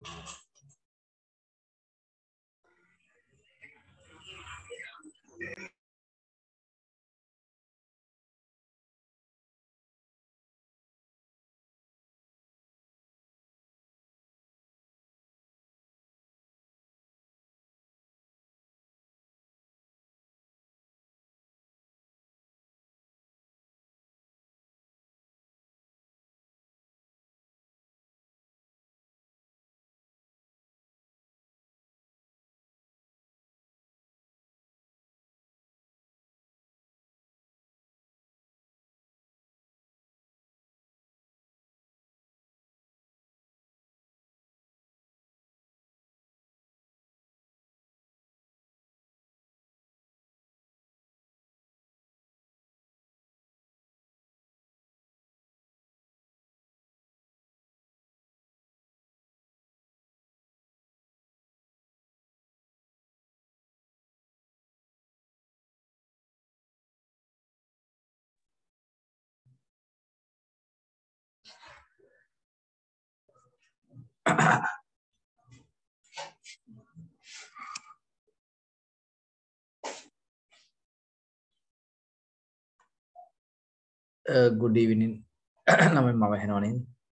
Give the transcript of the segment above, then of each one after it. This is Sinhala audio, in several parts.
Good evening. නමෙන් මම හෙනවා නේද?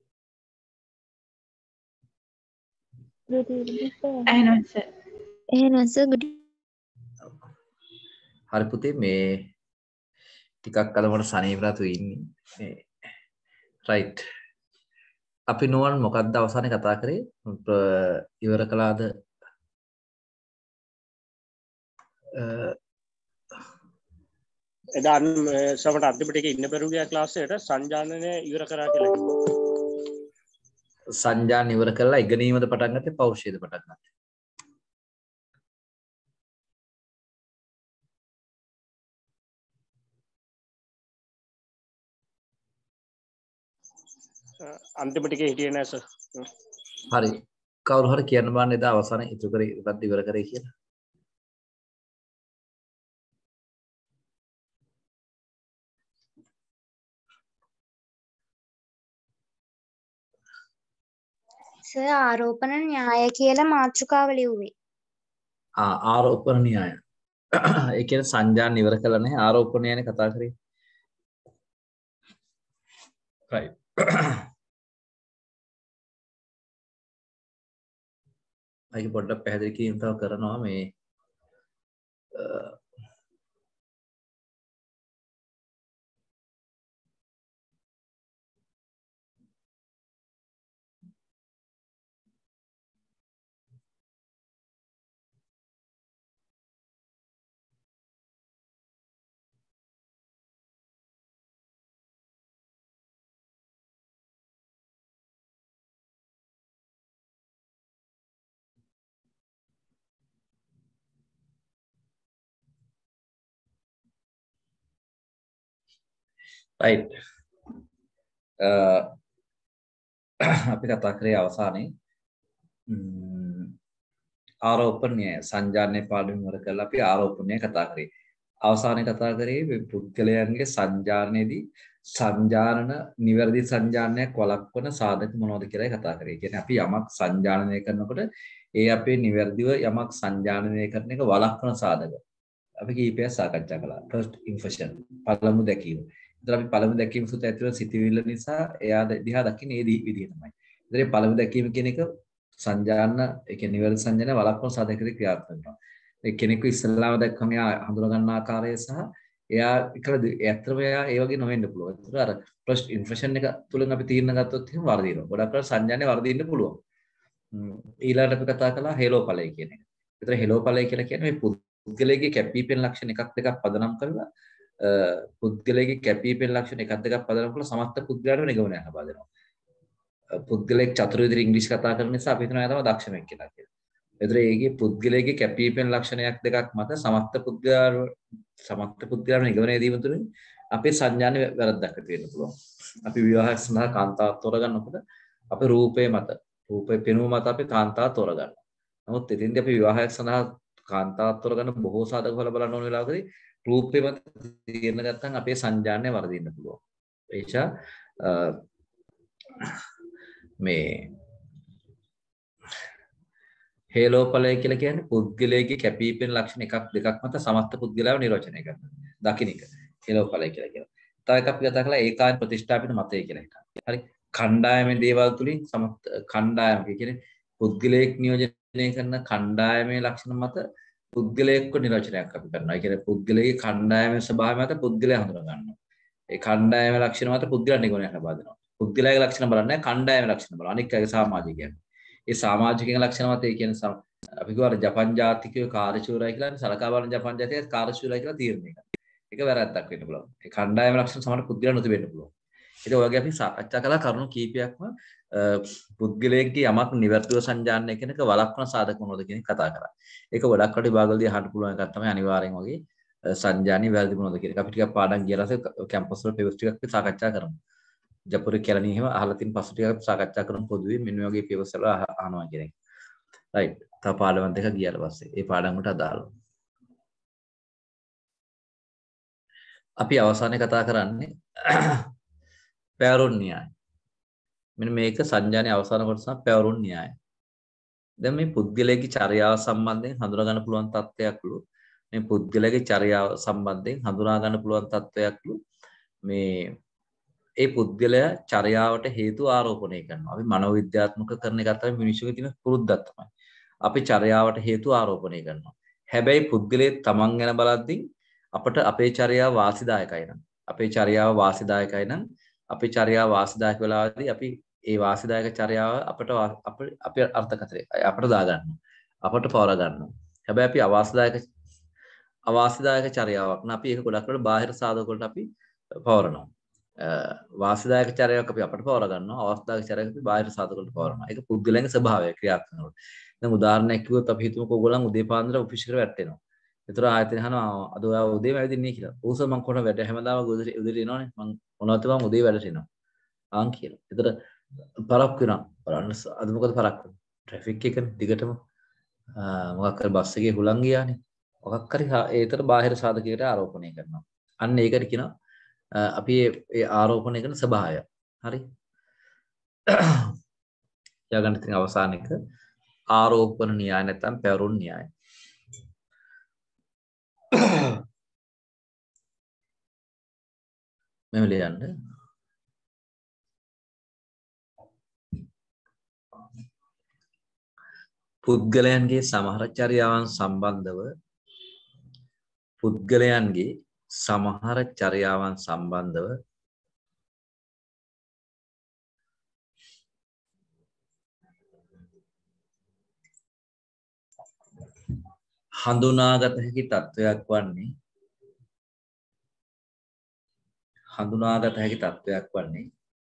Good evening, sir. එහෙනම් සර්. එහෙනම් sir, good හරි පුතේ මේ ටිකක් අද මට සනීපරතු ඉන්නේ. මේ right. අපි නෝවන් මොකක්ද අවසානයේ කතා කරේ? ඉවර කළාද? එදා සමට අන්තිමට එක ඉන්න බැරුව ගියා ක්ලාස් එකට සංජානනය ඉවර කරා කියලා කිව්වා. සංජාන ඉවර කරලා ඉගෙනීමද පටන් ගත්තේ පෞරුෂයද පටන් ගත්තේ? අන්තිම ටිකේ හිටියේ නෑ සර්. හරි. කවුරු හරි කියන්න බලන්න එදා අවසානයේ ඉතුරු කරේ මොකක්ද ඉවර කරේ කියලා. sir ආරෝපණ න්‍යාය කියලා මාතෘකාව ලිව්වේ. ආරෝපණ න්‍යාය. ඒ කියන්නේ සංජාන ඉවර කළා නේ ආරෝපණ න්‍යායනේ කතා කරේ. right. අයික පොඩ්ඩක් පැහැදිලි කිරීම තව කරනවා මේ right. අපි කතා කරේ අවසානයේ ආරෝපණය සංජානනය පාඩම ඉවර කරලා අපි ආරෝපණය කතා කරේ. අවසානයේ කතා කරේ මේ පුද්ගලයන්ගේ සංජානනයේදී සංජානන නිවැරදි සංජානනයක් වළක්වන සාධක මොනවද කියලා කතා කරේ. කියන්නේ අපි යමක් සංජානනය කරනකොට ඒ අපේ නිවැරදිව යමක් සංජානනය කරන එක වළක්වන සාධක. අපි කීපයක් සාකච්ඡා කළා. first impression පළමු දැකීම. ඉතින් අපි පළමු දැකීම සුත ඇතුළේ සිටිවිල්ල නිසා එයා දිහා දකින්නේ ඒ විදිහ තමයි. ඉතින් පළමු දැකීම කියන එක සංජානන ඒ කියන්නේ නිවැරදි සංජානන වළක්වන සාධකයකට ක්‍රියාත්මක වෙනවා. ඒ කෙනෙකු ඉස්සල්ලාම දැක්කම එයා හඳුනා ගන්න ආකාරය සහ එයා ඇත්තටම එයා ඒ වගේ නොවෙන්න පුළුවන්. ඒතර අර first impression එක තුලින් අපි තීරණ ගත්තොත් එහෙම වර්ධිනවා. ගොඩක් අර සංජානනය වර්ධින්න පුළුවන්. ඊළඟට අපි කතා කළා හෙලෝ ඵලය කියන එක. ඒතර හෙලෝ ඵලය කියලා කියන්නේ මේ පුද්ගලයේ කැපිපෙන ලක්ෂණ එකක් දෙකක් පදනම් කරලා පුද්ගලයේ කැපිපෙන ලක්ෂණ එකක් දෙකක් පදනම් කරලා සමස්ත පුද්ගලයාට නිගමනයක් ලබා දෙනවා. පුද්ගලයෙක් චතුර විදිහට ඉංග්‍රීසි කතා කරන නිසා අපි හිතනවා එයා තමයි දක්ෂමෙක් කියලා. ඒතර ඒකේ පුද්ගලයේ කැපිපෙන ලක්ෂණයක් දෙකක් මත සමස්ත පුද්ගලයාට නිගමනය දීම තුළින් අපේ සංඥානේ වැරද්දක් ඇති වෙන්න පුළුවන්. අපි විවාහයක් සඳහා කාන්තාවක් තෝරගන්නකොට අපේ රූපේ පෙනුම මත අපි කාන්තාව තෝරගන්නවා. නමුත් එතෙන්දී අපි විවාහයක් සඳහා කාන්තාවක් තෝරගන්න බොහෝ සාධක හොයලා බලන්න ඕන වෙලාවකදී රූපේ මත තීරණ ගත්තම අපේ සංඥානේ වර්ධින්න පුළුවන්. ඒ නිසා මේ හේලෝපලය කියලා කියන්නේ පුද්ගලයේ කැපිපෙන ලක්ෂණ එකක් දෙකක් මත සමස්ත පුද්ගලයාව නිර්වචනය කරනවා. දකින්න එක. හේලෝපලය කියලා කියනවා. තව එකක් අපි කතා කළා ඒකායන ප්‍රතිෂ්ඨාපිත මතය කියලා එකක්. හරි. කණ්ඩායමේ දේවල් තුලින් සමස්ත කණ්ඩායම කියන්නේ පුද්ගලයෙක් නියෝජනය කරන කණ්ඩායමේ ලක්ෂණ මත පුද්ගලයෙක්ව නිර්වචනයක් අපි කරනවා. ඒ කියන්නේ පුද්ගලයේ කණ්ඩායමේ ස්වභාවය මත පුද්ගලයා හඳුනා ගන්නවා. ඒ කණ්ඩායමේ ලක්ෂණ මත පුද්ගලයා නිගමනයක් ලබා දෙනවා. පුද්ගලයාගේ ලක්ෂණ බලන්නේ කණ්ඩායමේ ලක්ෂණ බලන. අනික් අයගේ සමාජිකයන්. ඒ සමාජිකයන්ගේ ලක්ෂණ මත ඒ කියන්නේ අපි කියවර ජපන් ජාතිකයෝ කාර්යශූරයි කියලා සලකා බලන ජපන් ජාතිකයත් කාර්යශූරයි කියලා තීරණය කරනවා. ඒක වැරද්දක් වෙන්න පුළුවන්. ඒ කණ්ඩායමේ ලක්ෂණ සමහර පුද්ගලයන් නොතිබෙන්න පුළුවන්. ඒක ඔයගේ අපි සාකච්ඡා කළා කරුණු කීපයක්ම පුද්ගලයෙක්ගේ යමක් නිවැරදිව සංජානනය කියන එක වළක්වන සාධක මොනවද කියන එක කතා කරා. ඒක ගොඩක් කොට විභාගවලදී අහන්න පුළුවන් එකක් තමයි අනිවාර්යෙන් වගේ සංජානනය වැරදි මොනවද කියන එක. අපි ටිකක් පාඩම් ගියලා කැම්පස් වල පේපර්ස් ටිකක් අපි සාකච්ඡා කරමු. ජපුරේ කැලණිය එහෙම අහලා තින් පසු ටිකක් සාකච්ඡා කරමු පොදුවේ මෙන්න මේ වගේ පේපර්ස් වල අහනවා කියන එක. රයිට්. තව පාඩම් දෙකක් ගියාට පස්සේ ඒ පාඩම් වලට අදාළව. අපි අවසානයේ කතා කරන්නේ පැවරුම් න්‍යාය. මෙන්න මේක සංජානනයේ අවසාන කොටස පැවරුම් න්‍යාය. දැන් මේ පුද්ගලයාගේ චර්යාව සම්බන්ධයෙන් හඳුනා ගන්න පුළුවන් තත්ත්වයක්ලු මේ පුද්ගලයාගේ චර්යාව සම්බන්ධයෙන් හඳුනා ගන්න පුළුවන් තත්ත්වයක්ලු මේ ඒ පුද්ගලයා චර්යාවට හේතු ආරෝපණය කරනවා. අපි මනෝවිද්‍යාත්මක කරන එක තමයි මිනිස්සුගේ තියෙන පුරුද්දක් තමයි. අපි චර්යාවට හේතු ආරෝපණය කරනවා. හැබැයි පුද්ගලයා තමන් ගැන බලද්දී අපට අපේ චර්යාව වාසිදායකයි නම් අපේ චර්යාව වාසිදායකයි නම් අපේ චර්යාව වාසිදායක වෙලාවදී අපි ඒ වාසිදායක චර්යාව අපට අපේ අර්ථකථනය අපට දා ගන්නවා. අපට පවර ගන්නවා. හැබැයි අපි අවාසිදායක චර්යාවක් නම් අපි ඒක ගොඩක් වෙලාවට බාහිර සාධක වලට අපි පවරනවා. වාසිදායක චර්යාවක් අපි අපට පවර ගන්නවා. අවාසිදායක චර්යාවක් අපි බාහිර සාධක වලට පවරනවා. ඒක පුද්ගලයන්ගේ ස්වභාවය ක්‍රියාත්මක. දැන් උදාහරණයක් කිව්වොත් අපි හිතමුකෝ ඔයගොල්ලන් උදේ පාන්දර ඔෆිස් එකට වැටෙනවා. ඒතර ආයතන අහනවා අද ඔයා උදේම ඇවිදින්නේ කියලා. ඌස මං කොහොම වැඩ හැමදාම උදේට එනවනේ. මං මොනවද මං උදේ වැඩට එනවා. ආන් කියලා. ඒතර පරක් වෙනවා. බලන්න අද මොකද පරක් වෙන්නේ? ට්‍රැෆික් එක දිගටම මොකක් හරි බස් එකේ හුලං ගියානේ. මොකක් හරි ඒතර බාහිර සාධකයකට ආරෝපණය කරනවා. අන්න ඒකට කියනවා අපි ඒ ආරෝපණය කරන ස්වභාවය. හරි. යාගන්න තියෙන අවසාන එක ආරෝපණ න්‍යාය නැත්නම් පැවරුම් න්‍යාය. මෙහෙම ලියන්න. පුද්ගලයන්ගේ සමහර චර්යාවන් සම්බන්ධව හඳුනාගත හැකි තත්වයක් වන්නේ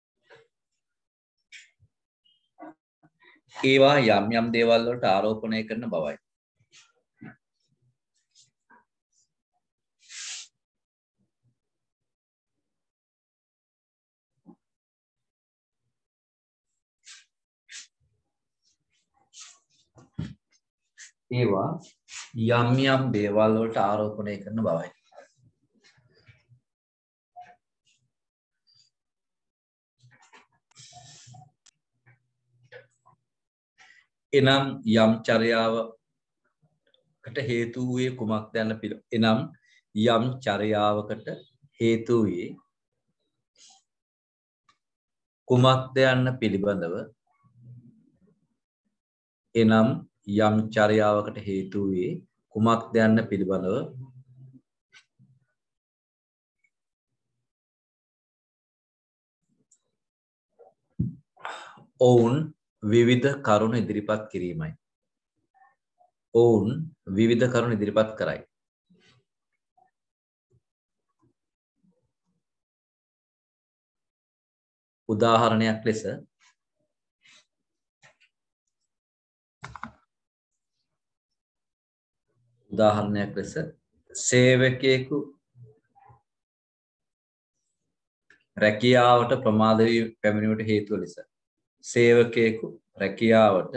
ඒවා යම් යම් දේවල් වලට ආරෝපණය කරන බවයි. ඒවා යම් යම් දේවල් වලට ආරෝපණය කරන බවයි. එනම් යම් චර්යාවකට හේතු වූයේ කුමක්ද යන එනම් යම් චර්යාවකට හේතු වූයේ කුමක්ද යන්න පිළිබඳව එනම් යම් චර්යාවකට හේතු වූයේ කුමක්ද යන්න පිළිබඳව ඔවුන් විවිධ කරුණු ඉදිරිපත් කිරීමයි. ඔවුන් විවිධ කරුණු ඉදිරිපත් කරයි. උදාහරණයක් ලෙස සේවකයෙකු රැකියාවට ප්‍රමාද වී පැමිණීමට හේතුව ලෙස සේවකයෙකු රැකියාවට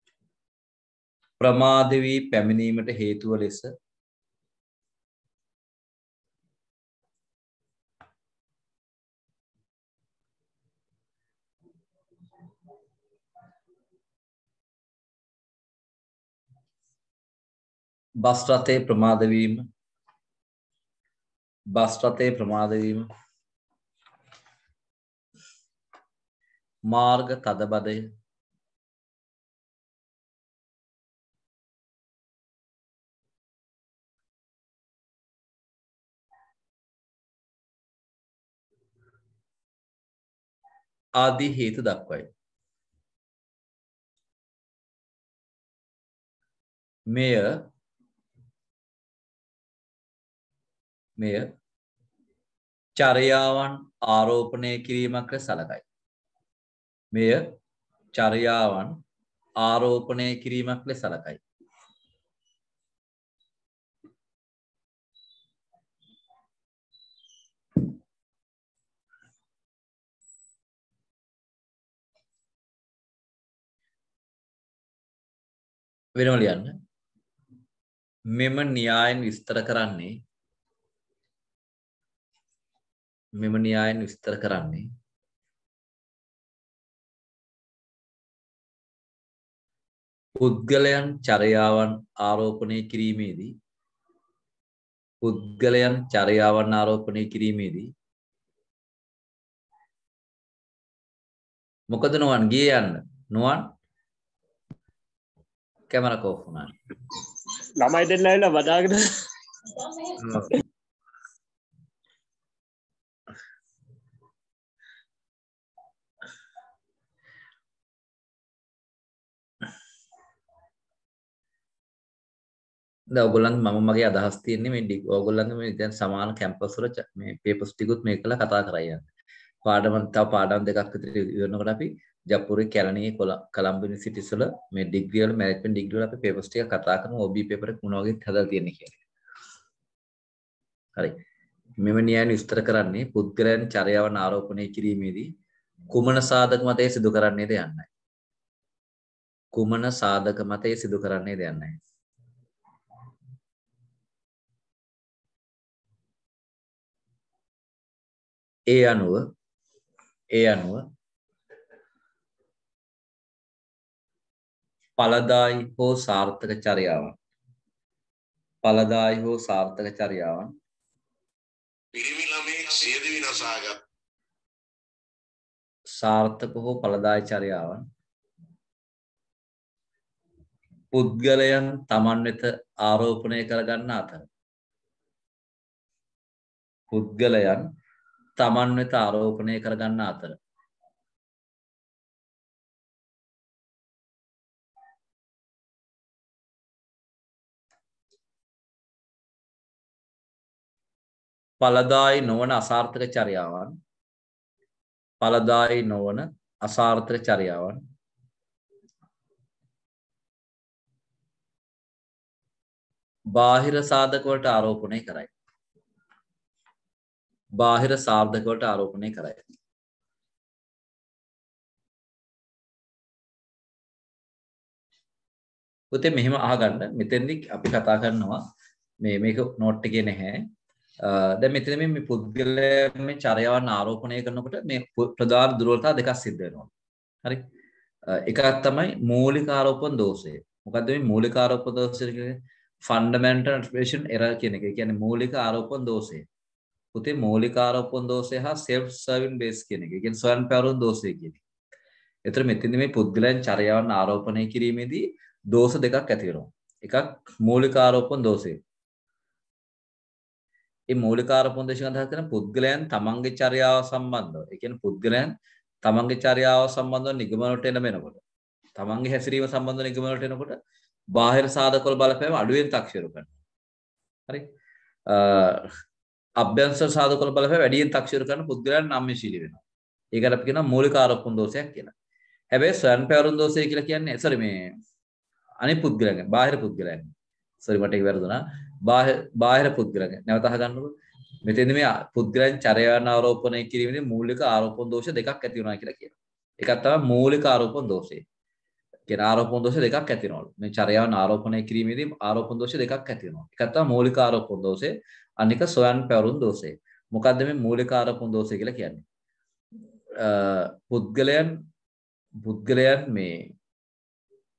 ප්‍රමාද වී පැමිණීමට හේතුව ලෙස බස් රථේ ප්‍රමාද වීම බස් රථේ ප්‍රමාද වීම මාර්ග තදබදය ආදී හේතු දක්වයි. මෙය චර්යාවන් ආරෝපණය කිරීමක් ලෙස සැලකයි. මෙය චර්යාවන් ආරෝපණය කිරීමක් ලෙස සැලකයි. වෙනම ලියන්න. මෙම න්‍යායන් විස්තර කරන්නේ පුද්ගලයන් චර්යාවන් ආරෝපණය කිරීමේදී මොකද නොවන් ගියේ යන්න නොවන් කැමරා කෝෆ් වුණා. ළමයි දෙන්න ඇවිල්ලා බදාගෙන දැන් ඔයගොල්ලන්ගේ මගේ අදහස් තියෙන්නේ මේ ඔයගොල්ලන්ගේ මේ දැන් සමාන කැම්පස් වල මේ පේපර්ස් ටිකුත් මේකලා කතා කරා යන්න. පාඩම් දෙකක් විතර ඉවරනකොට අපි ජප්පුරේ කැලණියේ කොළඹ යුනිවර්සිටිස් වල මේ ඩිග්‍රී වල මැනේජ්මන්ට් ඩිග්‍රී වල අපි පේපර්ස් ටික කතා කරමු OB පේපර් එක මොන වගේ හදලා තියෙන්නේ කියලා. හරි. මෙම න්‍යාය විස්තර කරන්නේ පුද්ගලයන් චර්යාවන් ආරෝපණය කිරීමේදී කුමන සාධක මතයේ සිදු කරන්නේද යන්නයි. කුමන සාධක මතයේ සිදු කරන්නේද යන්නයි. ඒ අනුව ඵලදායි හෝ සාර්ථක චර්යාවන් පිරිමි ළමෙක් සියදිවි නසාගත් සාර්ථක හෝ ඵලදායි චර්යාවන් පුද්ගලයන් තමන් වෙත ආරෝපණය කරගන්න අතර ඵලදායි නොවන අසාර්ථක චර්යාවන් බාහිර සාධක වලට ආරෝපණය කරයි. පුතේ මෙහෙම අහගන්න. මෙතෙන්දි අපි කතා කරනවා මේක නෝට් එකේ නැහැ. දැන් මෙතන මේ පුද්ගලයා මේ චර්යාවන් ආරෝපණය කරනකොට මේ ප්‍රධාන දුර්වලතා දෙකක් සිද්ධ වෙනවා. හරි. එකක් තමයි මූලික ආරෝපණ දෝෂය. මොකද්ද මේ මූලික ආරෝපණ දෝෂය කියන්නේ? ෆන්ඩමෙන්ටල් ඉන්ටර්ප්‍රිටේෂන් එරර් කියන එක. ඒ කියන්නේ මූලික ආරෝපණ දෝෂය. පුතේ මූලික ආරෝපණ දෝෂය හා self serving base කියන එක. ඒ කියන්නේ ස්වයං පැවරුම් දෝෂය කියන එක. ඒතර මෙතෙන්දි මේ පුද්ගලයන් චර්යාවන් ආරෝපණය කිරීමේදී දෝෂ දෙකක් ඇති වෙනවා. එකක් මූලික ආරෝපණ දෝෂය. මේ මූලික ආරෝපණ දෝෂයෙන් අදහස් කරන පුද්ගලයන් තමන්ගේ චර්යාව සම්බන්ධව. ඒ කියන්නේ පුද්ගලයන් තමන්ගේ චර්යාව සම්බන්ධව නිගමනට එනකොට තමන්ගේ හැසිරීම සම්බන්ධව නිගමනට එනකොට බාහිර සාධකවල බලපෑම අඩුවෙන් තක්සේරු කරනවා. හරි. අභ්‍යන්තර සාධකවල බලපෑම වැඩියෙන් තක්සේරු කරන පුද්ගලයන් නම්‍යශීලී වෙනවා. ඒකට අපි කියනවා මූලික ආරෝපණ දෝෂයක් කියලා. හැබැයි ස්වයං පැවරුම් දෝෂය කියලා කියන්නේ මේ අනිත් පුද්ගලයන් බාහිර පුද්ගලයන්. මට ඒක වැරදුනා. බාහිර පුද්ගලයන්. නැවත අහගන්නකො. මෙතෙන්දි මේ පුද්ගලයන් චර්යාවන් ආරෝපණය කිරීමේදී මූලික ආරෝපණ දෝෂ දෙකක් ඇති වෙනවා කියලා කියනවා. එකක් තමයි මූලික ආරෝපණ දෝෂය. කියන ආරෝපණ දෝෂ දෙකක් ඇති වෙනවලු. මේ චර්යාවන් ආරෝපණය කිරීමේදී ආරෝපණ දෝෂ දෙකක් ඇති වෙනවා. එකක් තමයි මූලික ආරෝපණ දෝෂය, අනික ස්වයං පැවරුම් දෝෂය. මොකද්ද මේ මූලික ආරෝපණ දෝෂය කියලා කියන්නේ? පුද්ගලයන් මේ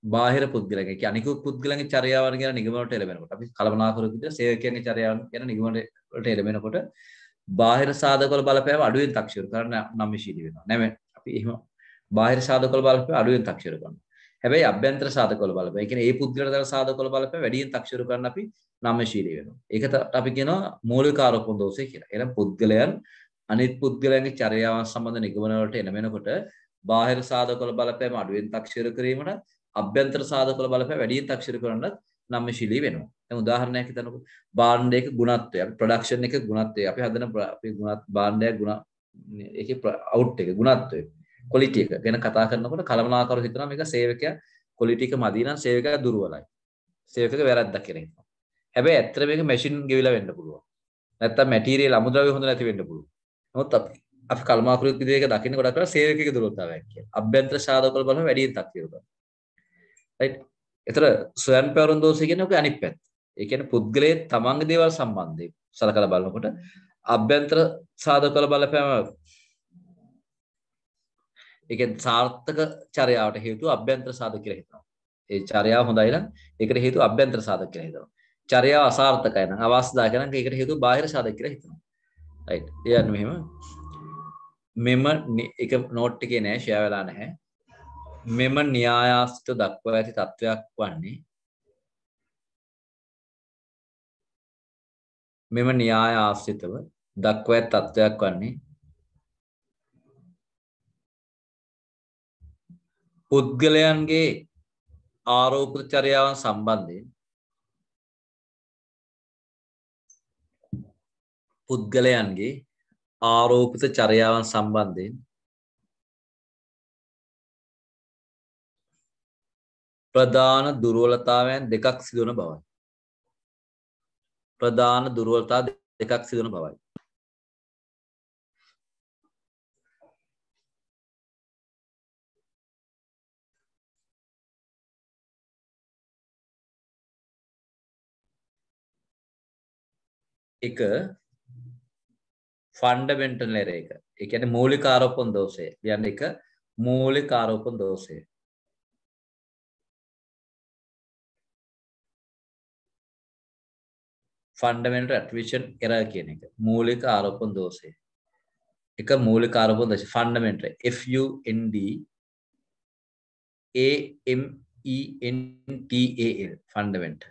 බාහිර පුද්ගලයන්ගේ කියන්නේ අනිකුත් පුද්ගලයන්ගේ චර්යාවන් කියන නිගමන වලට එළඹෙනකොට අපි කලමනාකරන විදිහට සේවකයන්ගේ චර්යාවන් කියන නිගමන වලට එළඹෙනකොට බාහිර සාධකවල බලපෑම අඩුවෙන් තක්සේරු කරන්න නම්‍යශීලී වෙනවා. නැමෙ අපි එහෙම බාහිර සාධකවල බලපෑම අඩුවෙන් තක්සේරු කරනවා. හැබැයි අභ්‍යන්තර සාධකවල බලපෑම. ඒ කියන්නේ ඒ පුද්ගලයාට දාන සාධකවල බලපෑම වැඩියෙන් තක්සේරු කරන්න අපි නම්‍යශීලී වෙනවා. ඒකට අපි කියනවා මූලික ආරෝපණ දෝෂය කියලා. එහෙනම් පුද්ගලයන් අනිත් පුද්ගලයන්ගේ චර්යාවන් සම්බන්ධ නිගමන වලට එළඹෙනකොට බාහිර සාධකවල බලපෑම අඩුවෙන් තක්සේරු කිරීමට අභ්‍යන්තර සාධකවල බලපෑම වැඩියෙන් තක්සේරු කරන්නත් නම්‍යශීලී වෙනවා. දැන් උදාහරණයක් හිතන්නකෝ. භාණ්ඩයක ගුණත්වය. අපි ප්‍රොඩක්ෂන් එකේ ගුණත්වය. අපි හදන අපි ගුණත් භාණ්ඩයක ගුණ ඒකේ අවුට් එක ගුණත්වය. ක්වොලිටි එක ගැන කතා කරනකොට කලමනාකරව හිතනවා මේක සේවකයා ක්වොලිටි එක මදි නම් සේවකයා දුර්වලයි. සේවකයාගේ වැරද්දක් කියලා හිතනවා. හැබැයි ඇත්තට මේක මැෂින් ගෙවිලා වෙන්න පුළුවන්. නැත්තම් මැටීරියල් අමුද්‍රව්‍ය හොඳ නැති වෙන්න පුළුවන්. නමුත් අපි කලමනාකරව විදිහට දකින්න ගොඩක් වෙලා සේවකයාගේ දුර්වලතාවයක් කියලා. අභ්‍යන්තර සාධකවල බලන වැඩියෙන් තක්තිය කරනවා. right එතන ස්වයං පැවරුම් දෝෂය කියන්නේ ඔක අනිත් පැත්ත. ඒ කියන්නේ පුද්ගලයේ තමන්ගේ දේවල් සම්බන්ධයෙන් සලකලා බලනකොට අභ්‍යන්තර සාධකවල බලපෑම ඒ කියන්නේ සාර්ථක චර්යාවට හේතුව අභ්‍යන්තර සාධක කියලා හිතනවා. ඒ චර්යාව හොඳයි නම් ඒකට හේතුව අභ්‍යන්තර සාධක කියලා හිතනවා. චර්යාව අසාර්ථකයි නම් අවස්ථාවක නම් ඒකට හේතුව බාහිර සාධක කියලා හිතනවා. right ඒ යන්නේ මෙහෙම එක නෝට් එකේ නෑ ෂෙයා වෙලා නැහැ. මෙම න්‍යායාස්ත දක්වා ඇති තත්වයක් වන්නේ මෙම න්‍යාය ආශ්‍රිතව දක්වා ඇති තත්වයක් වන්නේ පුද්ගලයන්ගේ ආරෝපිත චර්යාවන් සම්බන්ධයෙන් පුද්ගලයන්ගේ ආරෝපිත චර්යාවන් සම්බන්ධයෙන් ප්‍රධාන දුර්වලතාවයන් දෙකක් සිදුවන බවයි. ප්‍රධාන දුර්වලතා දෙකක් සිදුවන බවයි. එක ෆන්ඩමෙන්ටල් එරර් එක. ඒ කියන්නේ මූලික ආරෝපණ දෝෂය. කියන්නේ එක මූලික ආරෝපණ දෝෂය. fundamental attribution error කියන එක මූලික ආරෝපණ දෝෂය. එක මූලික ආරෝපණ දෝෂය fundamental FUNDAMENTAL fundamental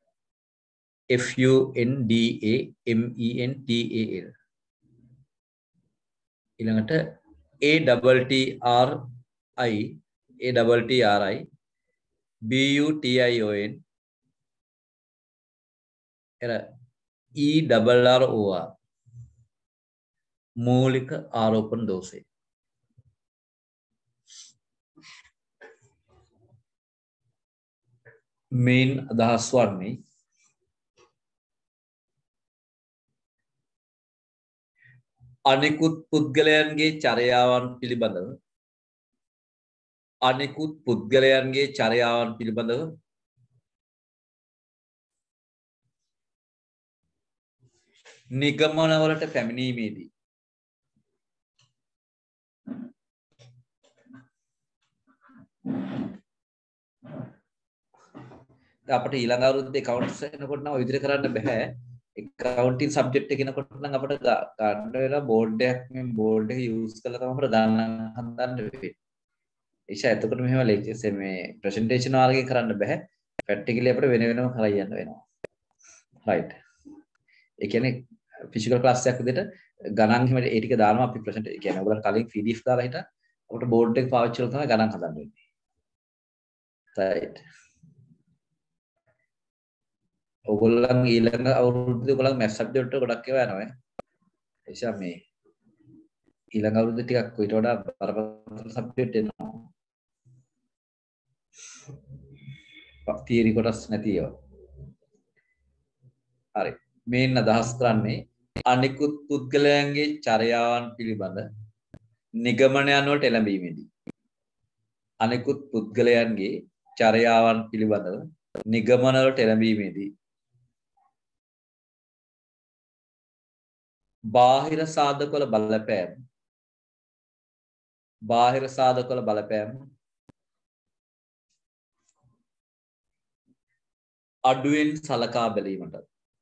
FUNDAMENTAL ඊළඟට ATTRI BUTION ERROR මූලික ආරෝපණ දෝෂය. මේන් අදහස් වන්නේ අනිකුත් පුද්ගලයන්ගේ චර්යාවන් පිළිබඳව නිගමනවලට පැමිණීමේදී අපිට ඊළඟ අවුරුද්දේ accounts එනකොට නම් ඔය විදිහට කරන්න බෑ. accounting subject එක එනකොට නම් අපිට ගන්න වෙලා board එකක් මේ board එක use කරලා තමයි අපිට ගණන් හදන්න වෙන්නේ. ඒෂා එතකොට මෙහෙම lectures මේ presentation වර්ගයෙන් කරන්න බෑ. practically අපිට වෙන වෙනම කරලා යන්න වෙනවා. right. ඒ කියන්නේ physical class එකක් විදිහට ගණන් හිම ඒ ටික දානවා අපි ප්‍රසන්ට් ඒ කියන්නේ ඔයගොල්ලන් කලින් PDF දාලා හිටා අපිට බෝඩ් එක පාවිච්චි කරලා තමයි ගණන් හදන්න වෙන්නේ. right. ඔයගොල්ලන් ඊළඟ අවුරුද්දේ ඔයගොල්ලන් math subject වලට ගොඩක් ඒවා යනවා. එනිසා මේ ඊළඟ අවුරුද්දේ ටිකක් ඊට වඩා බරපතල subject එනවා. theory කොටස් නැති ඒවා. හරි. මේන් අදහස් කරන්නේ අනිකුත් පුද්ගලයන්ගේ චර්යාවන් පිළිබඳ නිගමනයන් වලට එළඹීමේදී අනිකුත් පුද්ගලයන්ගේ චර්යාවන් පිළිබඳව නිගමන වලට එළඹීමේදී බාහිර සාධකවල බලපෑම අඩුවෙන් සලකා බැලීමට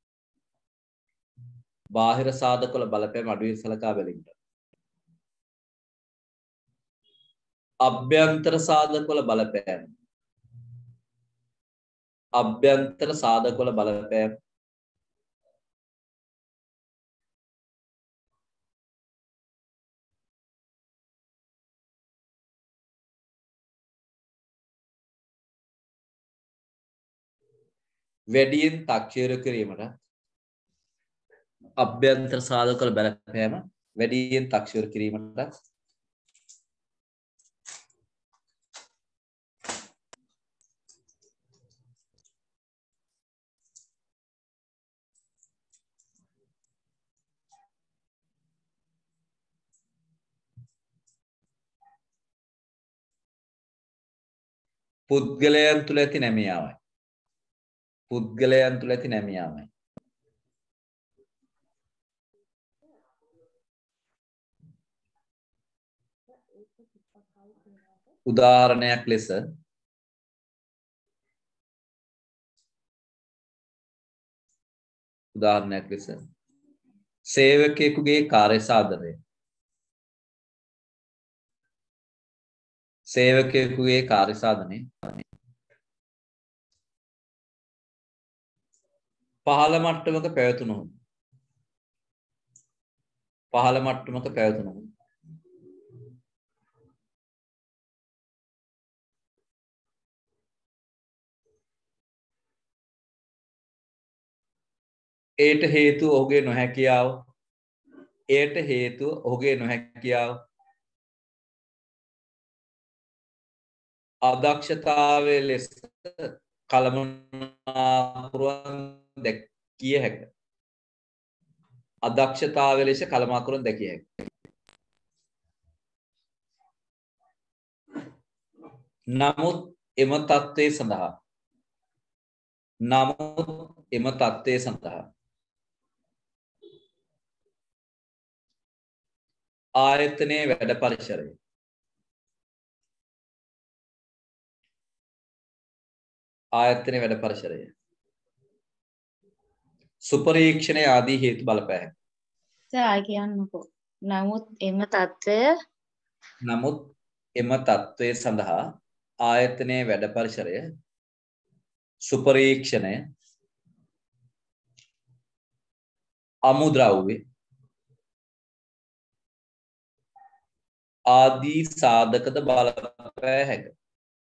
බාහිර සාධකවල බලපෑම අඩුවෙන් සලකා බැලීමට අභ්‍යන්තර සාධකවල බලපෑම අභ්‍යන්තර සාධකවල බලපෑම වැඩියෙන් තක්සේරු කිරීමට අභ්‍යන්තර සාධකවල බලපෑම වැඩියෙන් තක්සේරු කිරීමට පුද්ගලයන් තුළ ඇති නැමියාවයි පුද්ගලයන් තුළ ඇති නැමියාවයි උදාහරණයක් ලෙස සේවකයෙකුගේ කාර්ය සාධනය පහළ මට්ටමක පැවතුණොත් එයට හේතුව ඔහුගේ නොහැකියාව අදක්ෂතාවය ලෙස කළමනාකරුවන් දැකිය හැකිය. නමුත් එම තත්ත්වය සඳහා ආයතනයේ වැඩ පරිසරය සුපරීක්ෂණය ආදී හේතු බලපෑ. කියන්නකෝ. නමුත් එම තත්ත්වය සඳහා ආයතනයේ වැඩ පරිසරය සුපරීක්ෂණය අමුද්‍රව්‍ය ආදී සාධකද බලපෑ හැකිය.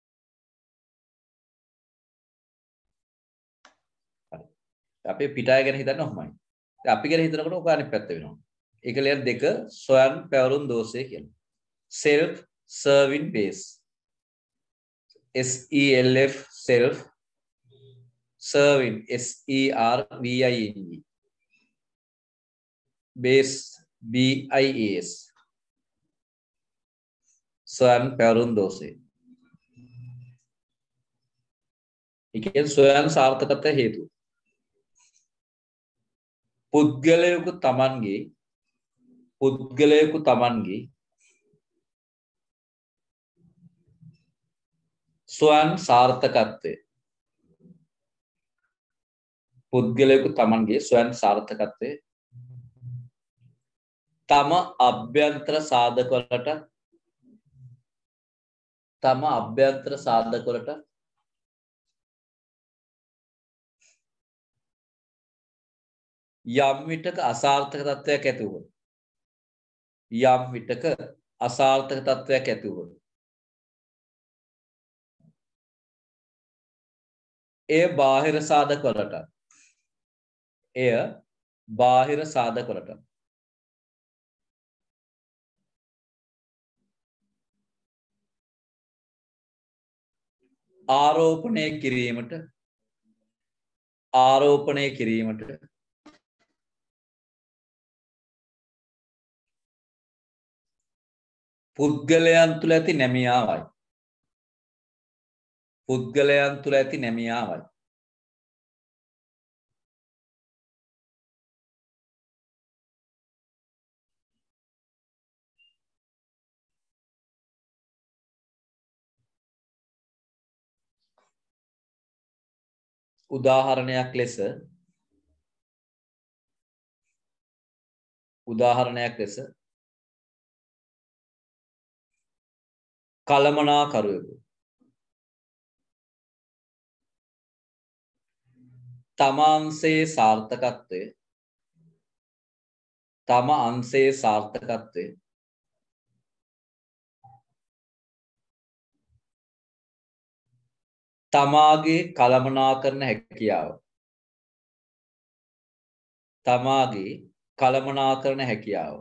අපි පිටාය ගැන හිතන්න ඔහොමයි. අපි ගැන හිතනකොට ඔක අනිත් පැත්ත වෙනවා. ඒක ලෙයර් 2 සොයන් පැවරුම් දෝෂය කියනවා. self serving base. SELF self serving SERVING base BIAS සොයන් පැවරුම් දෝෂය. ඒකෙන් සොයන් සාර්ථකත්වය හේතුව පුද්ගලයෙකු තමන්ගේ ස්වයං සාර්ථකත්වය තම අභ්‍යන්තර සාධකවලට යම් විටක අසාර්ථක තත්ත්වයක් ඇති වුවොත් එය බාහිර සාධකවලට ආරෝපණය කිරීමට පුද්ගලයන් තුළ ඇති නැමියාවයි. උදාහරණයක් ලෙස කළමනාකරුවෙකු තම අංශයේ සාර්ථකත්වය තමාගේ කළමනාකරන හැකියාව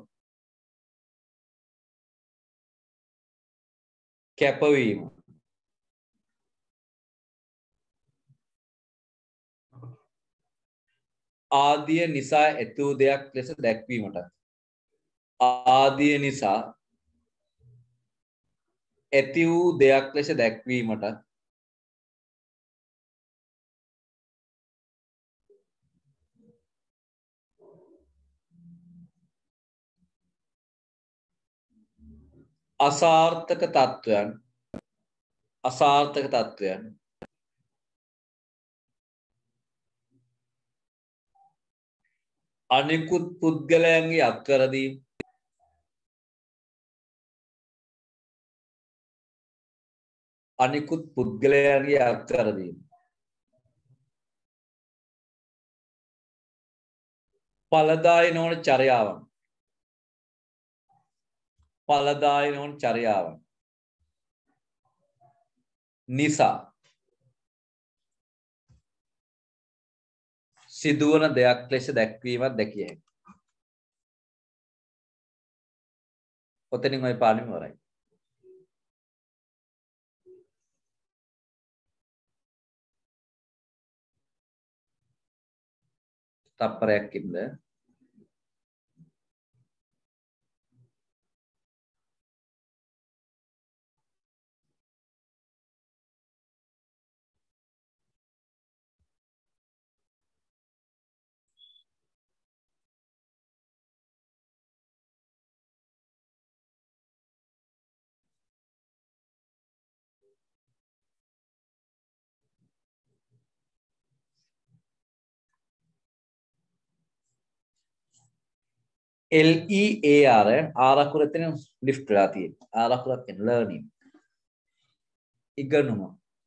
කැපවීම ආදිය නිසා ඇති වූ දෙයක් ලෙස දැක්වීමට අසාර්ථක තත්වයන් අනිකුත් පුද්ගලයන්ගේ අත්කරදීම ඵලදායී නොවන චර්යාවන් නිසා සිදුවන දෙයක් ලෙස දැක්වීමක් දැකිය හැකියි. ඔතනින් ඔය පාඩම ඉවරයි. තප්පරයක් ඉන්න LEAR ආරකුර එතන ලිෆ්ට් වෙලා තියෙනවා. ආරකුරක් කියන ලර්නින් ඉගෙනුම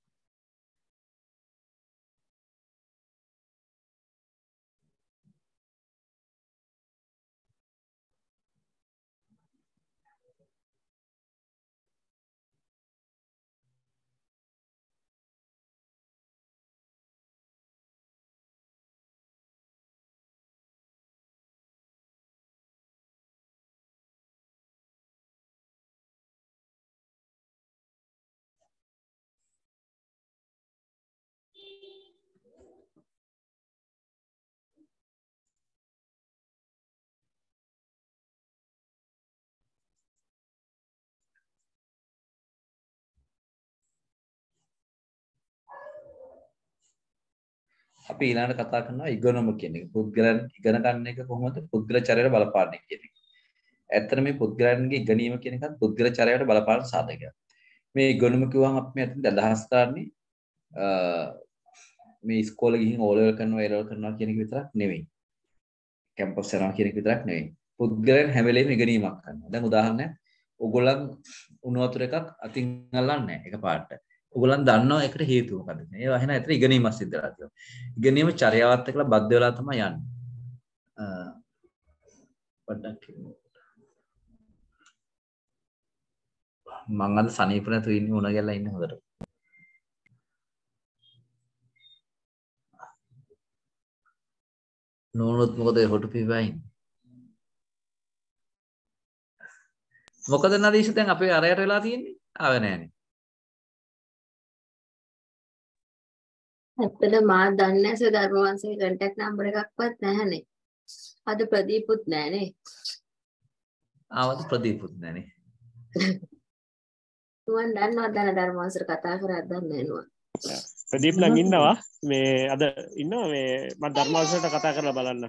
අපි ඊළඟට කතා කරනවා ඉගෙනුම කියන එක. පුද්ගලයන් ඉගෙන ගන්න එක කොහොමද පුද්ගල චර්යාවට බලපාන්නේ කියන එක. ඇත්තට මේ පුද්ගලයන්ගේ ඉගෙනීම කියන එකත් පුද්ගල චර්යාවට බලපාන සාධකයක්. මේ ඉගෙනුම කිව්වම අපි අතින් අදහස් කරන්නේ මේ ඉස්කෝලේ ගිහින් O level කරනවා කියන එක විතරක් නෙවෙයි. කැම්පස් යනවා කියන එක විතරක් නෙවෙයි. පුද්ගලයන් හැම වෙලේම ඉගෙනීමක් කරනවා. දැන් උදාහරණයක් ඔයගොල්ලන් උණු වතුර එකක් අතින් අල්ලන්නේ නැහැ එකපාරට. ඔයගොල්ලන් දන්නවා ඒකට හේතුව මොකද්ද? ඒ වහින ඇතර ඉගෙනීමක් සිද්ධ වෙලා තියෙනවා. ඉගෙනීම චර්යාවත් එක්කලා බද්ධ වෙලා තමයි යන්නේ. පොඩ්ඩක් මං අද සනීප නැතුව ඉන්නේ උණ ගැල්ලා ඉන්නේ හොඳට. නෝනොත් මොකද හොටු පිපයින්? මොකද නදීෂ දැන් අපේ අරයට වෙලා තියෙන්නේ? ආව නෑනේ. ඇත්තට මා දන්නේ නැහැ ධර්මවංශයේ කන්ටැක්ට් නම්බර් එකක්වත් නැහනේ. අද ප්‍රදීපුත් නැහනේ. ආවද ප්‍රදීපුත් නැහනේ. තුන් දන්නවද ධර්මවංශයට කතා කරලා දන්නේ නැහැ. ප්‍රදීප් නම් ඉන්නවා මේ අද ඉන්නවා මේ මම ධර්මවංශයට කතා කරලා බලන්න.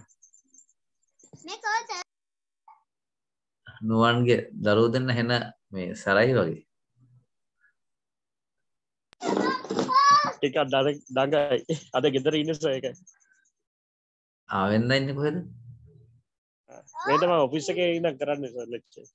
නුවන්ගේ දරුවෝ දෙන්න හෙන මේ සරයි වගේ. ටිකක් දඟයි. අද ගෙදර ඉන්න සර් එකයි. වෙනද ඉන්නේ කොහෙද? මේ තමයි ඔෆිස් එකේ ඉඳන් කරන්නේ සර් ලෙක්චර්.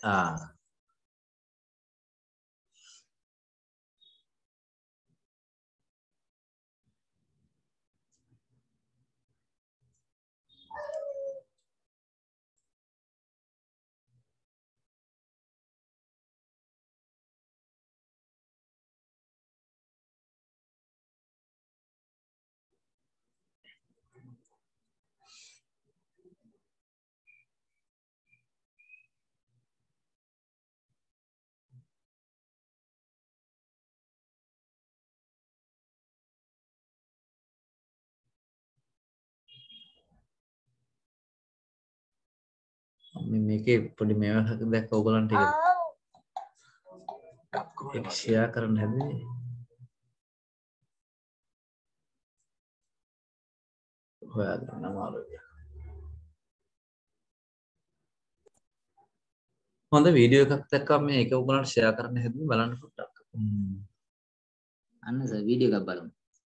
මේකේ පොඩි මේවාක් දැක්ක ඕගලන්ට ඒක ෂෙයා කරන්න හැදුවේ. හොයාගන්න අමාරුයි. හොඳ වීඩියෝ එකක් දැක්කම මේක ඕගලන්ට ෂෙයා කරන්න හැදුවේ බලන්න පොඩ්ඩක්. අන්න සර් වීඩියෝ එකක් බලමු.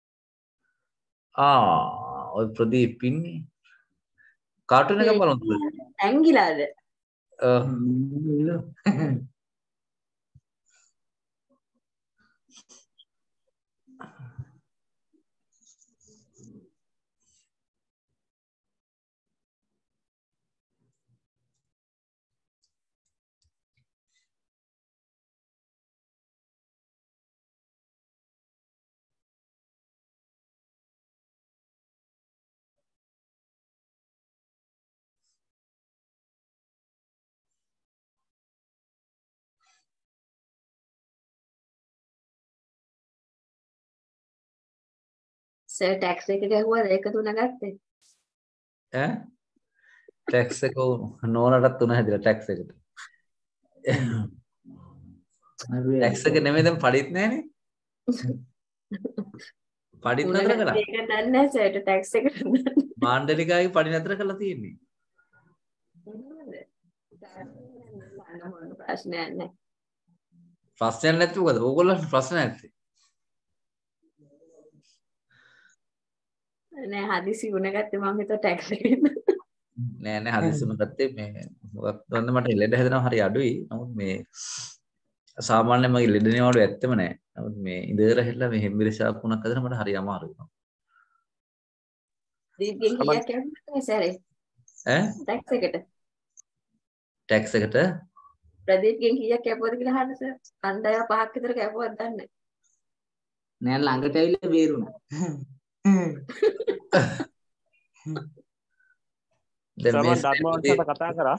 ඔය ප්‍රදීප් ඉන්නේ. කාටුන් එකක් බලමුද? ඇංගිලාද? සර් ටැක්ස් එක ගැහුවාද ඒක තුන ගත්තේ? ටැක්ස් එක නෝනටත් තුන හැදිලා ටැක්ස් එකට. ටැක්ස් එක නෙමෙයි දැන් පඩිත් නැහනේ. පඩිත් නතර කළා. ඒක දන්නේ සර්ට ටැක්ස් එකට මාණ්ඩලිකාගේ පඩි නතර කළා තියෙන්නේ. ප්‍රශ්නයක් නැහැ. ප්‍රශ්නයක් නැති මොකද? ඕගොල්ලන්ට ප්‍රශ්න නැත්තේ. නෑ හදිසි වුණ ගත්තේ මම හිතුවා ටැක්ස් එකෙන්. නෑ හදිස්සියම ගත්තේ මේ මොකක්ද වන්ද මට ලෙඩ හැදෙනවා හරි අඩුයි. නමුත් මේ සාමාන්‍යයෙන් මගේ ලෙඩ නිවාඩු ඇත්තම නෑ. නමුත් මේ ඉඳලා හැදලා මේ හෙම්බිරිසාවක් වුණක් හදන මට හරි අමාරුයි. දීප්ගෙන් කීයක් යන්නේ සරේ? ටැක්ස් එකට. ටැක්ස් එකට ප්‍රදීප්ගෙන් කීයක් කැපුවද කියලා අහන්න සර්. අන්දය 5ක් විතර කැපුවත් දන්නේ නෑ ළඟට ඇවිල්ලා බේරුණා. ධර්මවංශයට කතා කරා.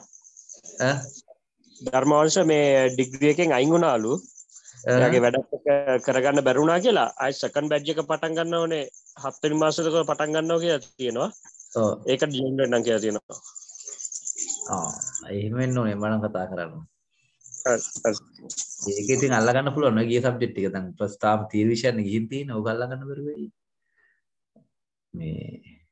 ධර්මවංශ මේ ඩිග්‍රී එකෙන් අයින් වුණාලු. එයාගේ වැඩ කරගන්න බැරි වුණා කියලා. ආයි සෙකන්ඩ් බැච් එක පටන් ගන්න ඕනේ 7 වෙනි මාසෙක පටන් ගන්නවා කියලා තියෙනවා. ඒක ජූන් වෙනනම් කියලා තියෙනවා. එහෙම වෙන්න ඕනේ මම කතා කරන්නේ. ඒක ඉතින් අල්ලගන්න පුළුවන් ඔය ගිය සබ්ජෙක්ට් එක දැන් ප්‍රස්තාව තීර්විෂයන් ගිහින් තියෙන ඕක අල්ලගන්න බැරුව වෙයි. මේ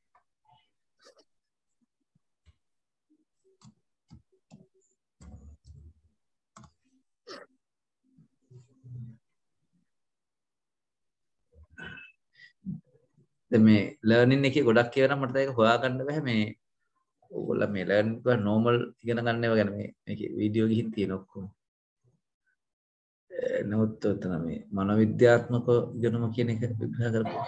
දැන් මේ ලර්නින් එකේ ගොඩක් කියවනම් මට ඒක හොයාගන්න බෑ මේ ඕගොල්ලෝ මේ ලර්නින් එක නෝමල් ඉගෙන ගන්න ඒවා ගැන මේකේ වීඩියෝ ගිහින් තියෙන ඔක්කොම නමුත් උතන මේ මනෝවිද්‍යාත්මක ඉගෙනුම කියන එක විග්‍රහ කරපුවා.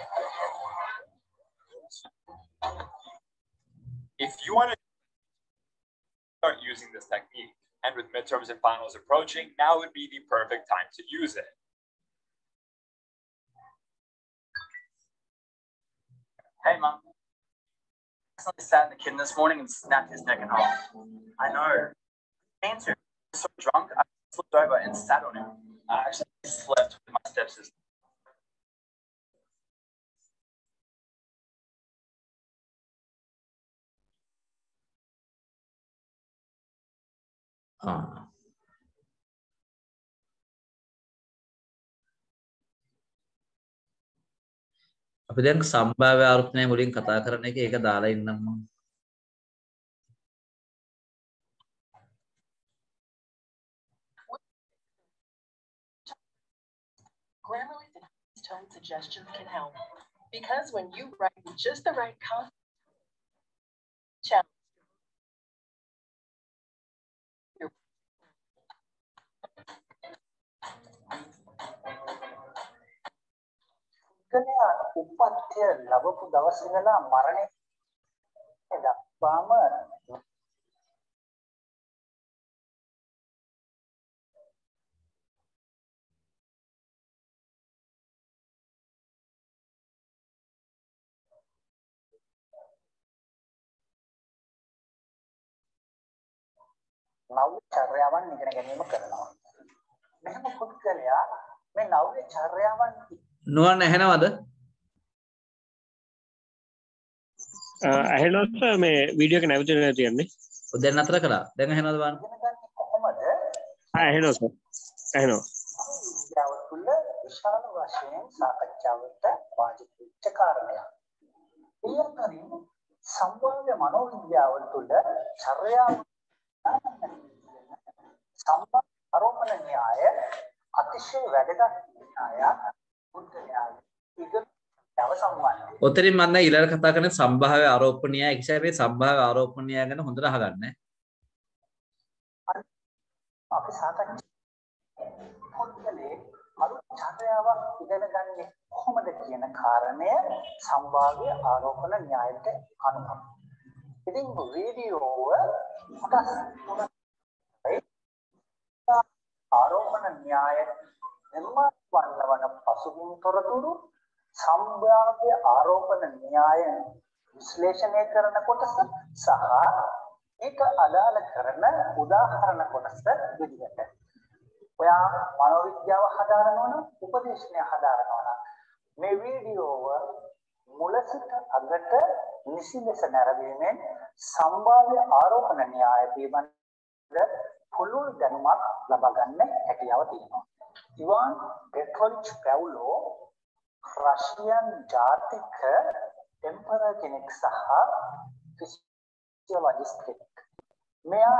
If you want to start using this technique, and with midterms and finals approaching, now would be the perfect time to use it. Hey, Mom. I accidentally sat in the kitchen this morning and snapped his neck and arm. I know. Answer. I was so drunk, I slipped over and sat on him. I actually slept with my stepsister. අපි දැන් සම්භාව්‍ය ආවර්තනය මුලින් කතා කරන එක ඒක දාලා ඉන්නම් මම. Grammarly did his turn suggestions can help. Because when you write with just the right content, challenge. උපත්ය ලැබපු දවස් ඉඳලා මරණය දක්වාම නව්‍ය චර්යාවන් ඉගෙන ගැනීම කරනවා. මෙහෙම පුද්ගලයා මේ නව්‍ය චර්යාවන් නුවන් ඇහෙනවද? ඇහෙනවද මේ වීඩියෝ එක නැවතුනේ තියන්නේ? ඔය දැන් නතර කළා. දැන් ඇහෙනවද බලන්න? කොහොමද? ඇහෙනවා සර්. ඇහෙනවා. විද්‍යාව තුළ විශාල වශයෙන් සාකච්ඡාවට වාජික වෙච්ච කාරණයක්. ඒ අතරින් සම්භාව්‍ය මනෝවිද්‍යාව තුළ චර්යාව සම්භාව්‍ය ආරෝපණ න්‍යාය අතිශය වැදගත් න්‍යායක් පුද්ගලයාගේ ඉගෙනීමව සම්බන්ධයි. ඔතනින් මම ඊළඟ කතා කරන්නේ සම්භාව්‍ය ආරෝපණීය. ඒ කියන්නේ මේ සම්භාව්‍ය ආරෝපණීය ගැන හොඳට අහගන්න. අපි සාකච්ඡා පුද්ගලයේ අලුත් චර්යාවක් ඉගෙන ගන්න කොහොමද කියන කාරණය සම්භාව්‍ය ආරෝපණ න්‍යායට අනුව. ඉතින් වීඩියෝව කොටස් තුනයි ආරෝපණ න්‍යාය නිර්මාණ වන පසුබිම් තොරතුරු සම්භාව්‍ය ආරෝපණ න්‍යාය විශ්ලේෂණය කරන කොටස සහ ඒක අදාළ කරන උදාහරණ කොටස විදිහට. ඔයා මනෝවිද්‍යාව හදාරනවා නම් උපදේශනය හදාරනවා නම් මේ වීඩියෝව මුල සිට අගට නිසි ලෙස නැරඹීමෙන් සම්භාව්‍ය ආරෝපණ න්‍යාය පිළිබඳ පුළුල් දැනුමක් ලබා ගන්න හැකියාව තියෙනවා. ඉවාන් පෙට්‍රොවිච් පැවුලෝ රෂියන් ජාතික එම්පරර් කෙනෙක් සහ ෆිසියොලොජිස්ට් කෙනෙක්. මෙයා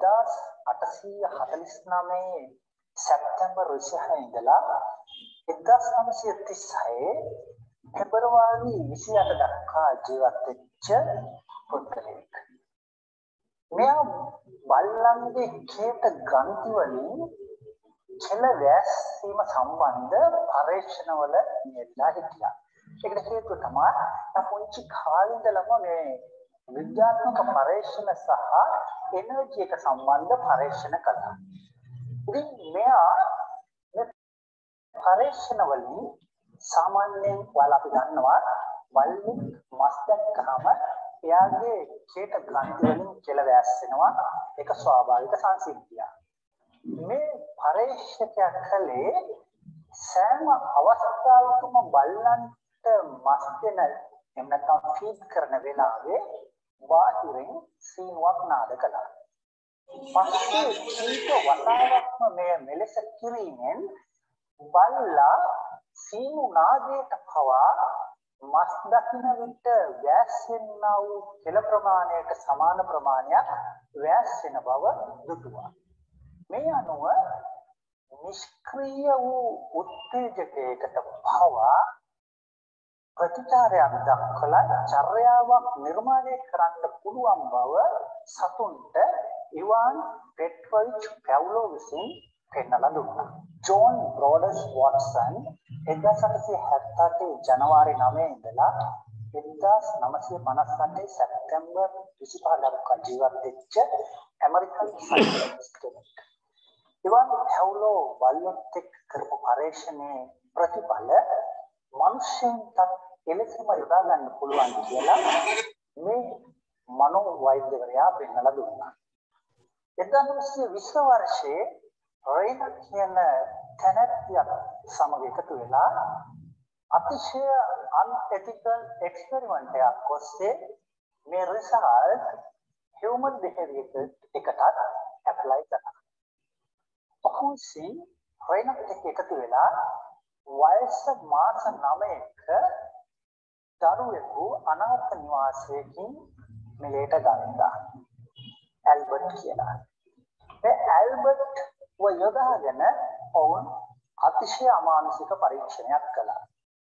1849 සැප්තැම්බර් 26 ඉඳලා 1936 පෙබරවාරි 28 දක්වා ජීවත් වෙච්ච පුද්ගලෙක්. මෙයා බල්ලන්ගේ කේත ග්‍රන්ථි වලින් කෙල වැස්සීම සම්බන්ධ පරීක්ෂණවල යෙදලා හිටියා. ඒකට හේතුව තමයි පුංචි කාලේ ඉඳලම මේ විද්‍යාත්මක පරීක්ෂණ සහ එනර්ජි එක සම්බන්ධ පරීක්ෂණ කළා. ඉතින් මෙයා මේ පරීක්ෂණ වලින් සාමාන්‍යයෙන් ඔයාලා අපි දන්නවා වල්ලි මස් දැක්කම එයාගේ කේත ග්‍රන්ථි වලින් කෙල වැස්සෙනවා. ඒක ස්වාභාවික සංසිද්ධියක්. මේ පරීක්ෂකයා කලේ සෑම අවස්ථාවකම බල්ලන්ට මස් දෙන එහෙම නැත්නම් ෆීඩ් කරන වෙලාවේ බාහිරින් සීනුවක් නාද කළා. පස්සේ කීප වතාවක්ම මේ මෙලෙස කිරීමෙන් බල්ලා සීනු නාදයට පවා මස් දකින්න විට වැස්සෙනා වූ කෙල ප්‍රමාණයට සමාන ප්‍රමාණයක් වැස්සෙන බව දුටුවා. මේ අනුව නිෂ්ක්‍රීය වූ උත්තේජකයකට පවා ප්‍රතිචාරයක් දක්වලා චර්යාවක් නිර්මාණය කරන්න පුළුවන් බව සතුන්ට ඉවාන් පෙට්‍රොවිච් පැවුලෝ විසින් පෙන්වලා දුන්නා. ජෝන් බ්‍රෝඩස් වොට්සන් 1878 ජනවාරි 9 ඉඳලා 1958 සැප්තැම්බර් 25 දක්වා ජීවත් වෙච්ච ඇමරිකන් සයින්ටිස්ට් කෙනෙක්. ඉවාන් පැවුලෝ බල්ලොත් එක්ක කරපු පරීක්ෂණයේ ප්‍රතිඵල මනුෂ්‍යයන්ට එලෙසම යොදා ගන්න පුළුවන් කියලා මේ මනෝ වෛද්‍යවරයා පෙන්වලා දුන්නා. 1920 වර්ෂයේ රේන කියන තැනැත්තියක් සමග එකතු වෙලා අතිශය unethical experiment එකක් ඔස්සේ මේ රිසල්ට් human behavior එකකට apply කරනවා. ඔහුසි රේන එකතු වෙලා වයස මාස 9ක දරුවෙකු අනාථ නිවාසයකින් මෙලේට ගත්තා. ඇල්බර්ට් කියලා. ඒ ඇල්බර්ට් යොදාගෙන ඔවුන් අතිශය අමානුෂික පරීක්ෂණයක් කළා.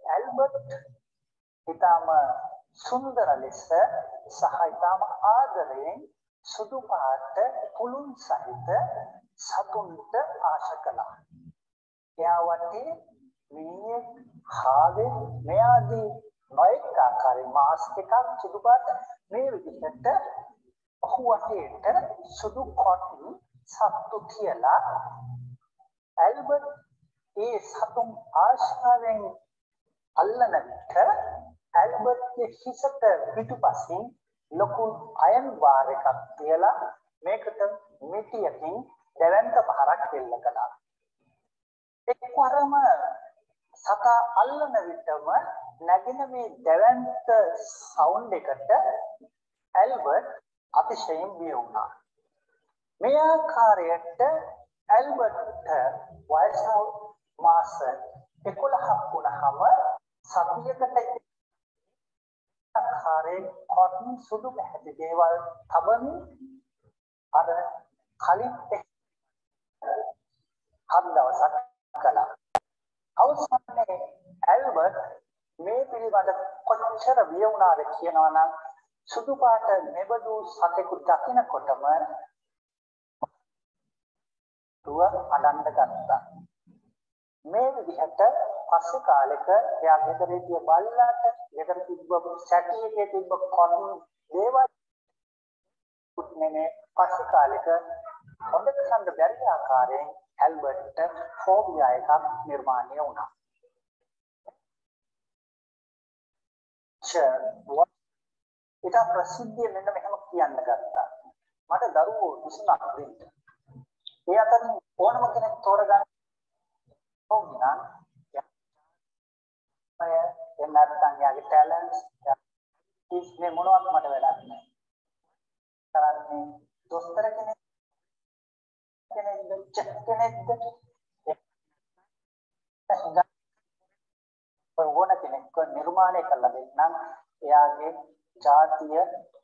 ඇල්බර්ට් ඊටම සුන්දර ලෙස සහ ඊටම ආදරයෙන් සුදු පාට පුළුන් සහිත සතුන්ට ආශා කළා. එයා වටේ මිනිහෙක් හාවෙක් මෙයාදී නොඑක ආකාරයේ මාස්ක් එකක් සුදු පාට මේ විදිහට ඔහු වටේට සුදු කොටන් සත්තු කියලා ඇල්බර්ට් ඒ සතුන් ආශාවෙන් අල්ලන විට ඇල්බර්ට්ගේ හිසට පිටුපසින් ලොකු අයන් බාර් එකක් තියලා මේකට මිටියකින් දැවැන්ත පහරක් දෙල්ල කළා. එක්වරම සතා අල්ලන විටම නැගෙන මේ දැවැන්ත සවුන්ඩ් එකට ඇල්බර්ට් අතිශයින් බිය වුණා. මේ ආකාරයට ඇල්බර්ට්ට වයස මාස 11ක් වුණාම සතියකට ආකාරයේ කොටන් සුදු පැහැති දේවල් තබමින් අර කලින් හත් දවසක් කළා. අවසානයේ ඇල්බර්ට් මේ පිළිබඳ කොච්චර බිය වුණාද කියනවා නම් සුදු පාට මෙබඳු සතෙකු දකිනකොටම දුව අඬන්න ගත්තා. මේ විදිහට පස්සේ කාලෙක එයා ගෙදරේ තිය බල්ලාට ගෙදර තිබ්බ සැටියකේ තිබ්බ කොටන් දේවල් නෙමෙයි පස්සේ කාලෙක හොඳට සම්ද බැරි ආකාරයෙන් ඇල්බර්ට්ට ෆෝබියා එකක් නිර්මාණය වුණා. ඒක ප්‍රසිද්ධිය මෙන්න මෙහෙම කියන්න ගත්තා. මට දරුවෝ 23ක් වෙන්න. ඒ අතරින් ඕනම කෙනෙක් තෝරගන්න ඕන නම් එයා නැත්නම් යාගේ ටැලන්ට්ස් මේ මොනවත් මට වැඩක් නැහැ. කරන්නේ දොස්තර කෙනෙක්ද ඕන කෙනෙක් නිර්මාණය කළා දෙන්නම් එයාගේ ජාතිය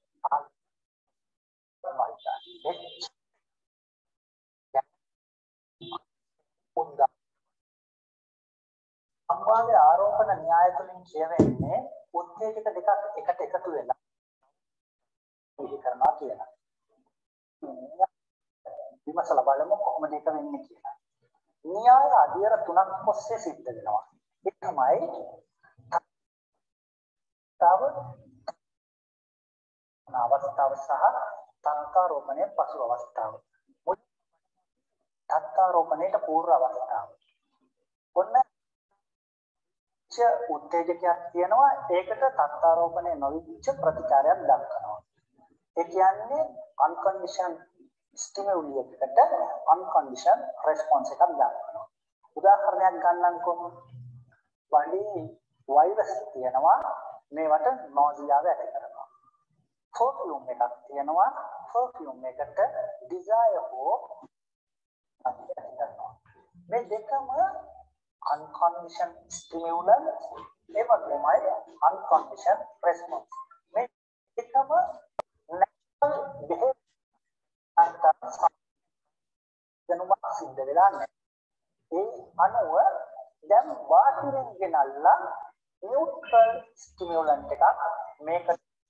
සම්භාව්‍ය ආරෝපණ න්‍යාය තුලින් කියවෙන්නේ උත්තේජක දෙකක් එකට එකතු වෙලා ඉහි කරනවා කියලා. විමසලා බලමු කොහොමද ඒක වෙන්නේ කියලා. න්‍යාය අධ්‍යයන තුනක් ඔස්සේ සිද්ධ වෙනවා. ඒ තමයි අවස්ථාව සහ තත්ත්වාරෝපණයේ පසු අවස්ථාව. තත්ත්වාරෝපණයට පූර්ව අවස්ථාව. ඔන්න උත්තේජකයක් තියෙනවා ඒකට තත්ත්වාරෝපණය නොවිච්ච ප්‍රතිචාරයක් දක්වනවා. ඒ කියන්නේ අන්කන්ඩිෂන් ස්ටිමුලි එකකට අන්කන්ඩිෂන් රෙස්පොන්ස් එකක් දක්වනවා. උදාහරණයක් ගන්නම්කො වඩේ වෛරස් තියෙනවා මේවට නෝසියාව ඇති කරනවා. පර්ෆියුම් එකක් තියෙනවා පර්ෆියුම් එකට ඩිසයර් හෝ ඇති කරනවා. මේ දෙකම unconditioned stimulus ඒ වගේමයි unconditioned response. මේ එකම natural behavior දැනුමක් සිද්ධ වෙලා නැහැ. ඒ අනුව දැන් බාහිරින් ගෙනල්ලා neutral stimulant එකක් මේක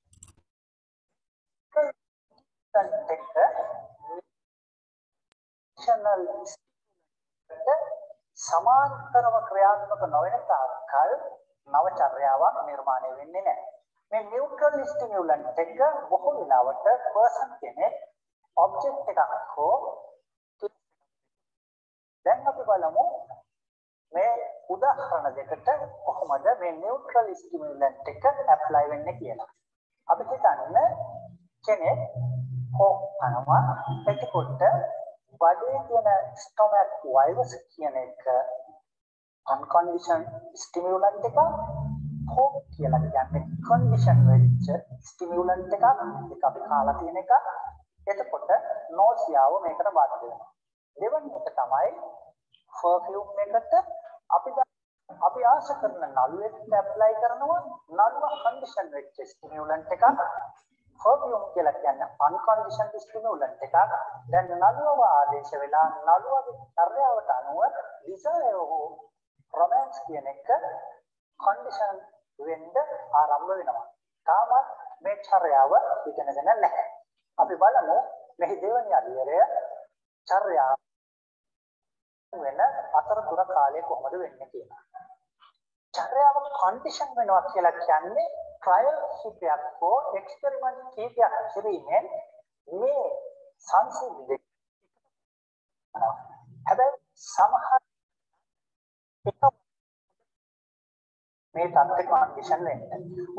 සමාන්තරව ක්‍රියාත්මක නොවන තාක්කල් නව චර්යාවක් නිර්මාණය වෙන්නේ නැහැ. මේ නියුට්‍රල් ස්ටිමුලන්ට් එක බොහෝ වෙලාවට පර්සන් කෙනෙක් ඔබ්ජෙක්ට් එකක් හෝ දැන් අපි බලමු මේ උදාහරණ දෙකට කොහොමද මේ නියුට්‍රල් ස්ටිමුලන්ට් එක ඇප්ලයි වෙන්නේ කියලා. අපි හිතන්නේ කෙනෙක් හොක් කරනවා එතකොට බඩේ තියෙන ස්ටොමක් වෛරස් කියන එක unconditioned stimulant එක හොක් කියලා කියන්නේ condition වෙච්ච stimulant එකක් ඒක අපි කාලා තියෙන එක. එතකොට නෝසියාව මේකට බාධා වෙනවා. දෙවැනි එක තමයි perfume එකට අපි ආශා කරන නළුවෙක්ට ඇප්ලයි කරනවා නළුව condition වෙච්ච stimulant එකක්. perfume කියලා කියන්නේ unconditioned stimulant එකක්. දැන් නළුවව ආදේශ වෙලා නළුවගේ චර්යාවට අනුව desire හෝ romance කියන එක කන්ඩිෂන් වෙන්න ආරම්භ වෙනවා. තාමත් මේ චර්යාව ඉගෙනගෙන නැහැ. අපි බලමු මෙහි දෙවැනි අදියරය චර්යාව වෙන අතරතුර කාලය කොහොමද වෙන්නේ කියලා. චර්යාව කන්ඩිෂන් වෙනවා කියලා කියන්නේ ට්‍රයල් කීපයක් හෝ එක්ස්පෙරිමන්ට් කීපයක් කිරීමෙන් මේ සංසිද්ධිය හැබැයි සමහර මේ තත්ත්ව කන්ඩිෂන් වෙන්නේ.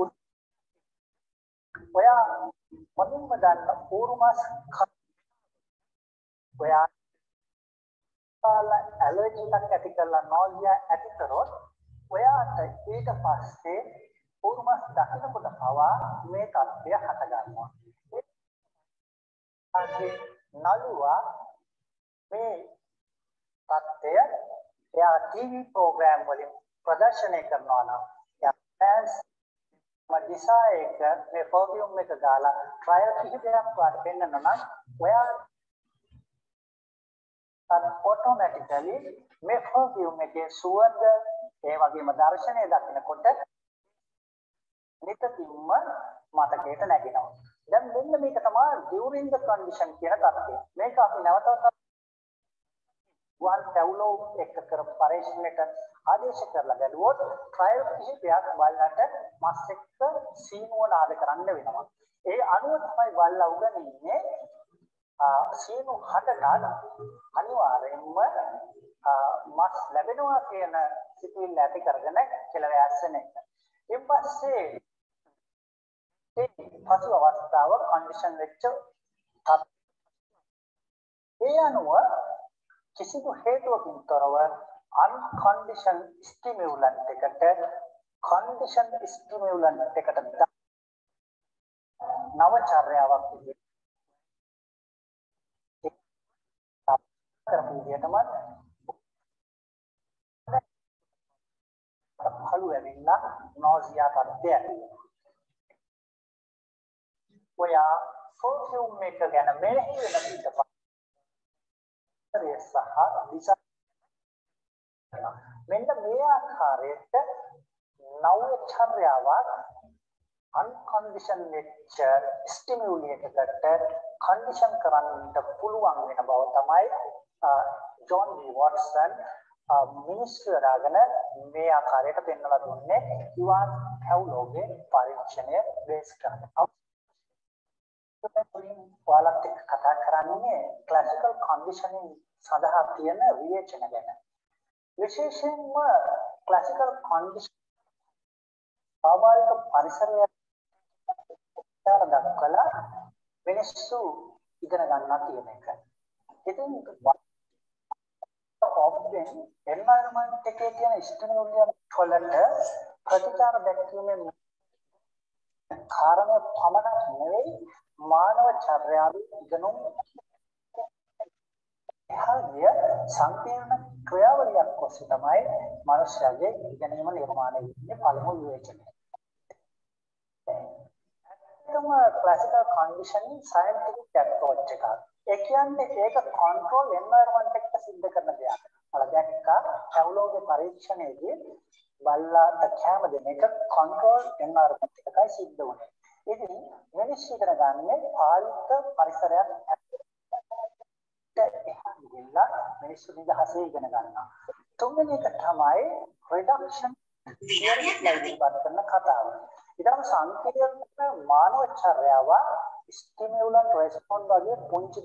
ඔයා මුලින්ම ගන්න ඕරුමස් ඔයා ඇලර්ජි එකක් ඇති කරලා නෝසියා ඇති කරොත් ඔයාට ඊට පස්සේ ඕරුමස් දකින්නකොට පවා මේ තත්ත්වය හට ගන්නවා. නළුවා මේ තත්ත්වය එයා ටීවී ප්‍රෝග්‍රෑම් වලින් ප්‍රදර්ශනය කරනවා නම් මඩිසා එක මේ පර්ෆියුම් එක ගාලා ට්‍රයල් කිහිපයක් වාට පෙන්නනවා නම් ඔයා ඔටෝමැටිකලි මේ පර්ෆියුම් එකේ සුවඳ ඒ වගේම දර්ශනය දකිනකොට නිතින්ම මතකයට නැගෙනවා. දැන් මෙන්න මේක තමයි during the condition කියන තත්ත්වය. මේක අපි නැවතත් වන් පැවුලෝ එක්ක කරපු පරීක්ෂණයට ආදේශ කරලා බැලුවොත් ට්‍රයල් කිහිපයක් වල්ලට මස් එක්ක සීනුව නාද කරන්න වෙනවා. ඒ අනුව තමයි වල්ලා උගන්නේ සීනු හටගන්න අනිවාර්යයෙන්ම මස් ලැබෙනවා කියන සිතුවිල්ල ඇති කරගෙන කෙලවැස්සෙන එක. ඊට පස්සේ ඒ පසු අවස්ථාව කන්ඩිෂන් වෙච්ච ඒ අනුව කිසිදු හේතුවකින් තොරව unconditioned stimulant එකට conditioned stimulant එකට නව චර්යාවක් කරපු විදිහටම පහළු වෙනින්න nausea තත්ත්වය. ඔයා perfume එක ගැන මෙහෙය වෙන ඊට පස්සේ සහ මෙන්න මේ ආකාරයට නව චර්යාවක් unconditioned nature stimulated condition කරන්න පුළුවන් වෙන බව තමයි ජොන් වොට්සන් මිනිස්සු දාගෙන මේ ආකාරයට පෙන්වලා දුන්නේ ඉවාන් පැවුලෝගේ පරීක්ෂණය බේස් කරගෙන. ඔයාලත් එක්ක කතා කරන්නේ ක්ලාසිකල් කන්ඩිෂනින් සඳහා තියෙන විවේචන ගැන. විශේෂයෙන්ම ක්ලාසිකල් කන්ඩිෂන් ස්වාභාවික පරිසරය දක්වලා මිනිස්සු ඉගෙන ගන්නවා කියන එක. ඉතින් ඔබෙන් එන්වයරන්මන්ට් එකේ තියෙන ස්ටිමුලියම් වලට ප්‍රතිචාර දැක්වීමෙන් කාරණය පමණක් නෙවෙයි මානව චර්යාවේ ඉගෙනුම් එහාගේ සංකීර්ණ ක්‍රියාවලියක් ඔස්සේ තමයි මනුෂ්‍යයාගේ ඉගෙනීම නිර්මාණය වෙන්නේ පළමු විවේචනය. ඒකම ක්ලාසිකල් කන්ඩිෂනින් සයන්ටිෆික් අප්‍රෝච් එකක්. ඒ කියන්නේ ඒක කන්ට්‍රෝල් එන්වයරන්මන්ට් එකට සිද්ධ කරන දෙයක්. අර දැක්කා පැවුලෝගේ පරීක්ෂණයේදී බල්ලාට කැම දෙන එක කන්ට්‍රෝල් එන්වයරන්මන්ට් එකයි සිද්ධ වුනේ. ඉතින් මිනිස්සු ඉගෙන ගන්නේ පාලිත පරිසරයක් ගිහිල්ලා මිනිස්සු නිදහසේ ඉගෙන ගන්නවා. තුන්වෙනි එක තමයි රිඩක්ෂන් තියරි ඉස්ලායිඩ් කරන කතාව. ඊටම සංකීර්ණ මානව චර්යාව ස්ටිමුලන්ට් රෙස්පොන්ඩ් වගේ පුංචි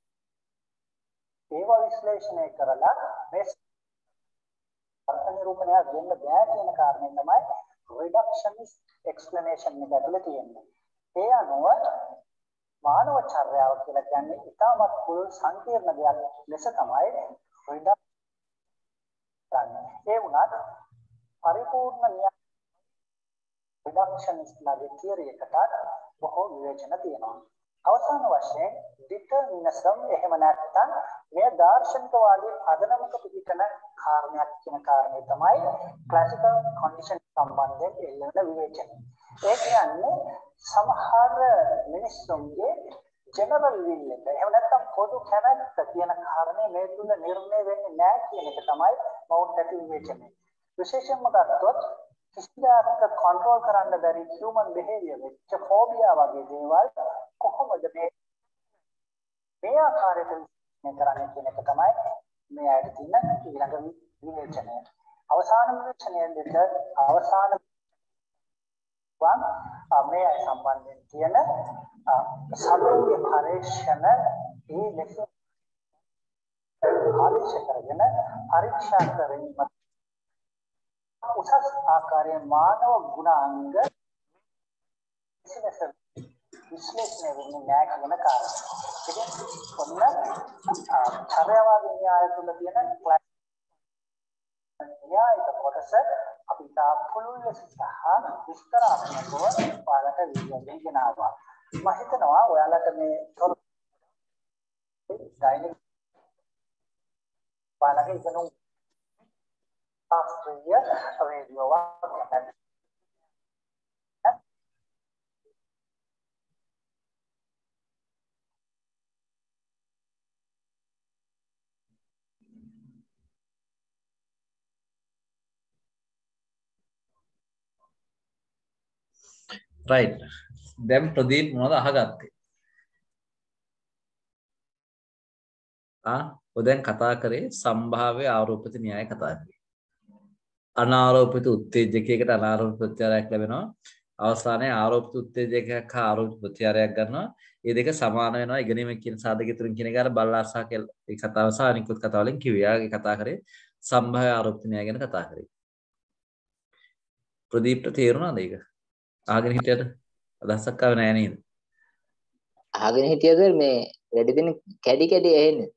ඒව විශ්ලේෂණය කරලා මේ අර්ථ නිරූපණය දෙන්න බෑ කියන කාරණේ තමයි රිඩක්ෂනිස්ට් එක්ස්ප්ලනේෂන් එක ඇතුලේ තියෙන්නේ. ඒ අනුව මානව චර්යාව කියලා කියන්නේ ඉතාමත් පුළුල් සංකීර්ණ දෙයක් ලෙස තමයි රිඩක්ෂන් කරන්නේ. ඒ වුණත් පරිපූර්ණ රිඩක්ෂනිස්ට්ලාගේ තියරි එකට බොහෝ විවේචන තියෙනවා. අවසාන වශයෙන් ඩිටර්මිනිසම් එහෙම නැත්නම් මේ දාර්ශනිකවාදී අදනමක පිළිකන කාරණයක් කියන කාරණේ තමයි ක්ලාසිකල් කන්ඩිෂන් සම්බන්ධයෙන් එල්ලෙන විවේචනය. ඒ කියන්නේ සමහර මිනිස්සුන්ගේ ජෙනරල් විල් එක එහෙම නැත්නම් පොදු කැමැත්ත කියන කාරණේ මේ තුල නිර්ණය වෙන්නේ නැහැ කියන එක තමයි මවුන්ට් ඇති විවේචනය. විශේෂයෙන්ම ගත්තොත් කිසිදාක කන්ට්‍රෝල් කරන්න බැරි human behavior වෙච්ච phobia වගේ දේවල් කොහොමද මේ ආකාරයට මේ කරන්නේ කියන එක තමයි මේ ඇයිට තියෙන ඊළඟ විවේචනය. අවසාන විවේචනයේ අවසාන මේ අය සම්බන්ධයෙන් තියෙන සමූල පරීක්ෂණ ඒ ලෙස ආදේශ කරගෙන පරීක්ෂා කිරීම උසස් ආකාරයේ මානව ගුණාංග විශ්ලේෂණය වෙන්නේ නැහැ කියන කාරණා. ඉතින් ඔන්න චර්යාවාදී න්‍යාය තුළ තියෙන න්‍යායික කොටස අපි තා පුළුල් ලෙස සහ විස්තරාත්මකව ඔයාලට වීඩියෝ දෙකකින් ආවා. මම හිතනවා ඔයාලට මේ දෛනික ඔයාලගේ ඉගෙනුම් ශාස්ත්‍රීය රේඩියෝ right දැන් ප්‍රදීප් මොනවද අහගත්තේ ඔය දැන් කතා කරේ සම්භාව්‍ය ආරෝපිත න්‍යාය කතා කරේ අනාරෝපිත උත්තේජකයකට අනාරෝපිත ප්‍රත්‍යාරයක් ලැබෙනවා අවසානයේ ආරෝපිත උත්තේජකයක් හා ආරෝපිත ප්‍රත්‍යාරයක් ගන්නවා මේ දෙක සමාන වෙනවා ඉගෙනීම කියන සාධක තුලින් කියන එක අර බල්ලාසා කියලා ඒ කතාව සහ අනිකුත් කතාව වලින් කිව්වා ඒ කතා කරේ සම්භාව්‍ය ආරෝපිත න්‍යාය ගැන කතා කරේ ප්‍රදීප්ට තේරුණාද ඒක අහගෙන හිටියද අදහසක් ආවේ නැහැ නේද අහගෙන හිටියද මේ වැඩි දින කැඩි කැඩි ඇහෙන්නේ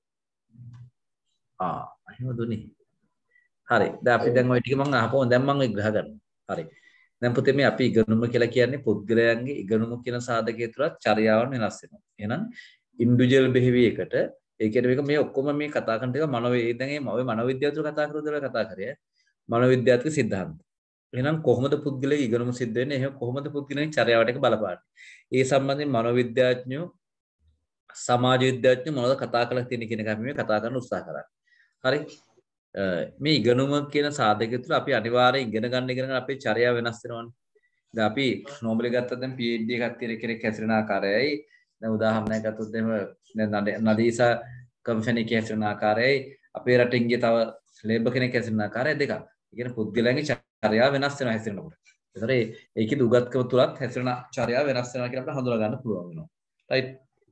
එහෙම දුන්නේ හරි දැන් අපි දැන් ওই ටික මම අහපුවා දැන් මම විග්‍රහ කරනවා හරි දැන් පුතේ මේ අපි ඉගෙනුම කියලා කියන්නේ පුද්ගලයන්ගේ ඉගෙනුම කියන සාධකයේ තුලත් චර්යාවන් වෙනස් වෙනවා එහෙනම් ඉන්ඩිවිජුවල් බිහෙවියර් එකට ඒ කියන්නේ මේක මේ ඔක්කොම මේ කතා කරන ටික දැන් මේ මනෝවිද්‍යාව තුළ කතා කරද්දී කතා කරේ මනෝවිද්‍යාත්මක සිද්ධාන්ත එහෙනම් කොහොමද පුද්ගලයේ ඉගෙනුම සිද්ධ වෙන්නේ එහෙනම් කොහොමද පුද්ගලයේ චර්යාවට එක බලපාන්නේ ඒ සම්බන්ධයෙන් මනෝවිද්‍යාඥයෝ සමාජ විද්‍යාඥයෝ මොනවද කතා කරලා තියෙන්නේ කියන එක අපි මේ කතා කරන්න උත්සාහ කරන්නේ හරි මේ ඉගෙනුම කියන සාධකය තුළ අපි අනිවාර්යෙන් ඉගෙන ගන්න අපේ චර්යාව වෙනස් වෙනවනේ දැන් අපි නෝබල් ගත්තත් දැන් PhD එකක් තියෙන කෙනෙක් හැසිරෙන ආකාරයයි දැන් උදාහරණයක් ගත්තොත් එහෙම දැන් නදීසා කම්පැනි එකේ හැසිරෙන ආකාරයයි අපේ රටින් ගිය තව ලේබර් කෙනෙක් හැසිරෙන ආකාරය දෙකක්. ඒ කියන්නේ පුද්ගලයන්ගේ චර්යාව වෙනස් වෙනවා හැසිරෙනකොට. ඒතර ඒකේ දුගත්කම තුලත් හැසිරෙන චර්යාව වෙනස් වෙනවා කියලා අපිට හඳුනා ගන්න පුළුවන් වෙනවා. රයිට්.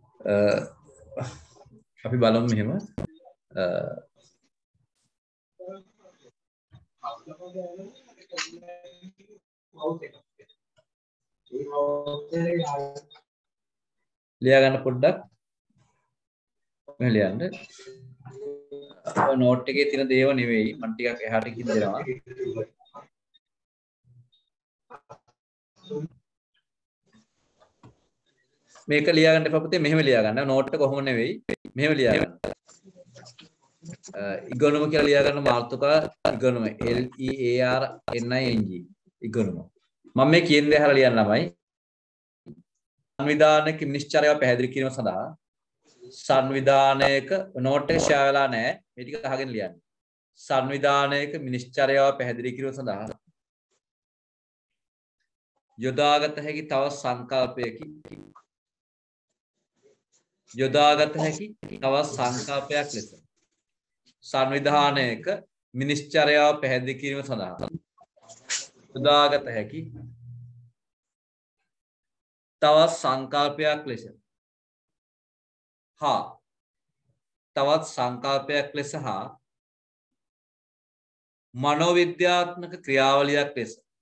අපි බලමු මෙහෙම. ලියා ගන්න පොඩ්ඩක් මේ ලියන්න නෝට් එකේ තියෙන දේව නෙවෙයි මම ටිකක් එහාට ගිහින් දෙනවා මේක ලියා ගන්න එපා පුතේ මෙහෙම ලියා ගන්න නෝට් එක කොහොම නෙවෙයි මෙහෙම ලියා ගන්න ඉගෙනුම කියලා ලියා ගන්න මාතෘකා ඉගෙනුම LEARNING ඉගෙනුම මම මේ කියන දේ අහලා ලියන්න ළමයි සංවිධානයක විනිශ්චයව පැහැදිලි කිරීම සඳහා සංවිධානයක නෝට් එක ෂෙයා වෙලා නැහැ මේ ටික අහගෙන ලියන්න සංවිධානයක විනිශ්චයව පැහැදිලි කිරීම සඳහා යොදාගත හැකි තව සංකල්පයකින් යොදාගත හැකි තව සංකල්පයක් ලෙස සංවිධානයක විනිශ්චයව පැහැදිලි කිරීම සඳහා යොදාගත හැකි තවත් සංකල්පයක් ලෙස තවත් සංකල්පයක් ලෙස මනෝවිද්‍යාත්මක ක්‍රියාවලියක්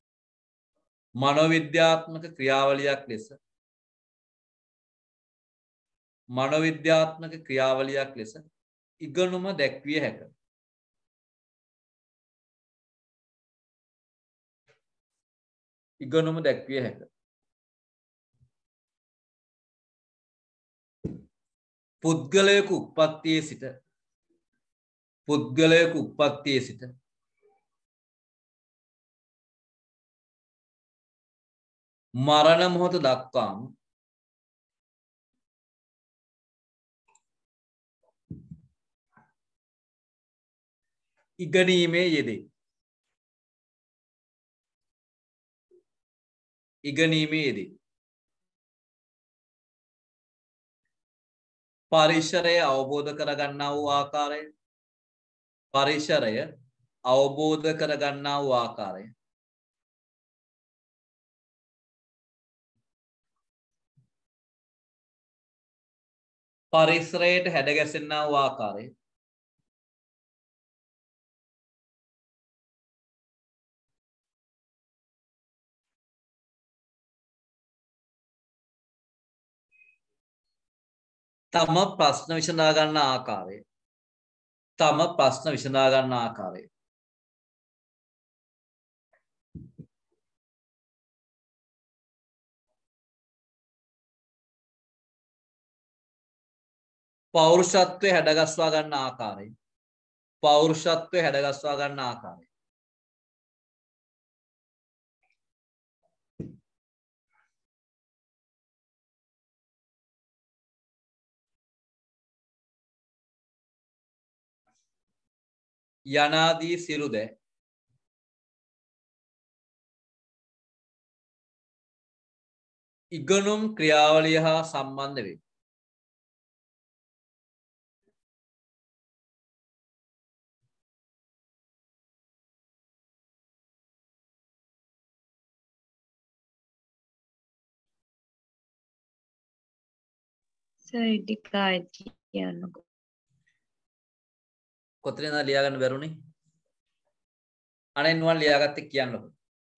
ලෙස ඉගෙනුම දැක්විය හැක. පුද්ගලයෙකු උප්පත්තියේ සිට මරණ මොහොත දක්වාම ඉගෙනීමේ යෙදේ. ඉගෙනීමේදී පරිසරය අවබෝධ කරගන්නා වූ ආකාරය පරිසරය අවබෝධ කරගන්නා වූ ආකාරය පරිසරයට හැඩගැසෙන්නා වූ ආකාරය තම ප්‍රශ්න විසඳා ගන්න ආකාරය තම ප්‍රශ්න විසඳා ගන්න ආකාරය පෞරුෂත්වයේ හැඩගස්වා ගන්න ආකාරය පෞරුෂත්වයේ හැඩගස්වා ගන්න ආකාරය යනාදී සියලු දෑ ඉගෙනුම් ක්‍රියාවලිය හා සම්බන්ධ වේ. කොතනද ලියාගන්න බැරුණේ? අනේ නුවන් ලියාගත්තේ කියන්නකො.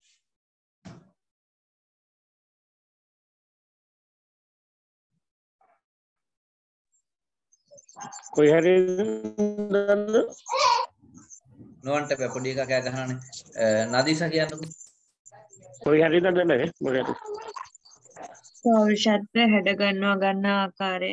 කොයි හරි නුවන්ට පොඩි එකා කෑ ගහනනේ. නදීසා කියන්නකො. කොයි හරි දන්නනේ මොකද? පෞරුෂත්වය හැඩ ගන්නවා ගන්න ආකාරය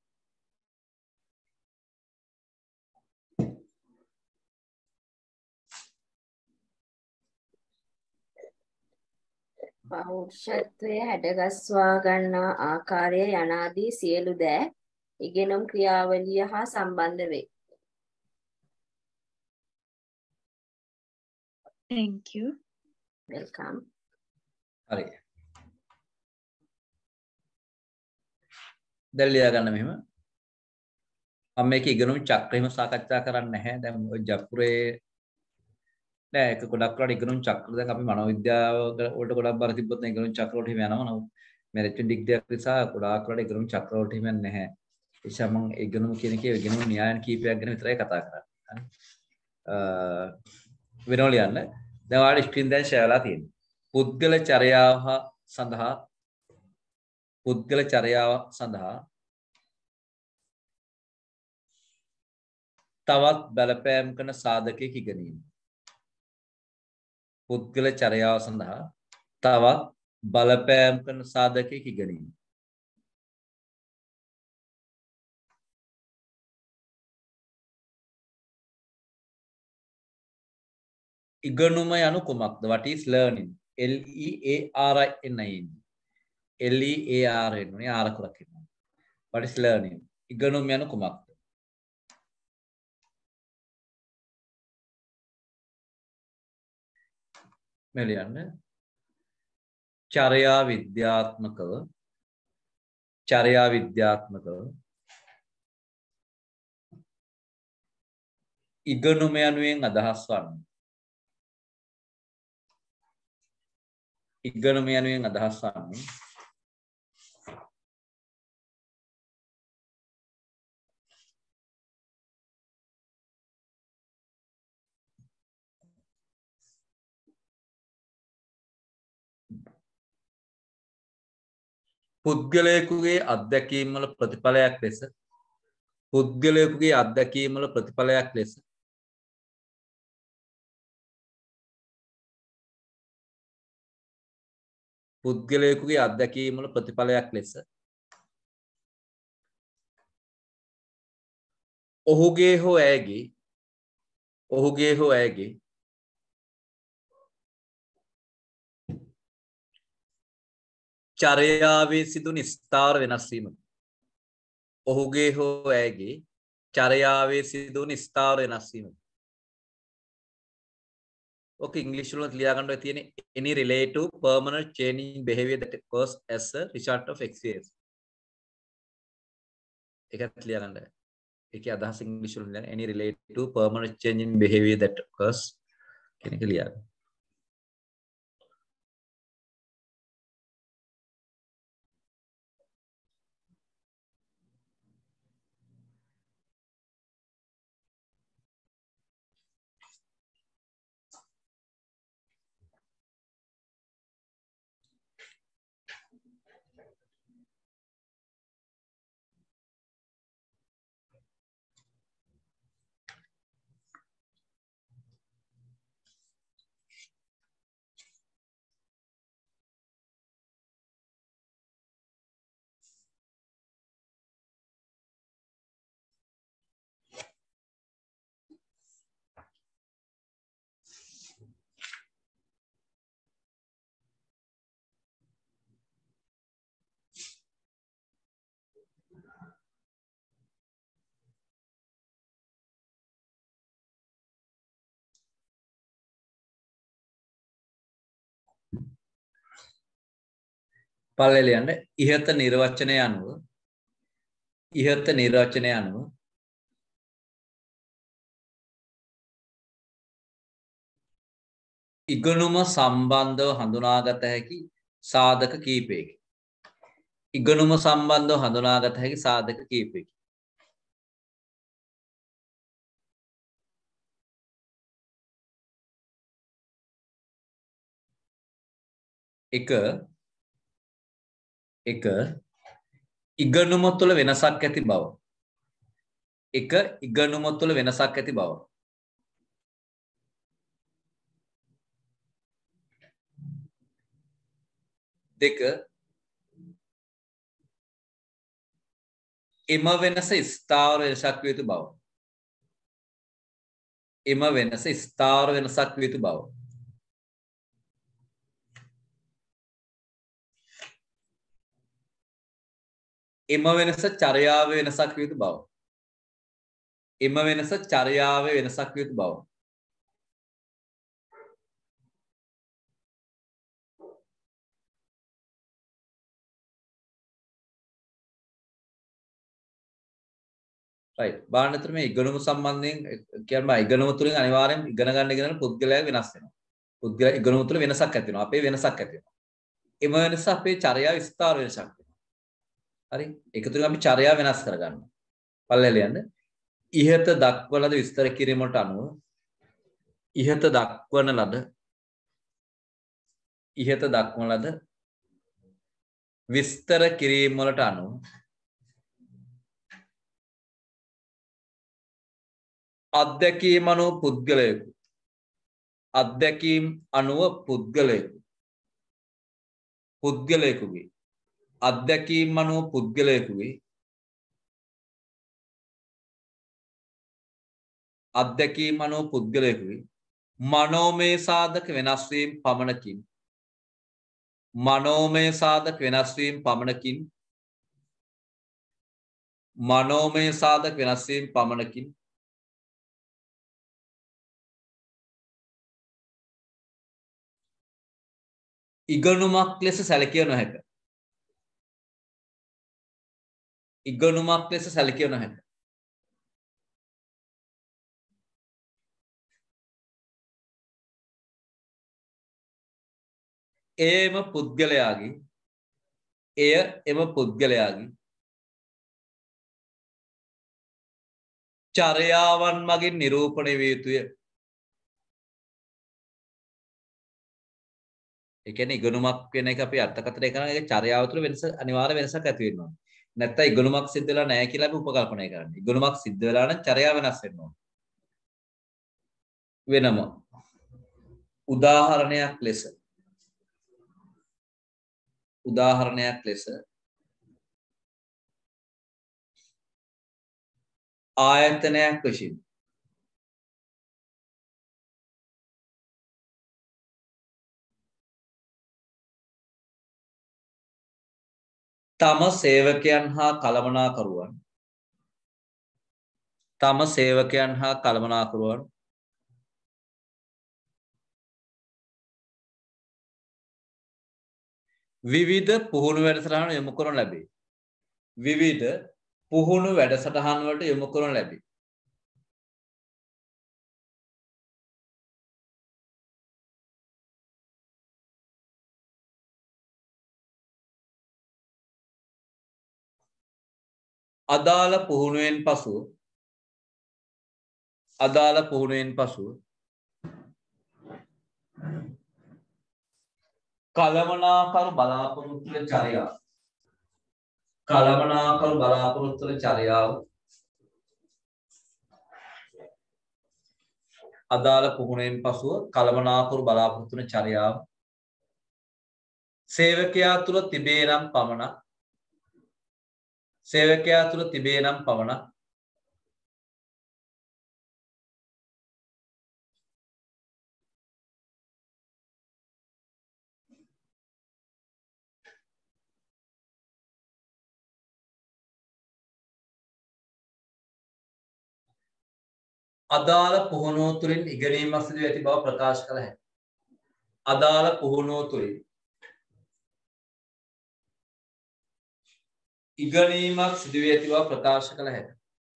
පෞරුෂත්වය හැඩගස්වා ගන්නා ආකාරය යනාදී සියලු දෑ ඉගෙනුම් ක්‍රියාවලිය හා සම්බන්ධ වේ. Thank you. Welcome. හරි. දැන් ලියා ගන්න මෙහෙම. මම මේක ඉගෙනුම් චක්‍රෙම සාකච්ඡා කරන්නේ නැහැ. දැන් ඔය ජපුරේ නෑ ඒක ගොඩක් වෙලාට ඉගෙනුම් චක්‍ර දැන් අපි මනෝවිද්‍යාව වලට ගොඩක් බර තිබ්බොත් නේ ඉගෙනුම් චක්‍ර වලට හිම යනවා. නමුත් මෙරිට් ඩිග්‍රියක් නිසා ගොඩාක් වෙලාට ඉගෙනුම් චක්‍ර වලට හිම නැහැ. ඒ නිසා මම ඉගෙනුම් කියන එකේ ඉගෙනුම් න්‍යායන් කීපයක් ගැන විතරයි කතා කරන්නේ. වෙනව ලියන්න. දැන් ඔයාලට ස්ක්‍රීන් දැන් ෂෙයා වෙලා තියෙනවා. පුද්ගල චර්යාව සඳහා තවත් බලපෑම් කරන සාධකයක් ඉගෙනීම. පුද්ගල චර්යාව සඳහා තවත් බලපෑම් කරන සාධකයක් ඉගෙනීම. ඉගෙනුම යනු කුමක්ද? What is learning? L-E-A-R-N-I-N. L-E-A-R-N. නේ ආර කරක් කියනවා. What is learning? ඉගෙනුම යනු කුමක්ද? මෙලියන්න. චර්යා විද්‍යාත්මකව ඉගෙනුම යනුවෙන් අදහස් වන්නේ පුද්ගලයෙකුගේ අත්දැකීම් වල ප්‍රතිඵලයක් ලෙස පුද්ගලයෙකුගේ අත්දැකීම් වල ප්‍රතිඵලයක් ලෙස ඔහුගේ හෝ ඇයගේ චර්යාවේ සිදුවන ස්ථාවර වෙනස් වීම. ඔහුගේ හෝ ඇයගේ චර්යාවේ සිදුවන ස්ථාවර වෙනස් වීම. ඔක ඉංග්‍රීසි වල ලියා ගන්න තියෙන any relative permanent change in behavior that occurs as a result of experience. ඒකත් ලියා ගන්න. ඒකේ අදහස ඉංග්‍රීසි වල ලියන any relative permanent change in behavior that occurs කියන එක ලියා ගන්න. පළවෙනි යන්න ඉහත නිර්වචනය අනුව ඉගෙනුම සම්බන්ධව හඳුනාගත හැකි සාධක කීපයකි. ඉගෙනුම සම්බන්ධව හඳුනාගත හැකි සාධක කීපයකි. එක ඉගෙනුම තුළ වෙනසක් ඇති බව. දෙක එම වෙනස ස්ථාවර වෙනසක් විය යුතු බව. එම වෙනස චර්යාවේ වෙනසක් විය යුතු බව. right බලන්න අතර මේ ඉගෙනුම සම්බන්ධයෙන් කියන්නේ ඉගෙනුම තුලින් අනිවාර්යෙන් ඉගෙන ගන්න පුද්ගලයා වෙනස් වෙනවා. පුද්ගලයා ඉගෙනුම තුල වෙනසක් ඇති වෙනවා. අපේ වෙනසක් ඇති වෙනවා. එම වෙනස අපේ චර්යාව විස්තර වෙනසක් වෙනවා. හරි එකතුලින් අපි චර්යාව වෙනස් කරගන්නවා. පළවෙනි යන්න ඉහත දක්වන ලද විස්තර කිරීමට අනුව අත්දැකීම් අනුව පුද්ගලයෙකුගේ මනෝමය සාධක වෙනස් වීම පමණකින් ඉගෙනුමක් ලෙස සැලකිය නොහැක. එම පුද්ගලයාගේ චර්යාවන් මගින් නිරූපණය විය යුතුය. ඒ කියන්නේ ඉගෙනුමක් වෙන එක අපි අර්ථකථනය කරන එක චර්යාව තුළ අනිවාර්ය වෙනසක් ඇති වෙනවා. නැත්නම් ඉගෙනුමක් සිද්ධ වෙලා නැහැ කියලා අපි උපකල්පනය කරන්නේ. ඉගෙනුමක් සිද්ධ වෙලා නම් චර්යාව වෙනස් වෙන්න ඕන. වෙනම උදාහරණයක් ලෙස ආයතනයක් විසින් තම සේවකයන් හා කළමනාකරුවන් විවිධ පුහුණු වැඩසටහන් යොමු කරනු ලැබේ. විවිධ පුහුණු වැඩසටහන් වලට යොමු කරනු ලැබේ. අදාළ පුහුණුවෙන් පසු කළමනාකරු බලාපොරොත්තු වන චර්යාව අදාළ පුහුණුවෙන් පසුව කළමනාකරු බලාපොරොත්තු වන චර්යාව සේවකයා තුළ තිබේ නම් පමණක් අදාළ පුහුණුව තුළින් ඉගෙනීමක් සිදු ඇති බව ප්‍රකාශ කළ හැකියි. අදාළ පුහුණුව තුළින් ඉගෙනීමක් සිදු ඇති බව ප්‍රකාශ කළ හැකියි.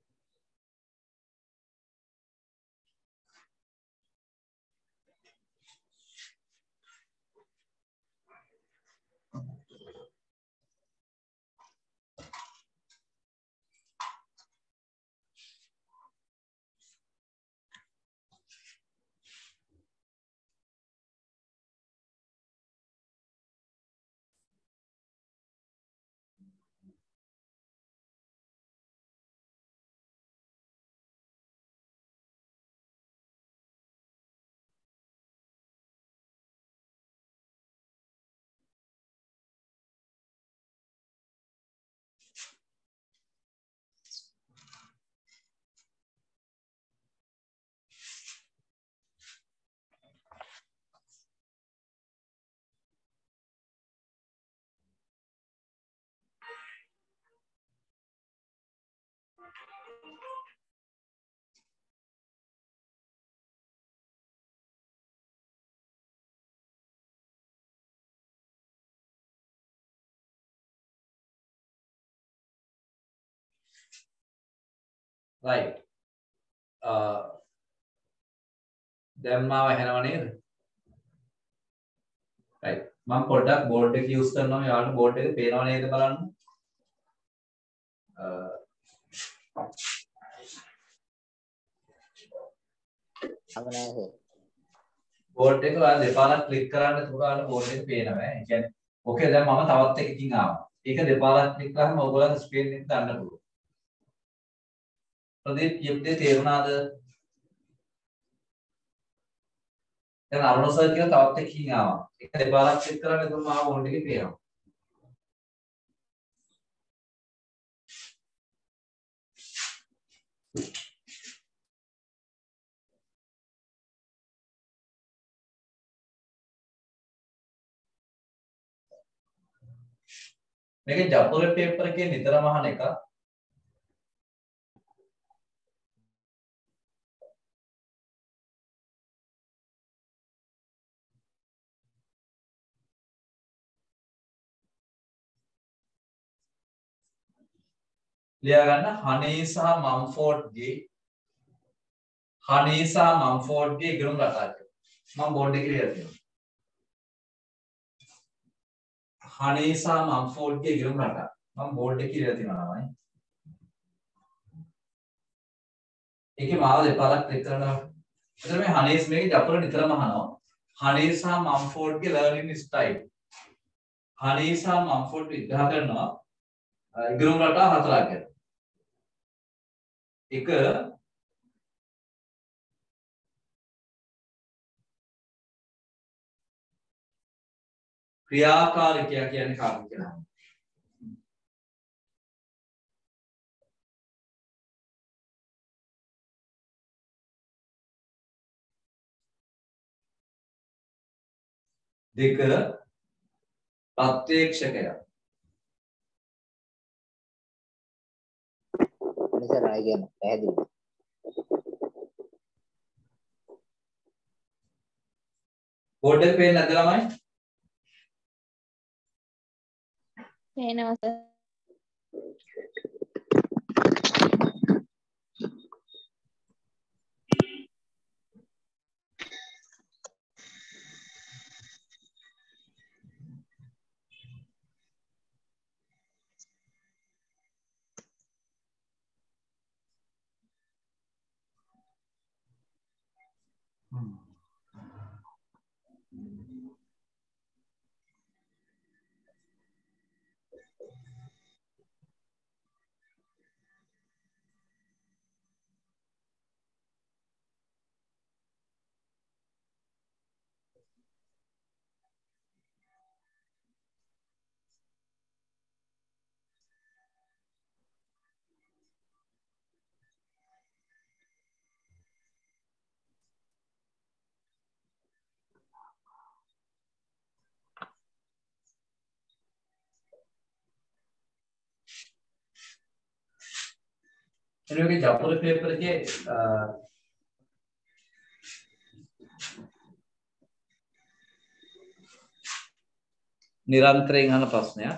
Right. දැන් මාව ඇහෙනව නේද? Right. මම පොඩ්ඩක් බෝඩ් එක යූස් කරනවා. යාළුවෝ බෝඩ් එක පේනව නේද බලන්න. බෝඩ් එක ඔයාලා දෙපාරක් ක්ලික් කරන්න එතකොට ඔයාලා බෝඩ් එක පේනවා. ඒ කියන්නේ ඕකේ දැන් මම තවත් එකකින් ආවා. ඒක දෙපාරක් ක්ලික් කරාම ඔයගොල්ලන්ගේ ස්ක්‍රීන් එක ගන්න පුළුවන්. ප්‍රදීප් කියපු දේ තේරුණාද? දැන් අරුණ සර් කියන තවත් එකකින් ආවා. ඒක දෙපාරක් ක්ලික් කරාම එතකොට මාව බෝඩ් එකේ පේනවා. මේක ජපුර පේපර් එකේ නිතරම අහන එක. ලියා ගන්න හනේ සහ මම්ෆෝඩ්ගේ ඉගෙනුම් රටාව. මම බෝඩ් එකේ ලියලා තියෙනවා. හනේ සහ මම්ෆෝඩ්ගේ ඉගෙනුම් රටාව. මම බෝඩ් එකේ ලියලා තියෙනවා නමයි. ඒකේ මාව දෙපාරක් ක්ලික් කරනවා. එතන මේ හනේස් මේකේ ජපුර නිතරම අහනවා. හනේ සහ මම්ෆෝඩ්ගේ ලර්නින් ස්ටයිල්. හනේ සහ මම්ෆෝඩ් විග්‍රහ කරනවා ඉගෙනුම් රටාව හතරක් ගැන. එක ක්‍රියාකාරකයා කියන්නේ කාර්ය කියලා. දෙක ප්‍රත්‍යක්ෂකයා. සර් ආයෙ කියන්න පැහැදිලි. බෝඩ් එක පේන්නේ නැද්ද ළමයි? පේනවා සර්. එනෝගේ ජපුර පේපර් එකේ නිරන්තරයෙන් අහන ප්‍රශ්නයක්.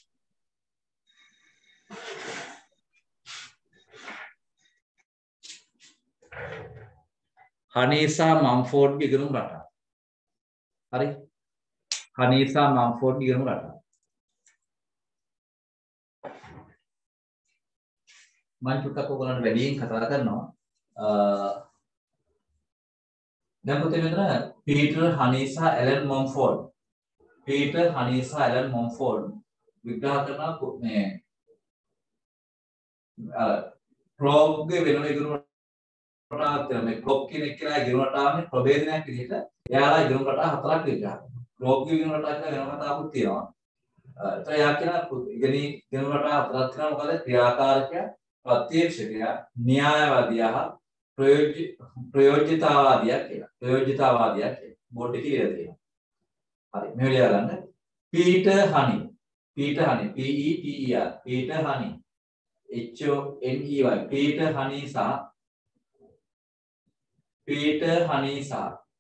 හනීසා මම්ෆෝඩ්ගේ ඉගෙනුම් රටා. හරි? හනීසා මම්ෆෝඩ්ගේ ඉගෙනුම් රටා. මම චුට්ටක් ඔයගොල්ලන්ට වැඩියෙන් කතා කරනවා. දැන් පුතේ මෙතන පීටර් හනීසා ඇලන් මොම්ෆෝඩ්. පීටර් හනීසා ඇලන් මොම්ෆෝඩ් විග්‍රහ කරන මේ ක්ලොක්ගේ වෙනම ඉගෙනුම් රටාවක් තියෙනවා. මේ ක්ලොක් කෙනෙක් කියලා ඉගෙනුම් රටාවනේ ප්‍රභේදනයක් විදිහට එයාලා ඉගෙනුම් රටා හතරක් විග්‍රහ කරනවා. ක්ලොක්ගේ ඉගෙනුම් රටා කියලා වෙනම කතාවකුත් තියෙනවා. ඒතර එයා කියන ඉගෙනුම් රටා හතරක් තියෙනවා. මොකද ක්‍රියාකාරකයා, ප්‍රත්‍යක්ෂකයා, න්‍යායවාදියා හා ප්‍රයෝජිතවාදියා කියලා. ප්‍රයෝජිතවාදියා කියලා. බෝඩ් එකේ කියලා තියෙනවා. හරි මේ ලියා ගන්න. Peter Honey. Peter Honey P E T E R. Peter Honey H O N E Y. Peter Honey සහ පීටර් හනි සහ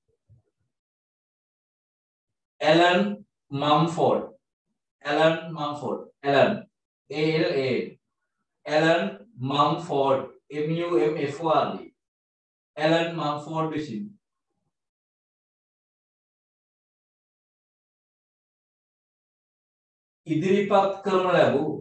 Alan Mumford. Alan Mumford. Alan A L A. Alan Mumford M U M F O R D. Alan Mumford විසින් ඉදිරිපත් කරනු ලැබූ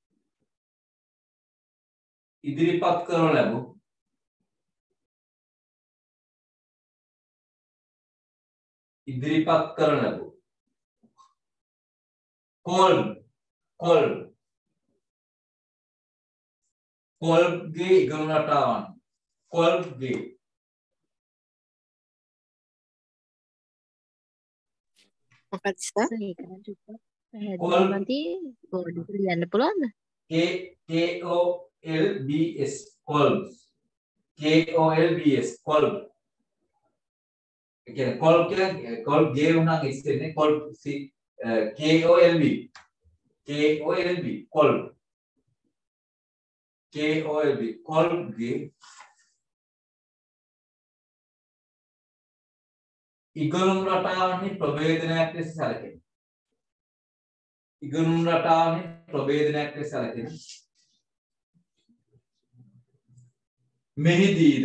කොල්බ්ගේ ඉගෙනුම් රටාවන්. කොල්බ්ගේ මොකක්ද සර්? පැහැදිලිවදී බෝඩ් එක ලියන්න පුළුවන්ද? K O L B S කොල්බ්ස්. K O L B S කොල්බ්. ඒ කියන්නේ කොල්බ් කියන්නේ කොල්බ් ගේ වුණා ඉස්සෙන්නේ කොල්බ් K O L B. K O L B කොල්බ්. K O L B කොල්බ්ගේ ඉගෙනුම් රටාවන්හි ප්‍රභේදනයක් ලෙස සැලකෙන. ඉගෙනුම් රටාවන්හි ප්‍රභේදනයක් ලෙස සැලකෙන. මෙහිදීද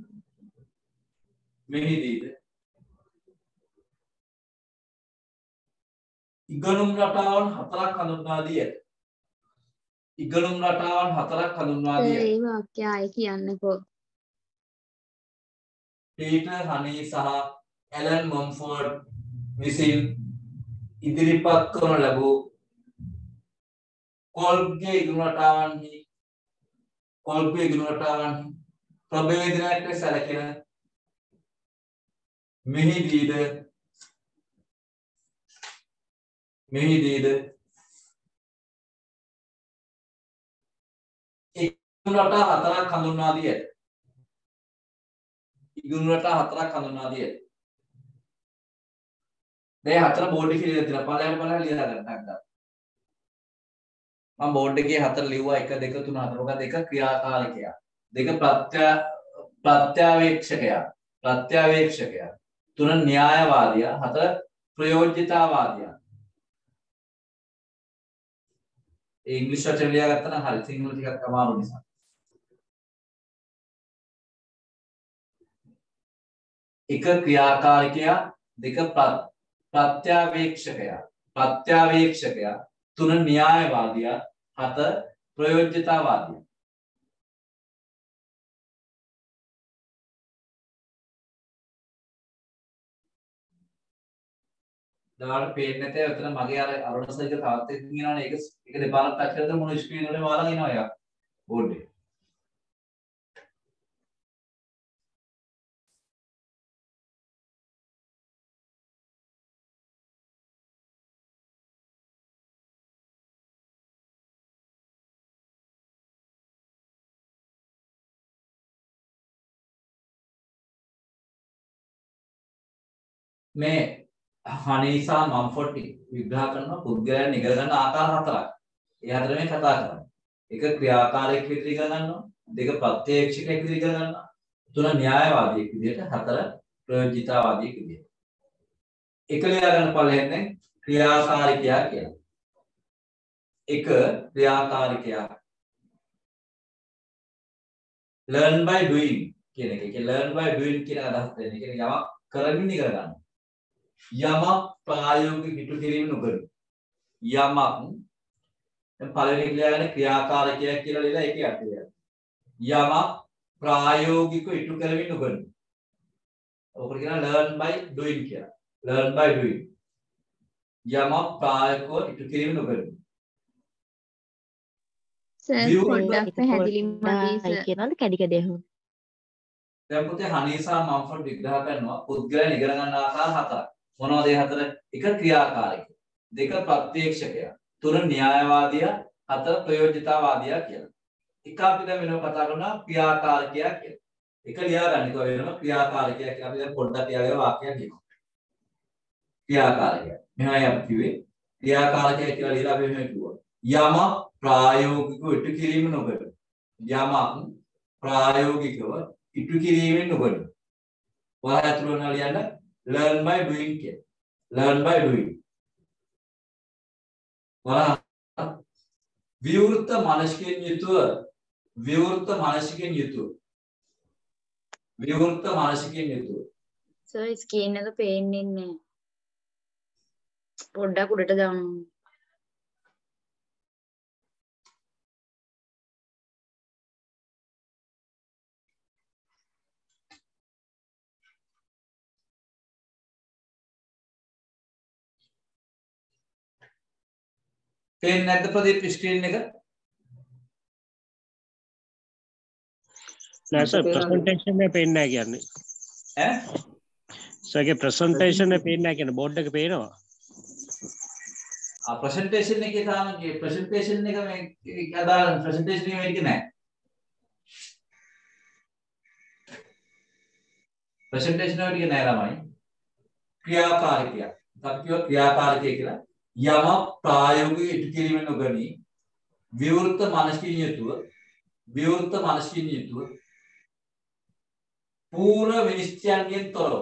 ඉගෙනුම් රටාවන් හතරක් හඳුන්වා දී ඇත. ඉගෙනුම් රටාවන් හතරක් හඳුන්වා දී ඇත. ඒ වාක්‍ය ආයේ කියන්නකෝ. පීටර් හනි සහ ඇලන් මොම්ෆෝඩ් විසින් ඉදිරිපත් කරනු ලැබූ කොල්බ්ගේ ඉගෙනුම් රටාවන්හි ප්‍රභේදනයක් ලෙස සැලකෙන මෙහිදීද ඉගෙනුම් රටා හතරක් හඳුන්වා දී ඇත. ඉගෙනුම් රටා හතරක් හඳුන්වා දී ඇත. දැන් හතර බෝඩ් එකේ ලියලා තියෙනවා. පළවෙනි ලියලා ගන්න. මම බෝඩ් එකේ හතර ලිව්වා 1 2 3 4. මොකද එක ක්‍රියාකාරකයා. දෙක ප්‍රත්‍යවේක්ෂකයා. තුන න්‍යායවාදියා. හතර ප්‍රයෝජිතවාදියා. ඉංග්‍රීසි වචන ලියාගත්තා නම් හරි සිංහල ටිකක් අමාරු නිසා. එක ක්‍රියාකාරකයා දෙක ප්‍රත්‍යවේක්ෂකයා තුන න්‍යායවාදියා හත ප්‍රයෝජ්‍යතාවාදියා. දාලා පේන්නේ නැතේ උතන මගේ අර අරුණසයික තාත් එක්ක කියනවනේ ඒක දෙපාරක් ටච් කරලා මොන ස්ක්‍රීන් වලේ මාලා එනවා යා බෝඩ් එක. මේ හනීසා මම්ෆෝඩ් විග්‍රහ කරන පුද්ගලයන් ඉගෙන ගන්න ආකාර හතරක්. ඒ හතර මේ කතා කරන්නේ. එක ක්‍රියාකාරයක් විදිහට ඉගෙන ගන්නවා, දෙක ප්‍රත්‍යක්ෂකයක් විදිහට ඉගෙන ගන්නවා, තුන න්‍යායවාදියෙක් විදිහට, හතර ප්‍රයෝජිතාවාදියෙක් විදිහට. එක ලියා ගන්න පළවෙන්නේ ක්‍රියාකාරකයා කියලා. එක ක්‍රියාකාරකයා learn by doing කියන එක. ඒකේ learn by doing කියන අදහස දෙන්නේ. ඒ කියන්නේ යමක් කරමින් ඉගෙන ගන්න. යමක් ප්‍රායෝගික ඉටු කිරීම නොකර යමක් දැන් පළවෙනි ක්‍රියාවනේ ක්‍රියාකාරකයක් කියලා ලියලා ඒකේ අර්ථය යමක් ප්‍රායෝගික ඉටු කරමින් නොකර ඔකට කියනවා learn by doing කියලා. learn by doing යමක් ප්‍රායෝගිකව ඉටු කිරීම නොකර සර් පැහැදිලි මදි කියනවාද කැඩි කැඩි අහුන. දැන් පුතේ හනීසා මම්ෆෝඩ් විග්‍රහ කරනවා පුද්ගලයන් ඉගෙන ගන්න ආකාර හතරක්. මොනවද ඒ හතර? එක ක්‍රියාකාරක, දෙක ප්‍රත්‍යක්ෂකයා, තුන න්‍යායවාදියා, හතර ප්‍රයෝජිතාවාදියා කියලා. එක අපි දැන් වෙනම කතා කරනවා ක්‍රියාකාරකයා කියලා. එක ලියා ගන්න එක වෙනම ක්‍රියාකාරකයා කියලා අපි දැන් පොඩ්ඩක් ලියාගෙන වාක්‍යයක් ලියමු. ක්‍රියාකාරකයා. මෙහෙමයි අපි කිව්වේ. ක්‍රියාකාරකයා කියලා ලියලා අපි මෙහෙම කිව්වා. යම ප්‍රායෝගිකව ඉටු කිරීම නොකර. යමක් ප්‍රායෝගිකව ඉටු කිරීමෙන් නොකර. ඔයාලා අතුරුන ලියන්න learn by doing කියලා. learn by doing. විවෘත මනසකින් යුතුව සර් ස්ක්‍රීන් එක පේන්නේ නැහැ. පොඩ්ඩක් උඩට දාන්න. පේන්නේ නැද්ද ප්‍රදීප් ස්ක්‍රීන් එක? නෑ සර් ප්‍රසන්ටේෂන් එක පේන්නේ නැහැ කියන්නේ. ඈ? සර්ගේ ප්‍රසන්ටේෂන් එක පේන්නේ නැහැ කියන්නේ බෝඩ් එක පේනවා. ප්‍රසන්ටේෂන් එකේ තමයි ප්‍රසන්ටේෂන් එක මේ අදාළ ප්‍රසන්ටේෂන් එක මේක නෑ. ප්‍රසන්ටේෂන් එක ටික නෑ ළමයි. ක්‍රියාකාරකය. අපි කියව ක්‍රියාකාරකය කියලා. යම ප්‍රායෝගික ඉටු කිරීම නොගනි විවෘත මනසකින් යුතුව පූර්ව විනිශ්චයන්ගෙන්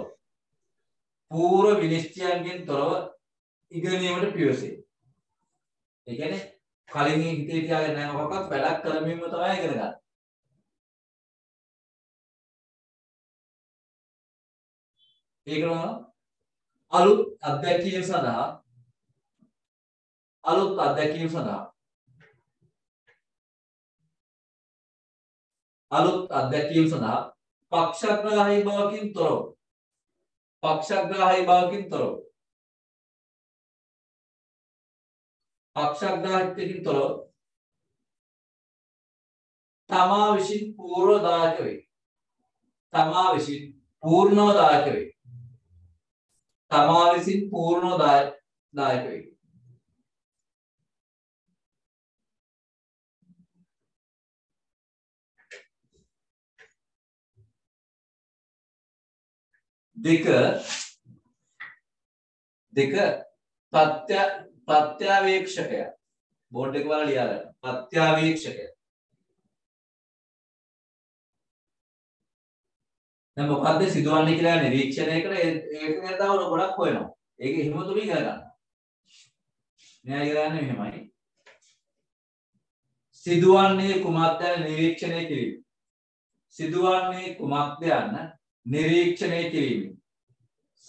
තොරව ඉගෙනීමට පියවසේ. ඒ කියන්නේ කලින් හිතේ තියාගෙන නැහැ මොකක්වත් වැඩක් කරමින්ම තමයි ඉගෙන ගන්න. ඒකම අලුත් අත්දැකීම් සඳහා පක්ෂග්‍රාහී බවකින් තොරව තමා විසින් පූර්ණදායක වේ. දෙක ප්‍රත්‍යවේක්ෂකය. බෝඩ් එක වල ලියා ගන්න. ප්‍රත්‍යවේක්ෂකය. දැන් මොකද්ද සිදුවන්නේ කියලා නිරීක්ෂණය කරලා ඒක නේදවල ගොඩක් හොයනවා. ඒක හිම තුලින් ඉගෙන ගන්න. මෙයා ඉගෙන ගන්න මෙහෙමයි. සිදුවන්නේ කුමක්ද යන නිරීක්ෂණය කිරීම. සිදුවන්නේ කුමක්ද යන නිරීක්ෂණය කිරීම. සහ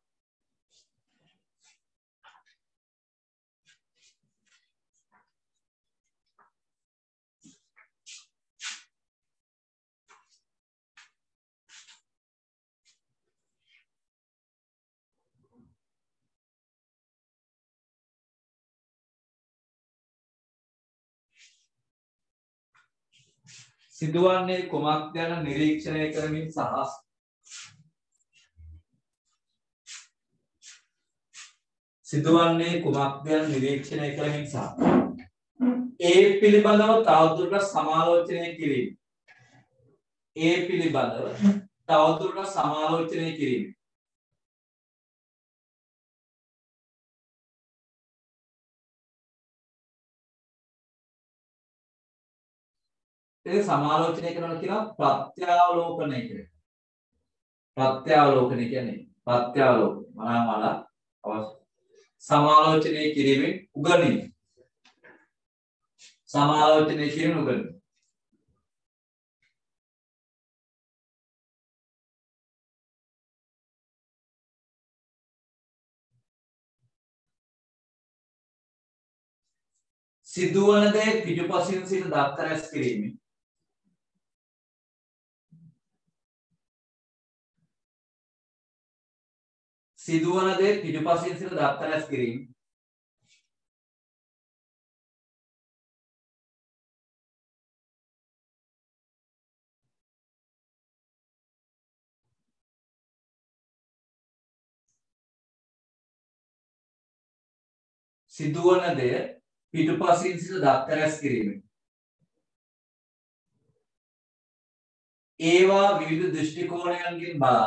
සිදුවන්නේ කුමක්ද යන නිරීක්ෂණය කරමින් සහ සිදුවන්නේ කුමක්ද යන නිරීක්ෂණය කරමින් සහ ඒ පිළිබඳව තවදුරටත් සමාලෝචනය කිරීම. ඒ පිළිබඳව තවදුරටත් සමාලෝචනය කිරීම. ඒක සමාලෝචනය කරනවා කියනවා ප්‍රත්‍යාවලෝකනය කියලා. ප්‍රත්‍යාවලෝකනය කියන්නේ ප්‍රත්‍යාවලෝකන මනමාල අවශ්‍ය සමාලෝචනය කිරීමෙන් උගන්වීම. සමාලෝචනය කිරීම උගන්වීම. සිදුවන දේ පිටුපසින් සිට දත්ත රැස් කිරීමෙන් සිදුවන දේ පිටුපසින් සිට දත්ත රැස් කිරීම සිදුවන දේ පිටුපසින් සිට දත්ත රැස් කිරීම ඒවා විවිධ දෘෂ්ටි කෝණයන්ගෙන් බලා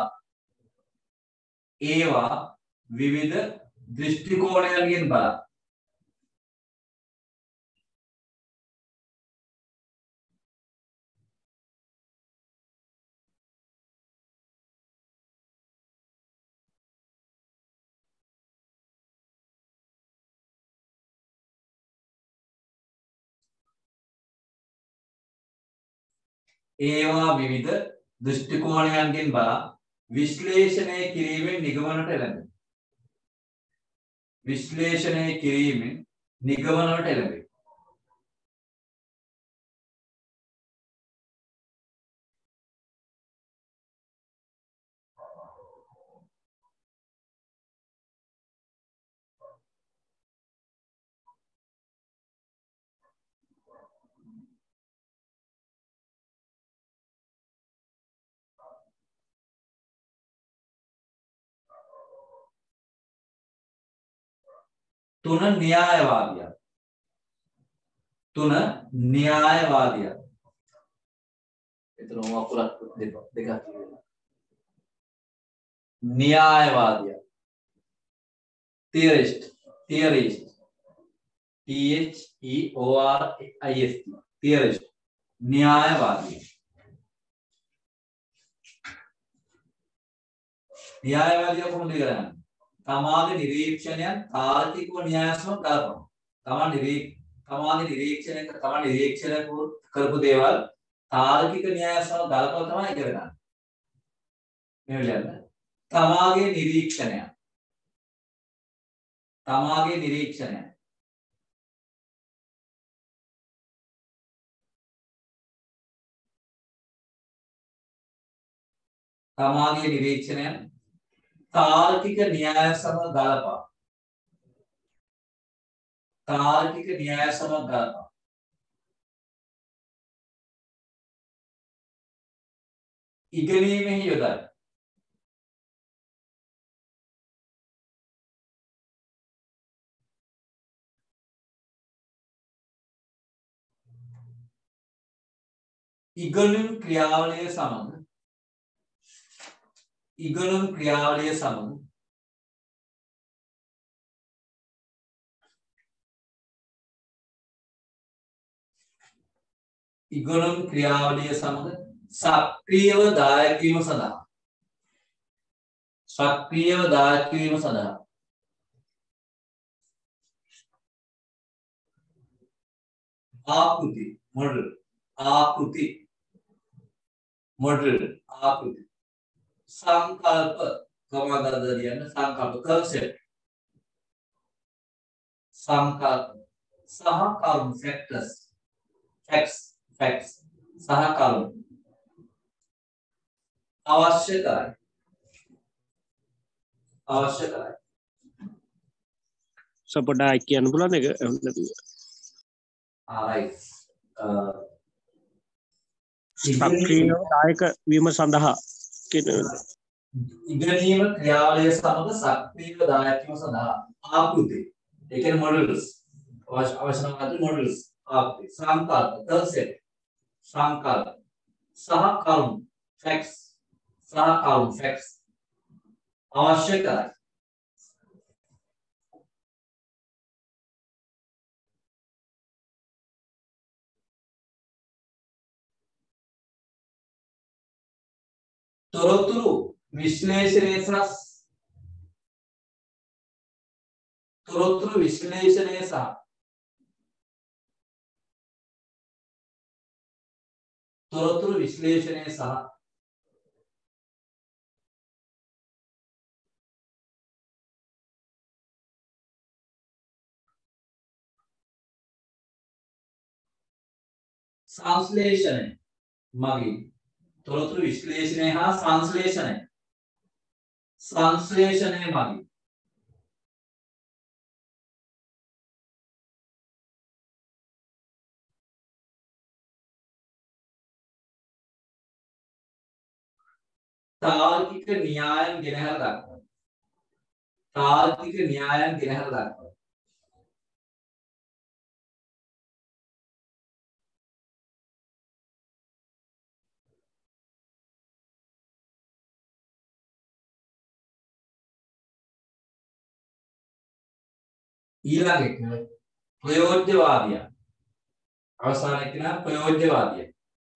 ඒවා විවිධ දෘෂ්ටි කෝණයන්ගෙන් බලා ඒවා විවිධ දෘෂ්ටි කෝණයන්ගෙන් බලා විශ්ලේෂණය කිරීමෙන් නිගමනට එළඹේ. විශ්ලේෂණය කිරීමෙන් නිගමනට එළඹේ. තුන න්‍යායවාදියා. තුන න්‍යායවාදියා. එතන වකුරක් දෙකක් තියෙනවා. න්‍යායවාදියා. theorist. theorist. theorist. theorist. न्यायवादी. न्यायवादी කොහොමද කරන්නේ? තමාගේ නිරීක්ෂණයන් තාර්කිකව න්‍යායාත්මක කරනවා. තමාගේ නිරීක්ෂණය කරපු දේවල් තාර්කික න්‍යායාත්මක ගලපලා තමයි කරන්නේ. මේ විදිහට තමාගේ නිරීක්ෂණය තමාගේ නිරීක්ෂණය තාර්කික න්‍යාය සමග ගලපා ඉගෙනීමෙහි යොදයි. ඉගෙනුම් ක්‍රියාවලිය සමග ඉගෙනුම් ක්‍රියාවලිය සමග සක්‍රියව දායක වීම සඳහා आकृति मॉडल आकृति मॉडल आकृति संकल्प कमादादरियन संकल्प concept संकल्प सहकर्म facts सहकर्म आवश्यकයි සපොඩා කියන්න පුළුවන් එක right සක්‍රියව දායක වීම සඳහා කියන ඉගෙනීම ක්‍රියාවලිය සමග සක්‍රීයව දායක වීම සඳහා ආකෘති ඒ කියන්නේ මොඩල්ස් අවශ්‍යතාවය මොඩල්ස් ආකෘති සංකල්ප concept සංකල්ප සහකර්ම facts සහකර්ම facts आवश्यकයි තොරතුරු විශ්ලේෂණය සහ සංශ්ලේෂණය මගින් තොරතුරු විශ්ලේෂණය හා සංශ්ලේෂණය මගින් තාර්කික න්‍යායන් ගෙනහැර දක්වනවා ඊළඟ එක ප්‍රයෝජ්‍යවාදිය අවසාන එක නම් ප්‍රයෝජ්‍යවාදිය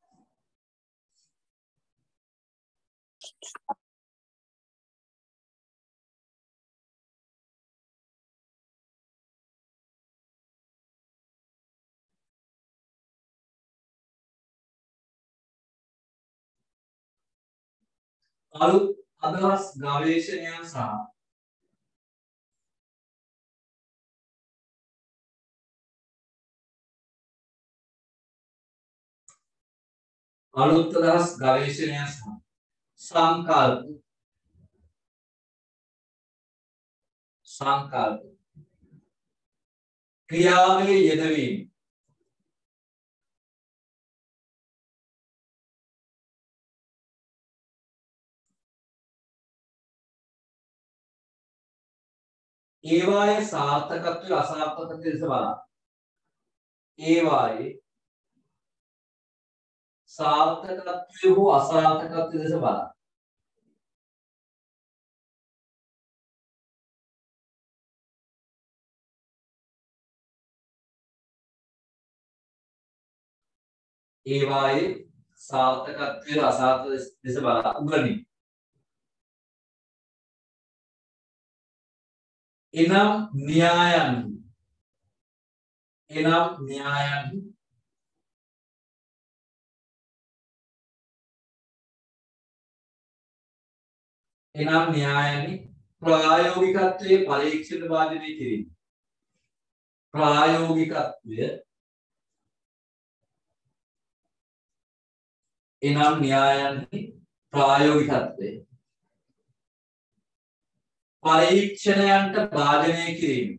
අලුත් අදහස් ගවේෂණයන් සහ අලුත් අදහස් ගවේෂණයන් සහ සංකල්ප ක්‍රියාවේ යෙදවීම ඒවායේ සාර්ථකත්වය අසාර්ථකත්වය දෙස බලන්න ඒවායේ सार्थकत्व हो असार्थकत्व जैसे बना ඒවායේ සාර්ථකත්වය අසාර්ථක දෙස බලා උගනි එනම් න්‍යායන් ප්‍රායෝගිකත්වයේ පරීක්ෂණ වාදනය කිරීම ප්‍රායෝගිකත්වය එනම් න්‍යායන්හි ප්‍රායෝගිකත්වය පරීක්ෂණයන්ට භාජනය කිරීම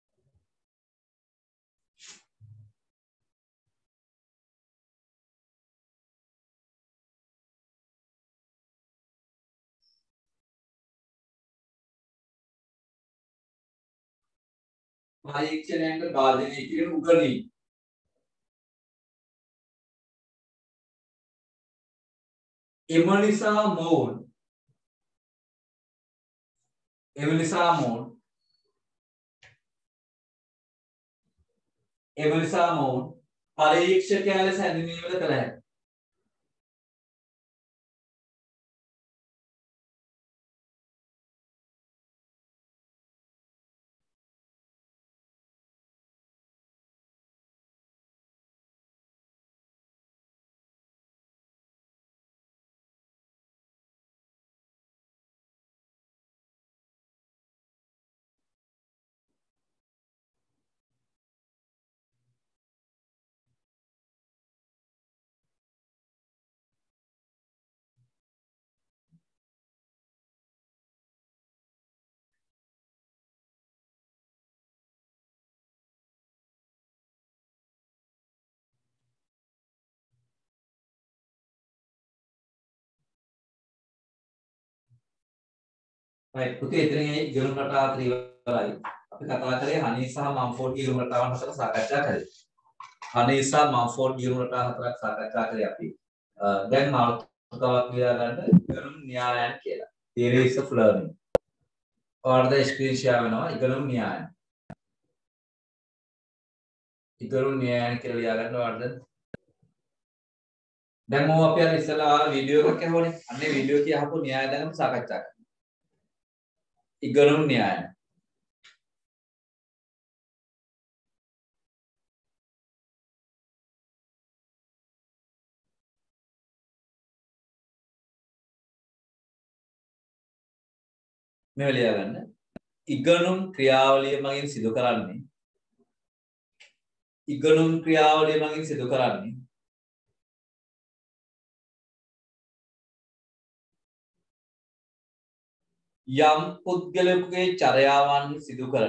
පරීක්ෂණයන්ට භාජනය කිරීම උගනි එම නිසා මොවුන් පරීක්ෂකයන් ලෙස හැඳින්වීමද කළ හැකියි right පුතේ එතනින් ඒ ඉගෙනුම් රටාව අතර ඉවරයි. අපි කතා කරේ හනී සහ මම්ෆෝඩ් ඉගෙනුම් රටාවන් හතර සාකච්ඡා කරේ. හනී සහ මම්ෆෝඩ් ඉගෙනුම් රටාව හතරක් සාකච්ඡා කරේ අපි. දැන් මාතෘකාවක් ලියා ගන්න ඉගෙනුම් න්‍යායයන් කියලා. theories of learning. ඔයාලට ස්ක්‍රීන් ෂෙයා වෙනවා ඉගෙනුම් න්‍යායයන්. ඉගෙනුම් න්‍යායයන් කියලා ලියා ගන්න ඔයාලට. දැන් මොකක් අපි අර ඉස්සලා ආර වීඩියෝ එකක් ඇහුවනේ. අන්නේ වීඩියෝ එක අහපු න්‍යාය දැනම සාකච්ඡා කරමු. ඉගෙනුම් න්‍යායයන්. මේ ලියා ගන්න. ඉගෙනුම් ක්‍රියාවලිය මගින් සිදු කරන්නේ ඉගෙනුම් ක්‍රියාවලිය මගින් සිදු කරන්නේ යම් පුද්ගලයෙකුගේ චර්යාවන් සිදු කරන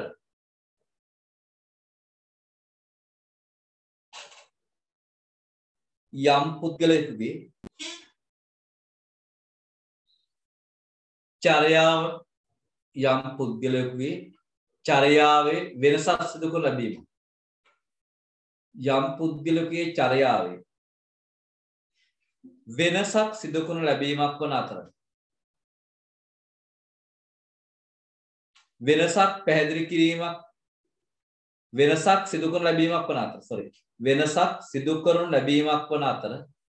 යම් පුද්ගලයෙකුගේ චර්යාව යම් පුද්ගලයෙකුගේ චර්යාවේ වෙනසක් සිදු කර ලැබීම යම් පුද්ගලයෙකුගේ චර්යාවේ වෙනසක් සිදු කරන ලැබීමක් වන අතර වෙනසක් පැහැදිලි කිරීමක් වෙනසක් සිදු කරන ලැබීමක් වන අතර වෙනසක් සිදු කරන ලැබීමක් වන අතර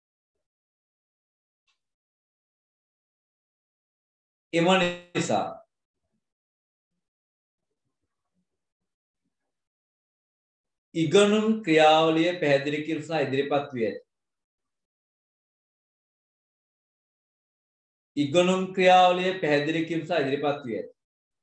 එම නිසා ඉගෙනුම් ක්‍රියාවලිය පැහැදිලි කිරීම සඳහා ඉදිරිපත් විය ඇත. ඉගෙනුම් ක්‍රියාවලිය පැහැදිලි කිරීම සඳහා ඉදිරිපත් විය ඇත.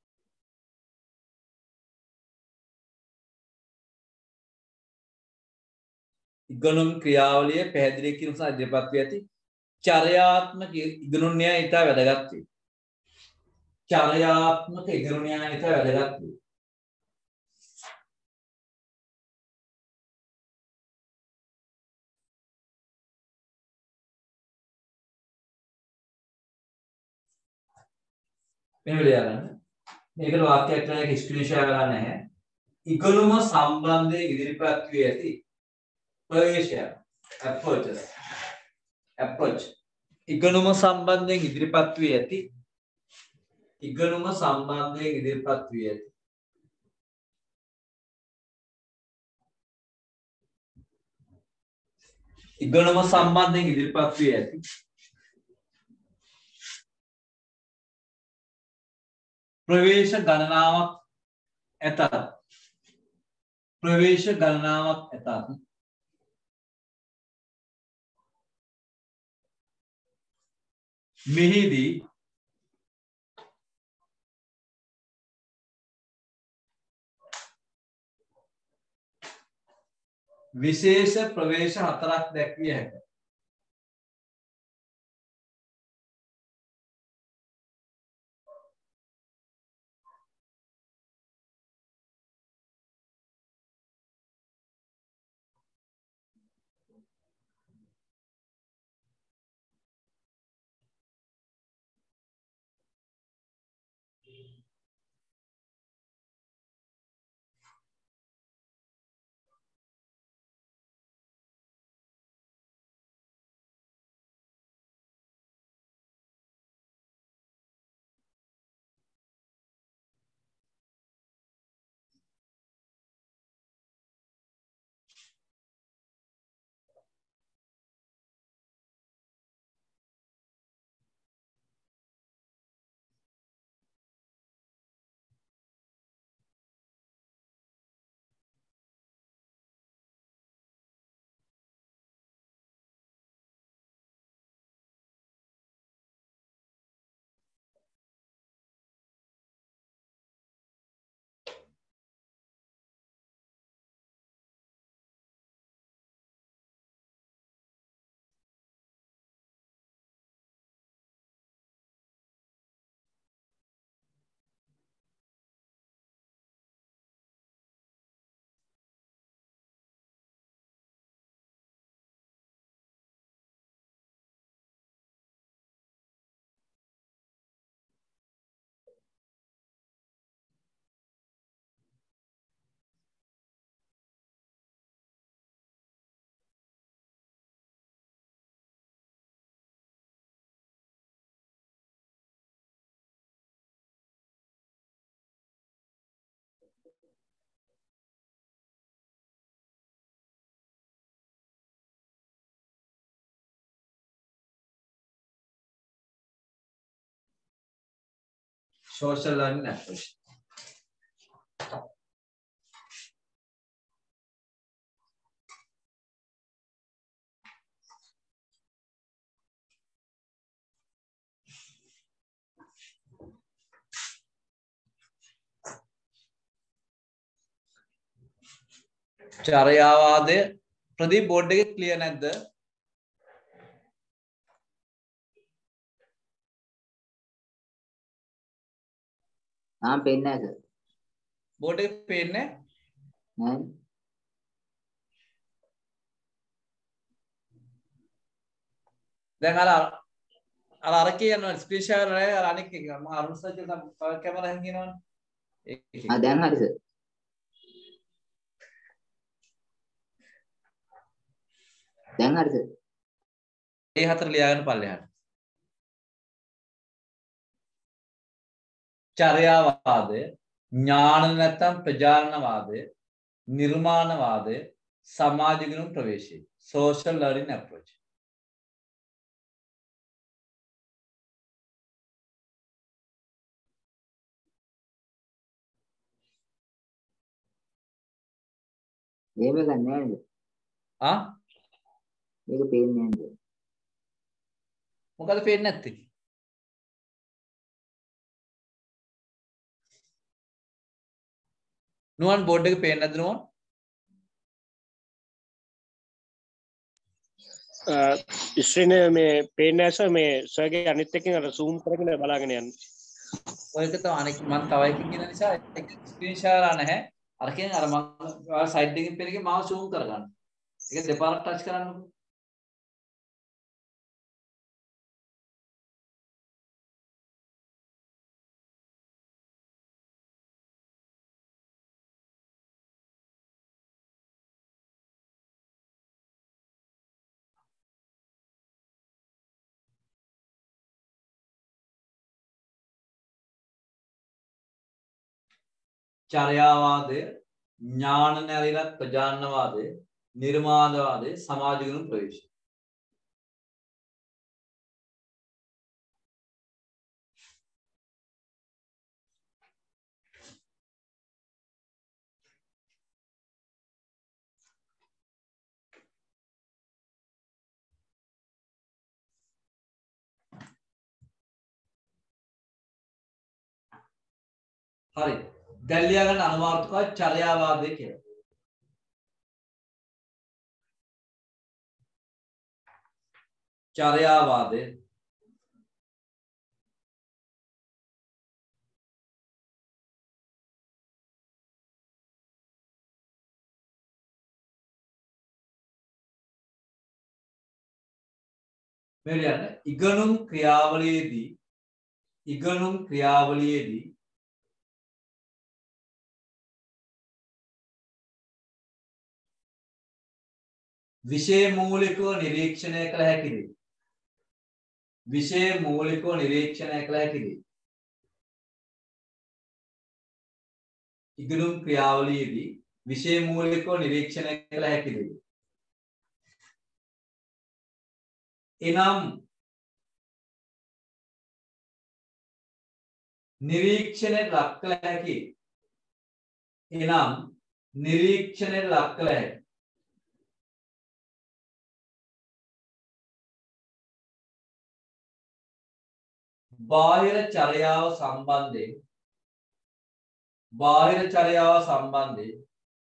ඉගෙනුම් ක්‍රියාවලිය පැහැදිලි කිරීම සඳහා ඉදිරිපත් වී ඇති චර්යාත්මක ඉගෙනුම් න්‍යාය ඉතා වැදගත් වේ. චර්යාත්මක ඉගෙනුම් න්‍යාය ඉතා වැදගත් වේ. මේ විදිහට ගන්න. මේකට වාක්‍යයක් කරන එක ස්ක්‍රීන් ෂෙයා කරලා නැහැ. ඉගෙනුම සම්බන්ධයෙන් ඉදිරිපත් වී ඇති ප්‍රවේශය approach ඉගෙනුම සම්බන්ධයෙන් ඉදිරිපත් වී ඇති ඉගෙනුම සම්බන්ධයෙන් ඉදිරිපත් වී ඇති ඉගෙනුම සම්බන්ධයෙන් ඉදිරිපත් වී ඇති ප්‍රවේශ ගණනාවක් ඇතත් ප්‍රවේශ ගණනාවක් ඇතත් මෙහිදී විශේෂ ප්‍රවේශ හතරක් දැක්විය හැකියි. social learning approach. චර්යාවාදය ප්‍රදීප් බෝඩ් එකේ ක්ලියර් නැද්ද? පේන්නේ නැහැ සර්. බෝඩ් එකේ පේන්නේ නැහැ. දැන් අර කියන ස්ක්‍රීන් ෂොට් වල අර අනික් එක මම අරුණ සර් කියන කැමරා එකෙන් කියනවනේ. දැන් හරි සර්. දැන් හරි සර්. ඒ හතර ලියාගෙන පල්ලෙහාට. චර්යාවාදය, ඥාන නැත්නම් ප්‍රජානනවාදය, නිර්මාණවාදය, සමාජ ගුණ ප්‍රවේශය. social learning approach. මේක ගන්න නෑද? මේක පේන්නේ නෑද? මොකද පේන්නේ නැත්තේ? නුවන් බෝඩ් එක පේන්නේ නැද්ද නුවන්? ස්ක්‍රීන් මේ පේන්නේ නැහැ සර් මේ සර්ගේ අනිත් එකෙන් අර zoom කරගෙන බලාගෙන යන්න. ඔය එක තමයි අනෙක් මම තව එකකින් කියන නිසා එක ස්ක්‍රීන් ෂෙයාර් නැහැ. අරකින් අර මම සයිඩ් එකකින් පෙර එකේ මාව zoom කරගන්න. ඒක දෙපාරක් ටච් කරන්නකෝ. චර්යාවාදය, ඥාන නැරිලත් ප්‍රජානනවාදය, නිර්මාණවාදය, සමාජ ගුණ ප්‍රවේශය. හරි. දැන් ලියා ගන්න අනුමාර්ථකව චර්යාවාදය කියලා. චර්යාවාදය මේ ලියන්න ඉගෙනුම් ක්‍රියාවලියේදී විෂය මූලිකව නිරීක්ෂණය කළ හැකිද? විෂය මූලිකව නිරීක්ෂණය කළ හැකිද? ඉගෙනුම් ක්‍රියාවලියේදී විෂය මූලිකව නිරීක්ෂණය කළ හැකිද? එනම් නිරීක්ෂණයට ලක් කළ හැකි. එනම් නිරීක්ෂණයට ලක් කළ හැකි. බාහිර චර්යාව සම්බන්ධයෙන් බාහිර චර්යාව සම්බන්ධයෙන්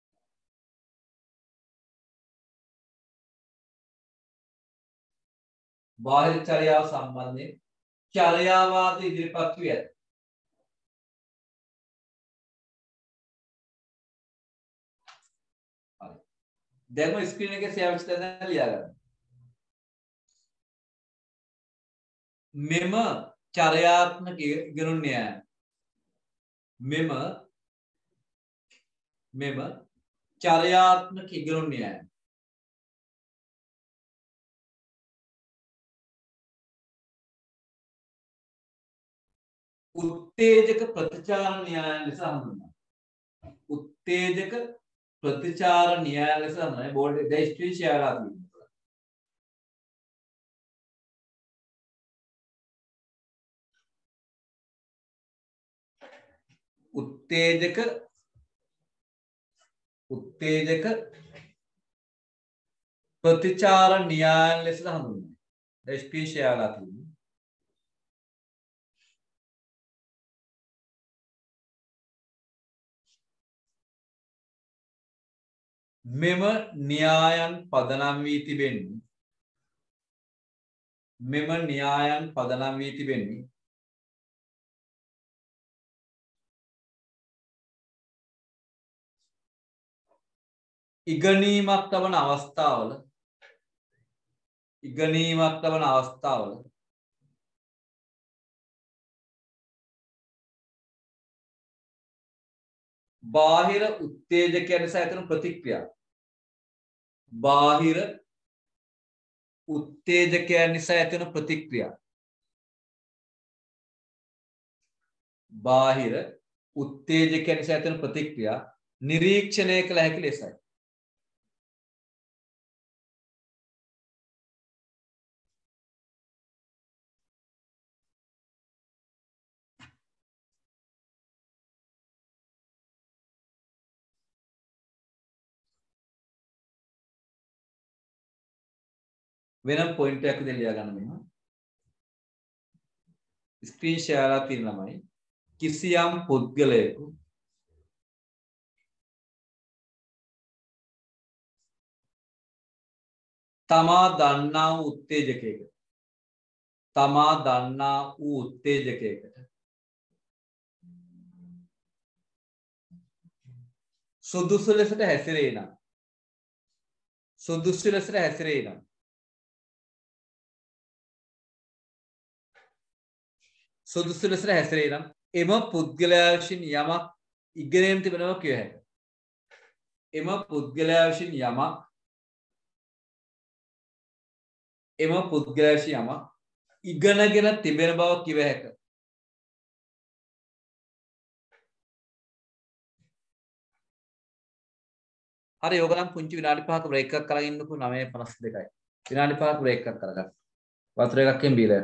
චර්යාවාද ඉදිරිපත් වී ඇත. හරි. දැන් ඔය ස්ක්‍රීන් එකේ සේව් වෙච්ච දේ ලියා ගන්න. මෙම චර්යාත්මක ඉගෙනුම් න්‍යාය මෙම චර්යාත්මක ඉගෙනුම් න්‍යාය උත්තේජක ප්‍රතිචාර න්‍යාය ලෙස හඳුන්වනවා. උත්තේජක ප්‍රතිචාර න්‍යාය ලෙස හඳුන්වන්නේ බෝඩ් දෙස්ට්‍රී ෂෙයාලා තියෙනවා. උත්තේජක ප්‍රතිචාර න්‍යාය ලෙස හඳුන්වන්නේ. දෙස්ට්‍රී ෂෙයාලා තියෙනවා. මෙම න්‍යායන් පදනම් වී තිබෙන්නේ ඉගෙනීමක් ලබන අවස්ථාවල බාහිර උත්තේජකයන් නිසා ඇතිවන ප්‍රතික්‍රියා බාහිර උත්තේජකයන් නිසා ඇතිවන ප්‍රතික්‍රියා නිරීක්ෂණය කළ හැකි ලෙසයි. වෙනම පොයින්ට් එකක් විදිහට ලියා ගන්න මෙන්න. ස්ක්‍රීන් ෂෙයාර් එකක් තියෙන ළමයි කිසියම් පුද්ගලයෙකු තමා දන්නා වූ උත්තේජකයකට සුදුසු ලෙසට හැසිරේ නම් එම පුද්ගලයා විසින් යමක් ඉගෙනීම තිබෙනවා කිය හැකියි. එම පුද්ගලයා විසින් යමක් ඉගෙනගෙන තිබෙන බව කිව හැකියි. හරි ඕගොල්ලන් පුංචි විනාඩි 5ක බ්‍රේක් එකක් කරගෙන ඉන්නකෝ 9:52යි. විනාඩි 5ක බ්‍රේක් එකක් කරගන්න. වතුර එකක් එම් බීලා.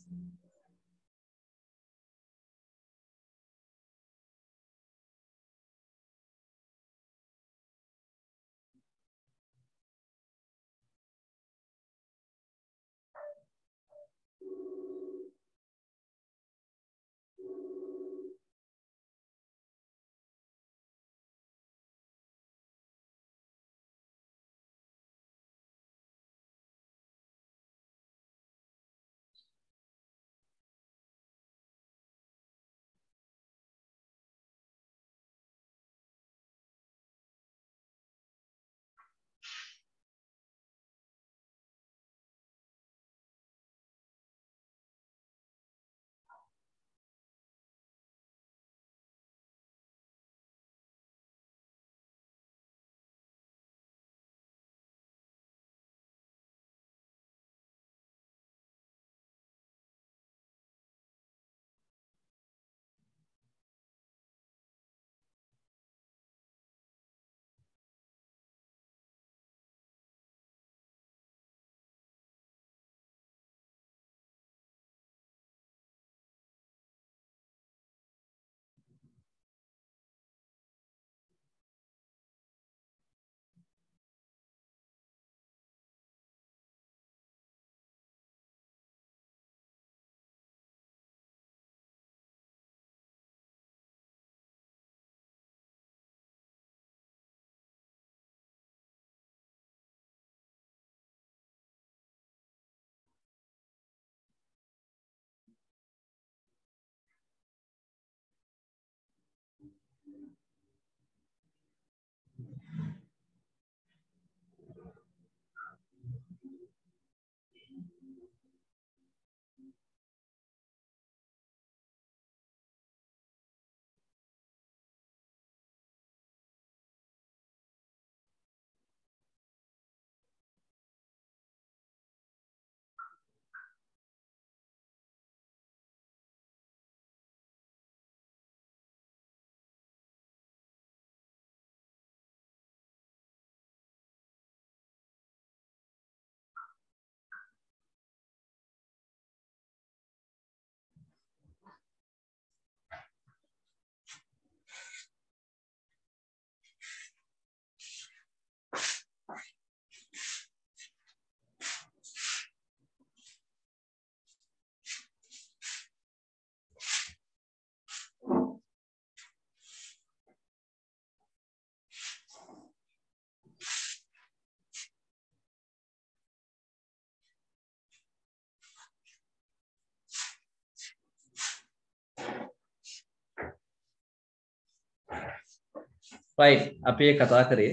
right අපි ඒ කතා කරේ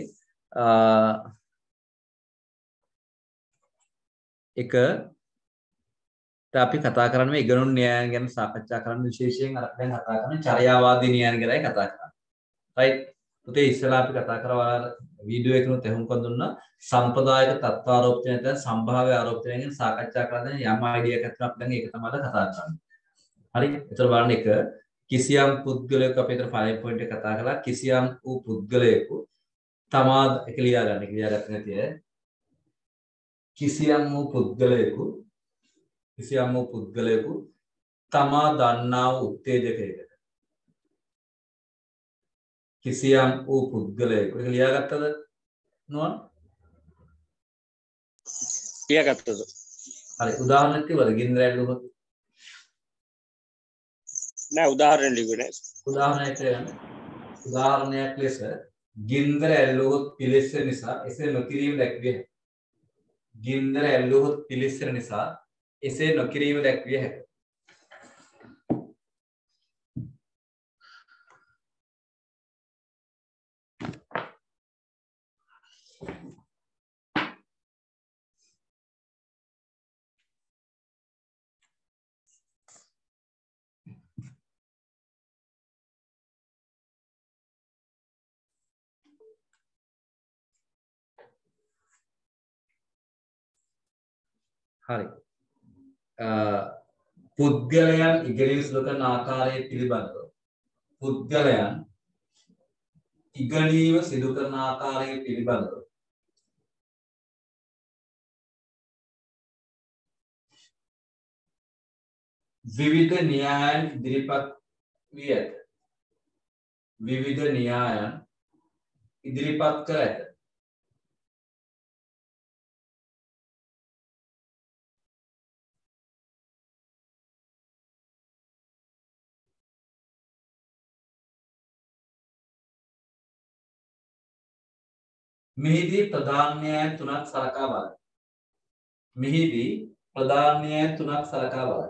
එක අපි කතා කරන්නේ ඉගෙනුම් න්‍යායයන් ගැන සාකච්ඡා කරන්න විශේෂයෙන් දැන් කතා කරන්නේ චර්යාවාදී න්‍යායයන් ගැනයි කතා කරන්නේ right පුතේ ඉස්සලා අපි කතා කරා වීඩියෝ එකනොත් එහෙමකම් දුන්නා සම්ප්‍රදායික තත්ත්වාරෝපණය නැත්නම් සම්භාව්‍ය ආරෝපණය ගැන සාකච්ඡා කරලා දැන් යම් අයිඩියා එකක් අපි දැන් ඒක තමයි කතා කරන්නේ හරි ඒතර බලන්න එක කිසියම් පුද්ගලයෙකු අපි ඒතර 5 point එක කතා කළා කිසියම් වූ පුද්ගලයෙකු තමා එක ලියාගත්ත නැති කිසියම් වූ පුද්ගලයෙකු තමා දන්නා වූ උත්තේජකයකට කිසියම් වූ පුද්ගලයෙකු ඒක ලියාගත්තද නෝන ලියාගත්තද හරි උදාහරණයක් කිව්වද ගින්දර ඇල්ලුවොත් නෑ උදාහරණ ලිව්වේ නෑ උදාහරණයක් ලෙස ගින්දර ඇල්ලුවොත් පිළිස්සර නිසා එසේ නොකිරීම දැක්විය හැකියි ගින්දර ඇල්ලුවොත් පිළිස්සර නිසා එසේ නොකිරීම දැක්විය හැකියි හරි පුද්ගලයන් ඉගෙනීම සිදු කරන ආකාරය පිළිබඳව පුද්ගලයන් ඉගෙනීම සිදු කරන ආකාරය පිළිබඳව විවිධ න්‍යායන් ඉදිරිපත් වී ඇත. විවිධ න්‍යායන් ඉදිරිපත් කර ඇත. මෙහිදී ප්‍රධාන න්‍යායන් තුනක් සලකා බලයි. මෙහිදී ප්‍රධාන න්‍යායන් තුනක් සලකා බලයි.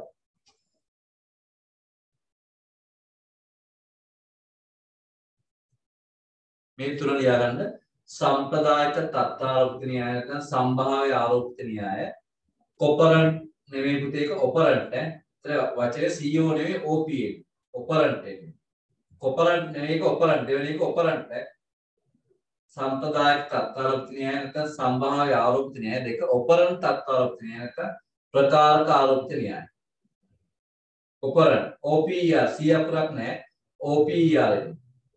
මේ තුන ලියා ගන්න. සම්ප්‍රදායික තත්ත්වාරෝපිත න්‍යාය නැත්නම් සම්භාව්‍ය ආරෝපිත න්‍යාය. කොපරන්ට් නෙමෙයි පුතේ ඒක ඔපරන්ට් ඈ. ඒතර වචනේ CO නෙමෙයි OP එක. ඔපරන්ට් එක. කොපරන්ට් නෙමෙයි ඒක ඔපරන්ට්. දෙවෙනි එක ඔපරන්ට් ඈ. සම්ප්‍රදායික තත්ත්වාරෝපිත න්‍යාය නැත්නම් සම්භාව්‍ය ආරෝපිත න්‍යාය දෙක. ඔපරන්ට් තත්ත්වාරෝපිත න්‍යාය නැත්නම් ප්‍රකාරක ආරෝපිත න්‍යාය. ඔපරන්ට් OPER C අකුරක් නැහැ. OPER එක.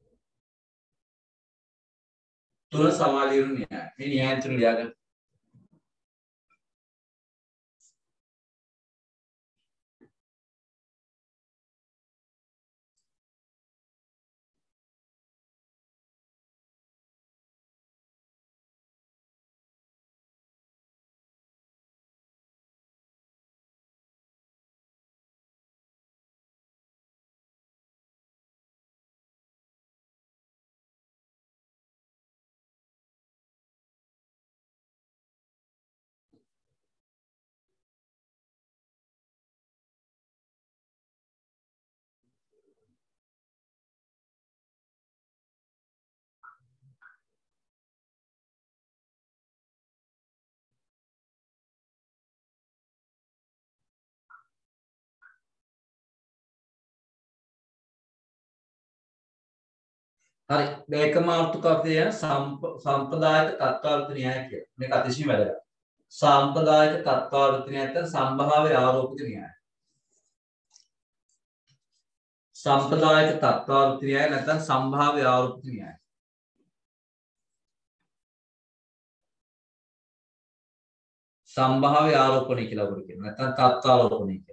තුන සමාජීකරණ න්‍යාය. මේ න්‍යාය තුන ලියා ගන්න. හරි මේක මාතෘකාවක් තියෙන සම්ප්‍රදායික තත්ත්වාර්ථ න්‍යාය කියලා. මේක අතිශය වැදගත්. සම්ප්‍රදායික තත්ත්වාර්ථ න්‍යාය නැත්නම් සම්භාව්‍ය ආරෝපිත න්‍යාය. සම්ප්‍රදායික තත්ත්වාර්ථ න්‍යාය නැත්නම් සම්භාව්‍ය ආරෝපිත න්‍යාය. සම්භාව්‍ය ආරෝපණය කියලා අපිට කියනවා. නැත්නම් තත්ත්වාරෝපණය කියලා.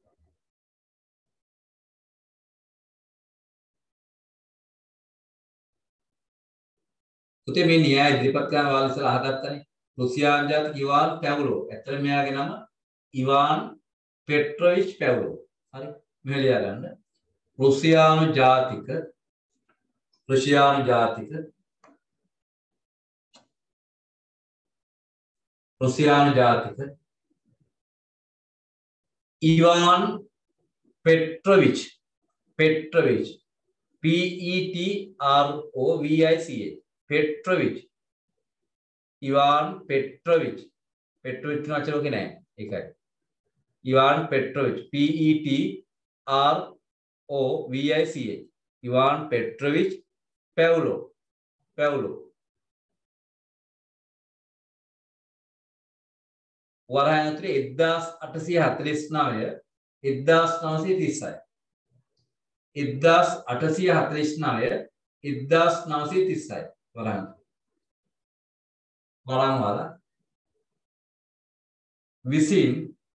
පුතේ මේ න්‍යාය ඉදිරිපත් කරන වාල් ඉස්සලා අහගත්තනේ. රුසියානු ජාතික ඉවාන් පැව්ලෝ. ඇත්තට මෙයාගේ නම ඉවාන් පෙට්‍රොවිච් පැව්ලෝ. හරි. මෙහෙ ලියා ගන්න. රුසියානු ජාතික Ivan Petrovich PETROVICH Petrovich Ivan Petrovich Petrovich નો અક્ષર ઓકે નહીં એકයි Ivan Petrovich PETROVICH Ivan Petrovich Pavlov වරහන් ඇතුලේ 1849 1936 1849 1936 වරහන් වරහන් විසින්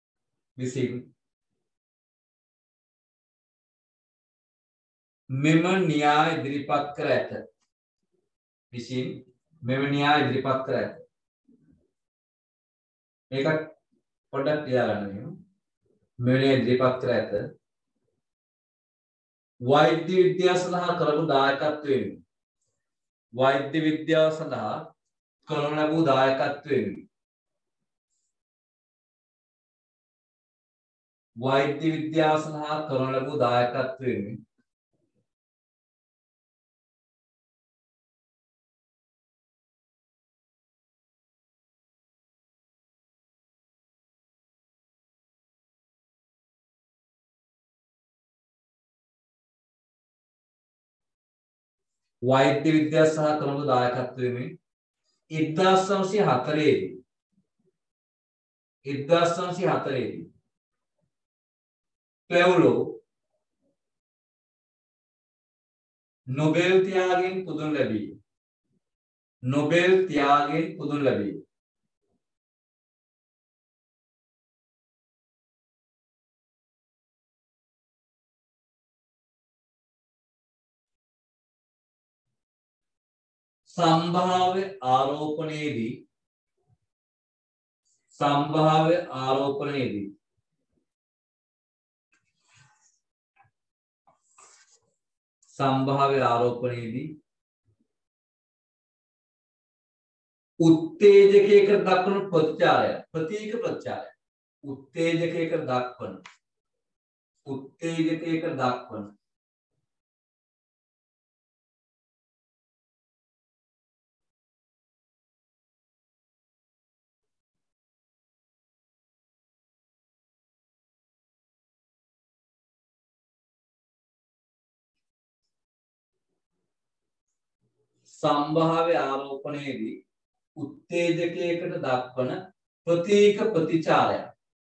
මෙම න්‍යාය ඉදිරිපත් කර ඇත. මේක පොඩ්ඩක් ලියා ගන්න මෙහෙම. මෙම න්‍යාය ඉදිරිපත් කර ඇත. වෛද්‍ය විද්‍යාව සඳහා කරපු දායකත්වයෙන් වෛද්‍ය විද්‍යාව සඳහා කරන ලැබූ දායකත්වයෙන් වෛද්‍ය විද්‍යාව සඳහා කරන ලැබූ දායකත්වයෙන් වෛද්‍ය විද්‍යාව සහ කරන දායකත්වයෙන් 1904 දී පැව්ලෝ නොබෙල් ත්‍යාගයෙන් පුදුන් ලැබී संभाव्य आरोपणेදී संभाव्य आरोपणेදී संभाव्य आरोपणेදී උත්තේජකයකට දක්වන ප්‍රතිචාරය ප්‍රතීක ප්‍රතිචාරය උත්තේජකයකට දක්වන संभाव्य आरोपणेදී උත්තේජකයකට දක්වන ප්‍රතීක ප්‍රතිචාරය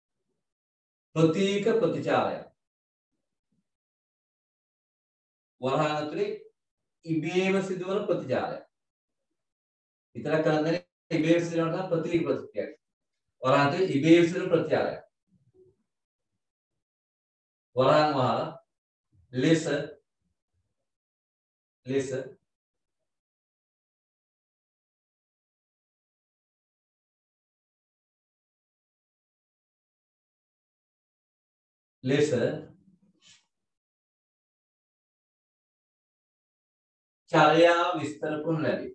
වරහන් ඇතුලේ ඉබේම සිදුවන ප්‍රතිචාරය විතර කරන්නේ ඉබේම සිදුවන ප්‍රතීක ප්‍රතික්‍රියාවක් වරහන් ඇතුලේ ඉබේම සිදුවන ප්‍රතිචාරය වරහන් වහලා ලෙස චර්යා විස්තර කරනු ලැබේ.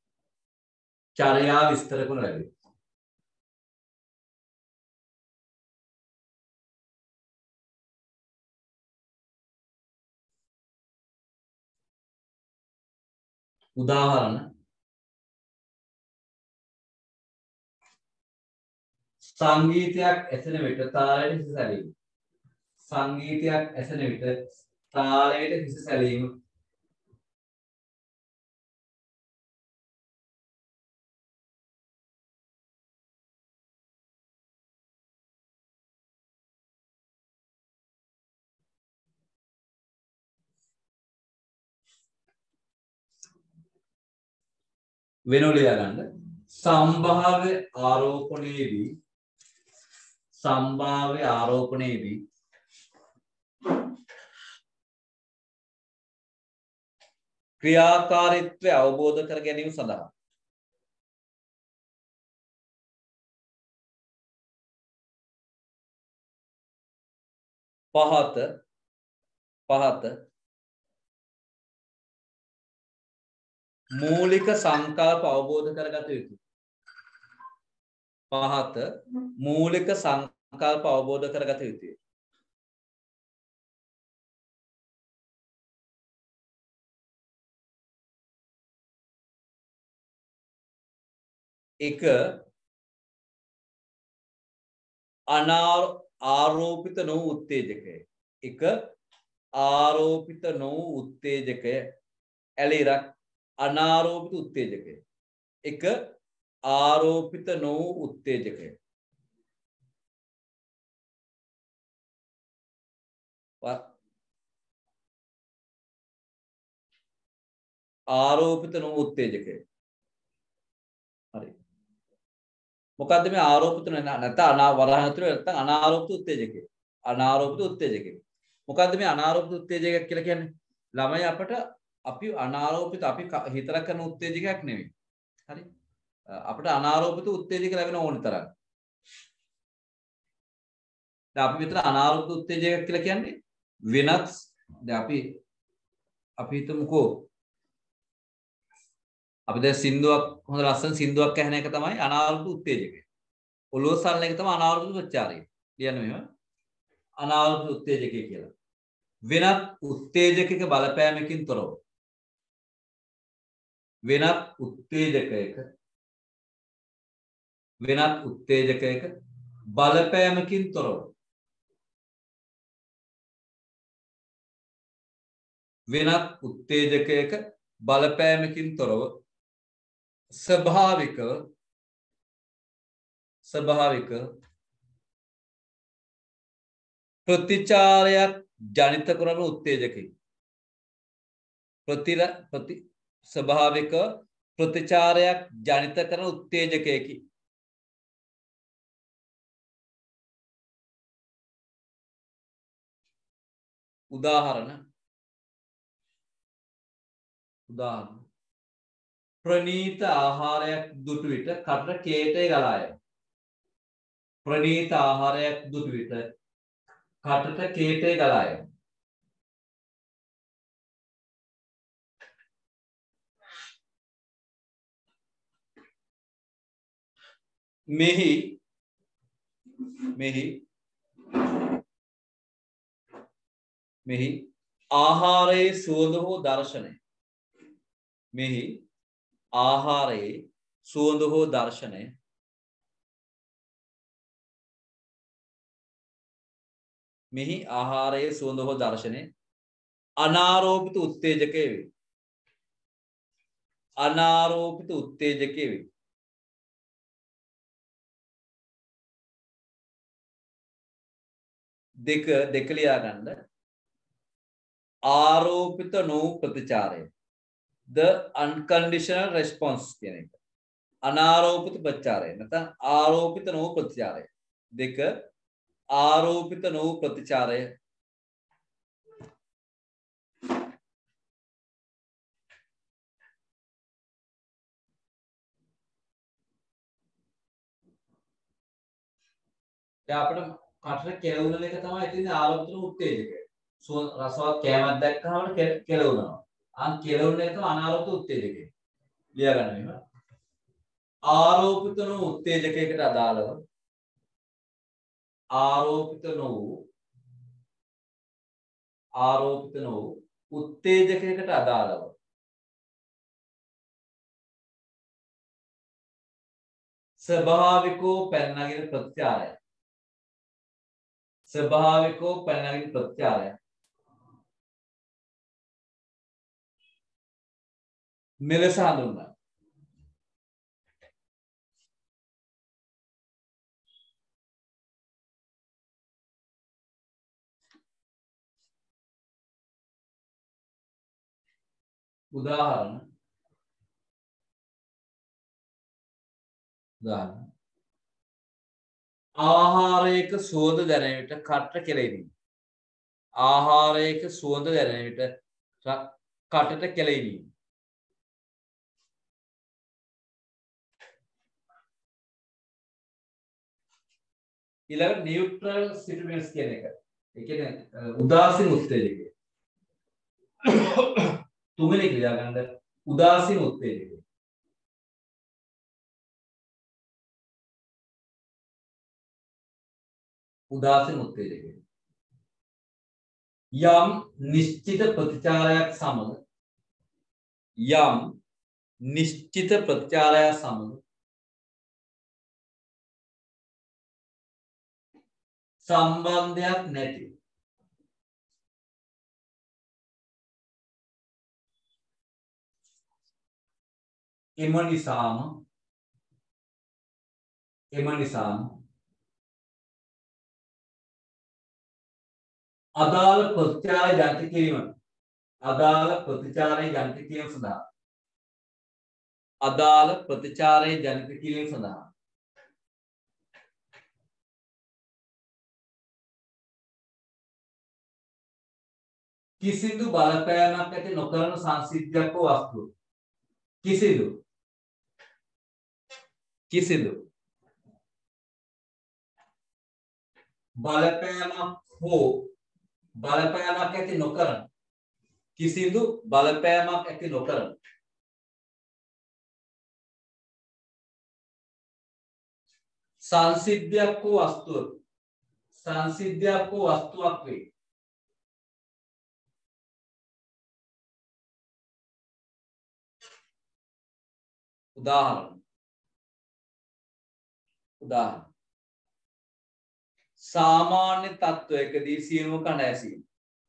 උදාහරණ සංගීතයක් ඇසෙන විට තාලයට හිස සැලීම. සංගීතයක් ඇසෙන විට තාලයට හිස සැලීම. වෙනෝලියා ගන්න संभाव्य आरोपणेදී ක්‍රියාකාරීත්වය අවබෝධ කර ගැනීම සඳහා පහත මූලික සංකල්ප අවබෝධ කරගත යුතුයි. एक आरोपित नो उत्तेजकය. एक आरोपित नो उत्तेजकය. एलिरක් अनारोपित उत्तेजकය. एक आरोपित नो उत्तेजकය. आरोपित नो उत्तेजकය. हरी මොකද්ද මේ ආරෝපිත නැත්නම් වරහතුර නැත්නම් අනාරෝපිත උත්තේජකය. මොකද්ද මේ අනාරෝපිත උත්තේජකයක් කියලා කියන්නේ? ළමයි අපි අනාරෝපිත අපි හිතලා කරන උත්තේජකයක් නෙවෙයි. හරි? අපිට අනාරෝපිත උත්තේජක ලැබෙන ඕන තරම්. දැන් අපි විතර අනාරෝපිත උත්තේජකයක් කියලා කියන්නේ වෙනත් දැන් අපි හිතමුකෝ අපි දැන් සින්දුවක් හොඳ ලස්සන සින්දුවක් ඇහෙන එක තමයි අනාරෝපිත උත්තේජකය. ඔළුව සල්න එක තමයි අනාරෝපිත ප්‍රතිචාරය. කියන්නේ මෙහෙම අනාරෝපිත උත්තේජකය කියලා. වෙනත් උත්තේජකයක බලපෑමකින් තොරව. වෙනත් උත්තේජකයක බලපෑමකින් තොරව. වෙනත් උත්තේජකයක බලපෑමකින් තොරව ස්වභාවික ප්‍රතිචාරයක් ජනිත කරන උත්තේජකයි. ස්වභාවික ප්‍රතිචාරයක් ජනිත කරන උත්තේජකයකි. උදාහරණ ප්‍රනීත ආහාරයක් දුටු විට කටට කේතේ ගලා යනවා. ප්‍රනීත ආහාරයක් දුටු විට කටට කේතේ ගලා යනවා. මෙහි ආහාරයේ සුවඳ හෝ දර්ශනය. මෙහි ආහාරයේ සුවඳ හෝ දර්ශනය මෙහි ආහාරයේ සුවඳ හෝ දර්ශනය අනාරෝපිත උත්තේජකය වේ. අනාරෝපිත උත්තේජකය වේ. දෙක ලියා ගන්න. ආරෝපිත නොවූ ප්‍රතිචාරය. The unconditional response කියන එක. අනාරෝපිත ප්‍රතිචාරය නැත්නම් ආරෝපිත නොවූ ප්‍රතිචාරය. දෙක ආරෝපිත නොවූ ප්‍රතිචාරය. දැන් අපිට කටට කෙලවුන එක තමයි ඉතින් ආරෝපිත උත්තේජකය. රසවත් කෑමක් දැක්කම කෙලවුනවා. කෙලවුන එක අනාරෝපිත උත්තේජකය. ලියා ගන්න මේවා. ආරෝපිත නොවූ උත්තේජකයකට අදාළව ආරෝපිත නොවූ උත්තේජකයකට අදාළව ස්වභාවිකව පැන නගින ප්‍රතිචාරය. ස්වභාවිකව පැන නගින ප්‍රතිචාරය මෙලෙස හඳුන්වනවා. උදාහරණ ආහාරයක සුවඳ දැනෙන විට කටට කෙලෙන්නේ. ආහාරයක සුවඳ දැනෙන විට කටට කෙලෙන්නේ. ඊළඟ නියුට්‍රල් සිටුමන්ට්ස් කියන එක. ඒ කියන්නේ උදාසීන උත්තේජකය. තුන්වෙනි ක්‍රියා ගන්න උදාසීන උත්තේජකය. උදාසීන උත්තේජකය. යම් නිශ්චිත ප්‍රතිචාරයක් සමග සම්බන්ධයක් නැති එම නිසාම අදාළ ප්‍රතිචාරය ජනිත කිරීම සඳහා කිසිදු බලපෑමක් ඇති නොකරන සංසිද්ධියක් හෝ වස්තුවක්. කිසිදු බලපෑමක් ඇති නොකරන සංසිද්ධියක් හෝ වස්තුවක් වේ. උදාහරණ සාමාන්‍ය තත්ත්වයකදී සීනුවක හඬ ඇසීම.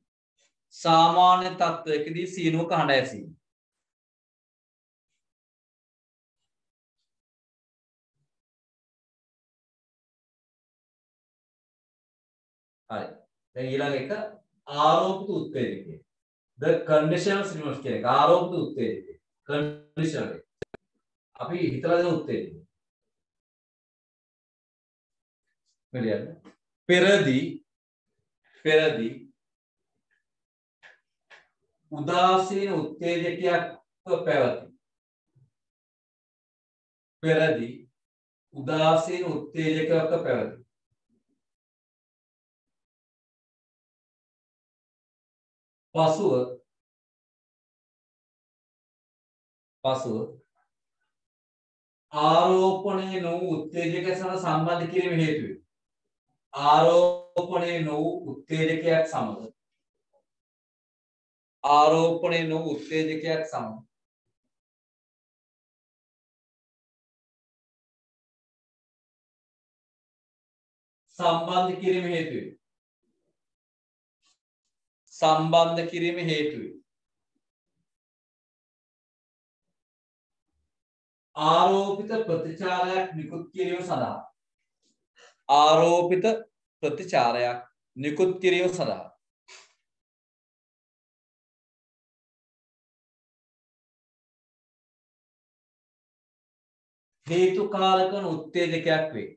හරි. දැන් ඊළඟ එක ආරෝපිත උත්තේජකය. The conditional stimulus කියන එක ආරෝපිත උත්තේජකය. conditional එක. අපි හිතලා දෙන උත්තේජකය. මෙලියන්න. පෙරදී උදාසීන උත්තේජකයක් පැවති. පෙරදී උදාසීන උත්තේජකයක පැවති. පසුව ආරෝපණය නොවූ උත්තේජකයක් සමග සම්බන්ධ කිරීම හේතු වේ. ආරෝපණය නොවූ උත්තේජකයක් සමග සම්බන්ධ කිරීම හේතු වේ. සම්බන්ධ කිරීම හේතු වේ. ආරෝපිත ප්‍රතිචාරයක් නිකුත් කිරීම සඳහා හේතුකාරක වන උත්තේජකයක් වේ.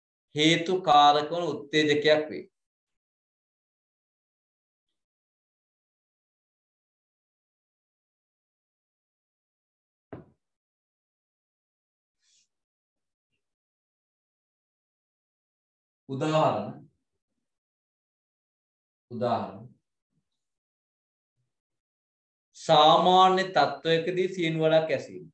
උදාහරණ සාමාන්‍ය තත්වයකදී සීනු හඬක් ඇසීම.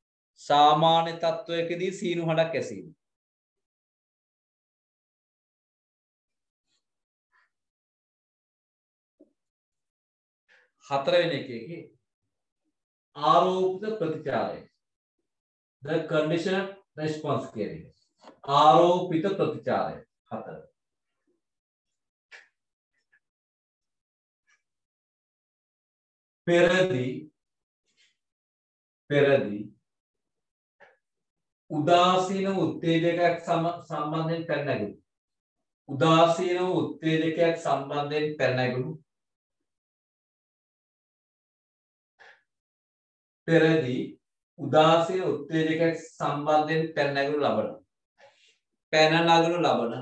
හතරවෙනි එකේ ආරෝපිත ප්‍රතිචාරය. The conditional response කියන්නේ. ආරෝපිත ප්‍රතිචාරය. 4. පෙරදී උදාසීන උත්තේජකයක් සම්බන්ධයෙන් පැනනැගුණු ලබන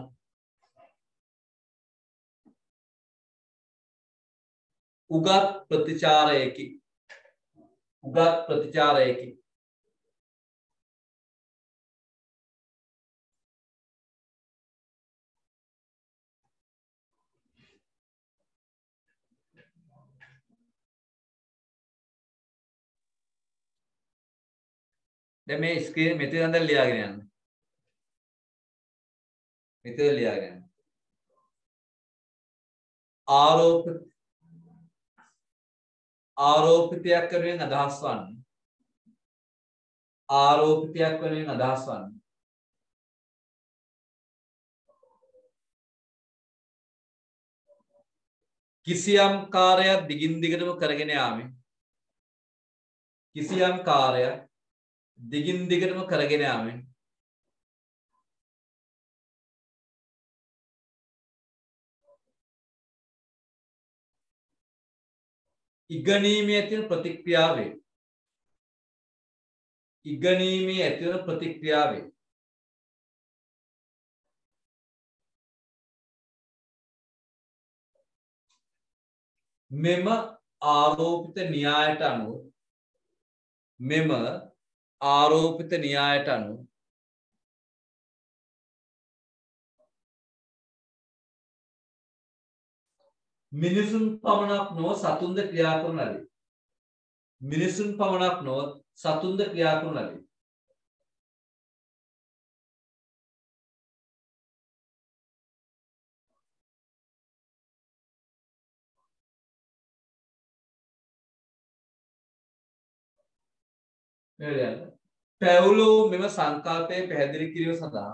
උගත් ප්‍රතිචාරයකි. දැන් මේ ස්ක්‍රීන් මෙතන ඉඳන් ලියාගෙන යන්න. ආරෝපිතයක් කරමින් අදහස් වන්නේ කිසියම් කාර්යයක් දිගින් දිගටම කරගෙන යාමෙන් ඉගෙනීමේ ඇතිවන ප්‍රතික්‍රියාවේ මෙම ආරෝපිත න්‍යායට අනුව මිනිසුන් පමණක් නොව සතුන්ද ක්‍රියා කරන ලදී. පැවුලෝ මෙම සංකල්පය පැහැදිලි කිරීම සඳහා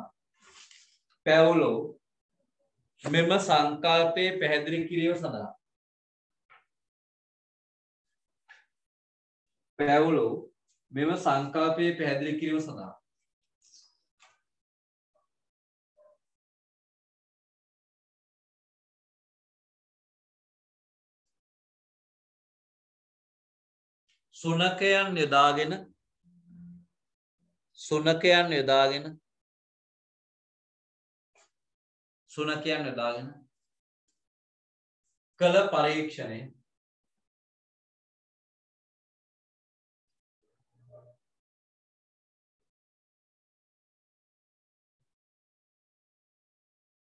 සුනකයන් යොදාගෙන කළ පරීක්ෂණය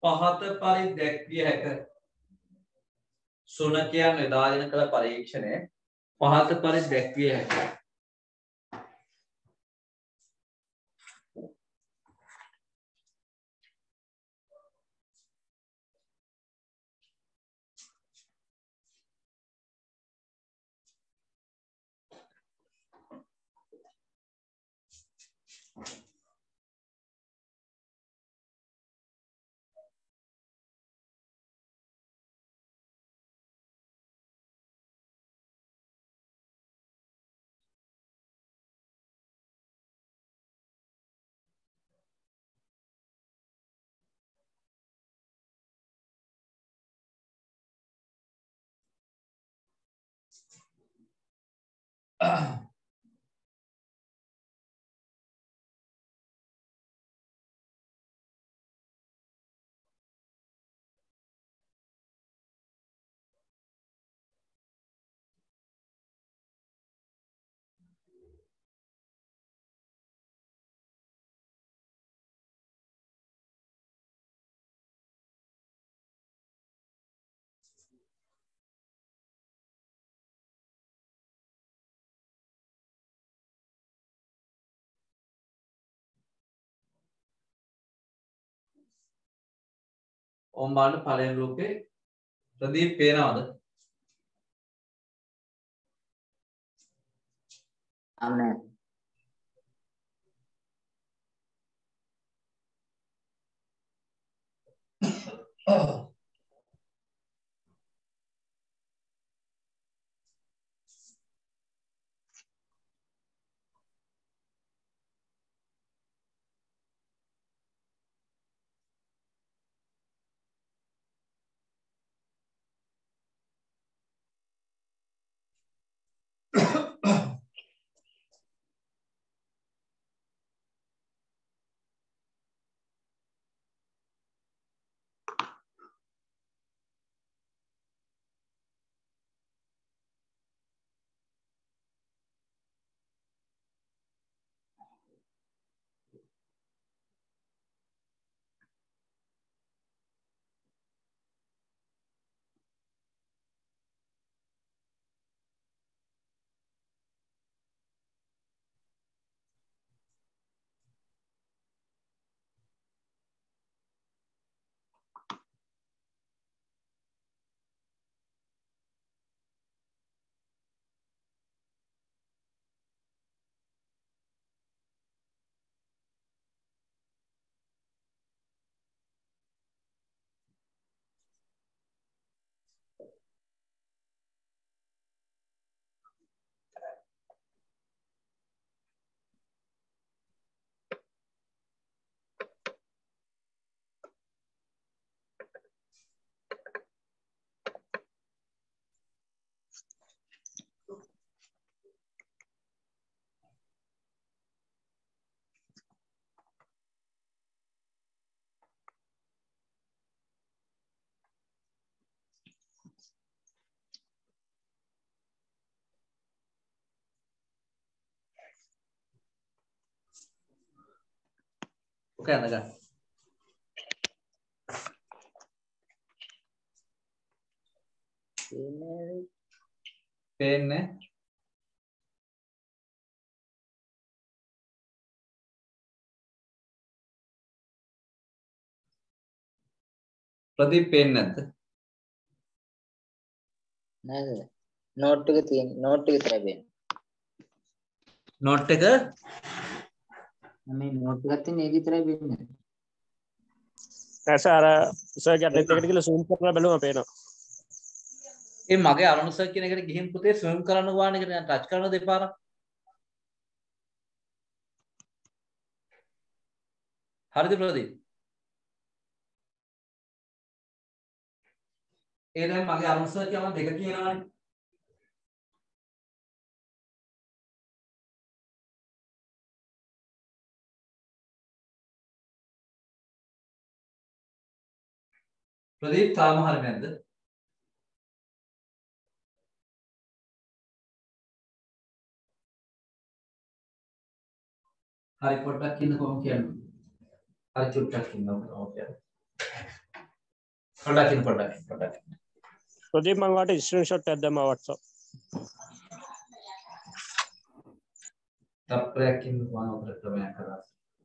පහත පරිදැක්විය හැක. සුනකයන් යොදාගෙන කළ පරීක්ෂණය පහත පරිදැක්විය හැක. ඕම් බලන්න පළවෙනි රූපේ ප්‍රදීප් පේනවද? අනේ Okay, අඳගන්න. පේන්නේ ප්‍රදීප් පේන්නේ නැද්ද? නේද? නෝට් එක තියෙන නෝට් එක විතරයි පේන්නේ. නෝට් එක මේ නෝට් එකක් තියෙන ඒක විතරයි පේන්නේ. ඇස අර සර් ගැටලෙත් එකට කියලා zoom කරලා බලුවම පේනවා. ඒ මගේ අරුණ සර් කියන එකට ගිහින් පුතේ ස්විම් කරන්න ගාන එකට දැන් ටච් කරන දෙපාරක්. හරිද ප්‍රදීප්? ඒ දැන් මගේ අරුණ සර් කියවන දෙක කියනවානේ. ප්‍රදීප් තාම හරි නැද්ද? හරි පොඩ්ඩක් ඉන්න කොහොම කියන්නේ. හරි චුට්ටක් ඉන්න ඕක තමයි කියන්නේ. පොඩ්ඩක්. ප්‍රදීප් මම වාට ස්ක්‍රීන්ෂොට් එකක් දැම්මා WhatsApp. තප්පරයකින් වань උතර ක්‍රමයක් කරා.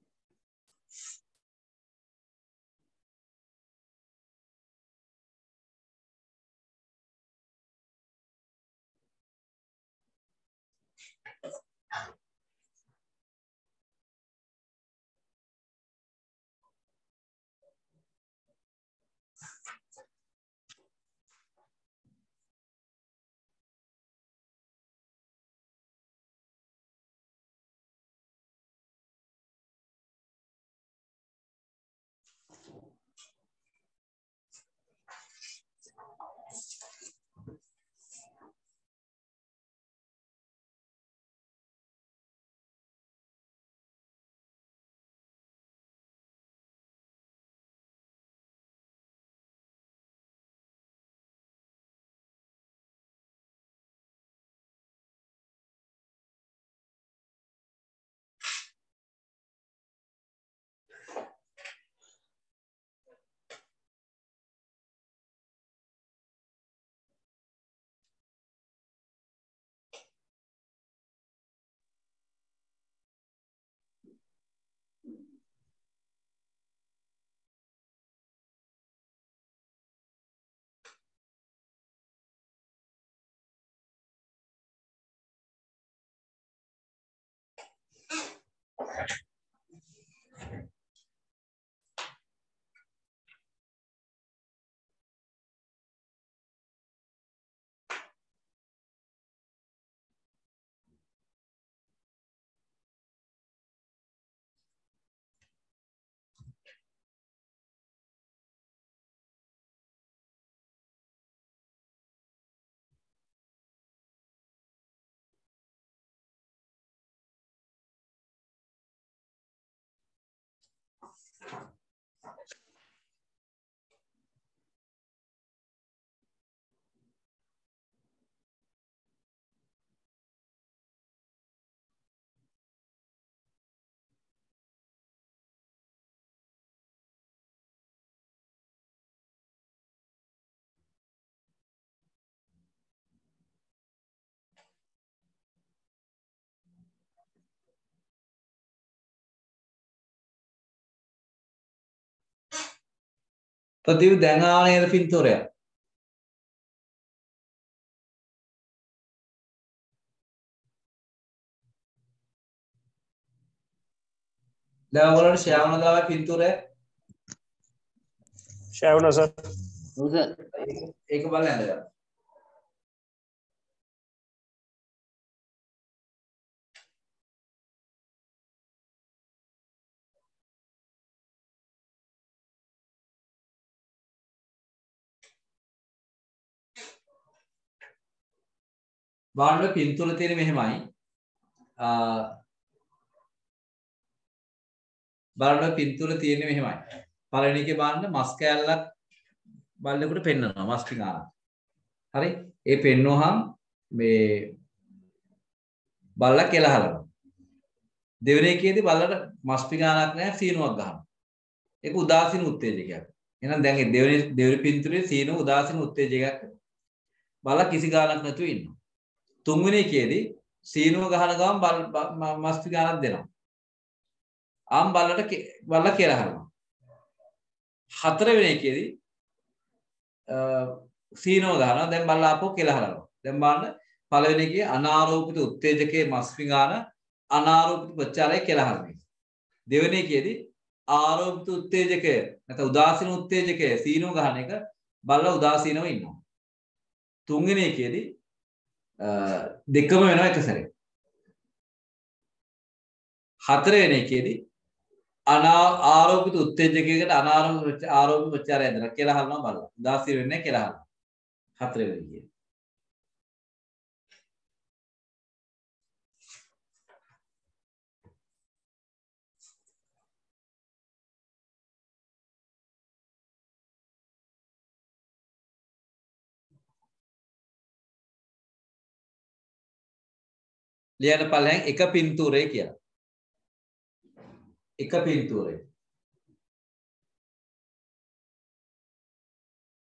ප්‍රතිව් දැන් ආව නේද පින්තූරය? දැන් ඔයගොල්ලන්ට ෂෙයා වුණාද ආවේ පින්තූරය? ෂෙයා වුණා සර්. ඔව් සර්. ඒක බලන්න ඇඳගන්න. බලන්න පින්තූර තියෙන මෙහෙමයි. බලන්න පින්තූර තියෙන්නේ මෙහෙමයි. පළවෙනි එකේ බලන්න මස් කෑල්ලක් බල්ලෙකුට පෙන්නනවා මස් පිඟානක්. හරි? ඒ පෙන්නුවහම මේ බල්ලා කෙල හලනවා. දෙවෙනි එකේදී බල්ලට මස් පිඟානක් නැහැ සීනුවක් ගහනවා. ඒක උදාසීන උත්තේජකයක්. එහෙනම් දැන් මේ දෙවෙනි පින්තූරේ සීනුව උදාසීන උත්තේජකයක්. බල්ලා කිසි ගානක් නැතුව ඉන්නවා. තුන්වෙනි එකේදී සීනුව ගහන ගමන් මස් පිඟානක් දෙනවා. ආම් බල්ලා කියලා හරනවා. හතරවෙනි එකේදී සීනෝ ගහනවා. දැන් බල්ලා ආපහු කියලා හරනවා. දැන් බලන්න පළවෙනි එකේ අනාරෝපිත උත්තේජකයේ මස් පිඟාන අනාරෝපිත ප්‍රතිචාරය කියලා හරනවා. දෙවෙනි එකේදී ආරෝපිත උත්තේජකය නැත්නම් උදාසීන උත්තේජකය සීනෝ ගහන එක බල්ලා උදාසීනව ඉන්නවා. තුන්වෙනි එකේදී දෙකම වෙනවා එක සැරේ. හතරවෙනි එකේදී ආරෝපිත උත්තේජකයකට ආරෝපිත ප්‍රතිචාරය දෙනවා කියලා හරනවා බලන්න. උදාසීන වෙන්නේ කියලා හරනවා. හතරවෙනි එකේ. ලියන්න පළයන් එක පින්තූරය කියලා. එක පින්තූරය.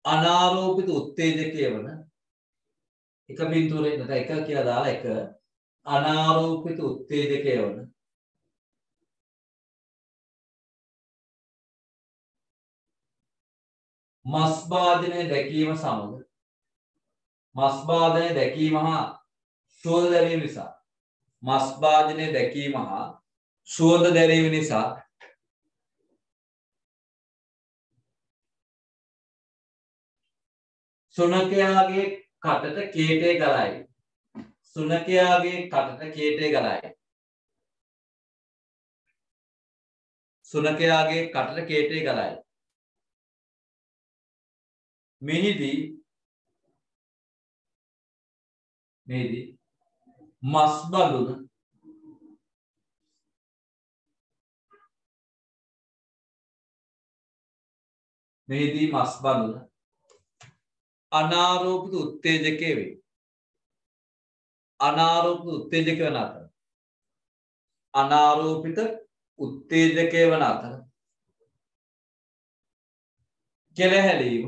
අනාරෝපිත උත්තේජකය වන එක බිඳුවේ නැත්නම් එක කියලා දාලා එක අනාරෝපිත උත්තේජකය වන මස් භාජනය දැකීම සමග මස් භාජනය දැකීම හා සුවඳ දැරීම නිසා මස් භාජනය දැකීම හා සුවඳ දැරීම නිසා සුනකයාගේ කටට කේටේ ගලයි. සුනකයාගේ කටට කේටේ ගලයි. සුනකයාගේ කටට කේටේ ගලයි. මෙහිදී මස් බඳුන අනාරෝපිත උත්තේජකයේ වේ. අනාරෝපිත උත්තේජක වන අතර අනාරෝපිත උත්තේජකය වන අතර කෙලහැලීම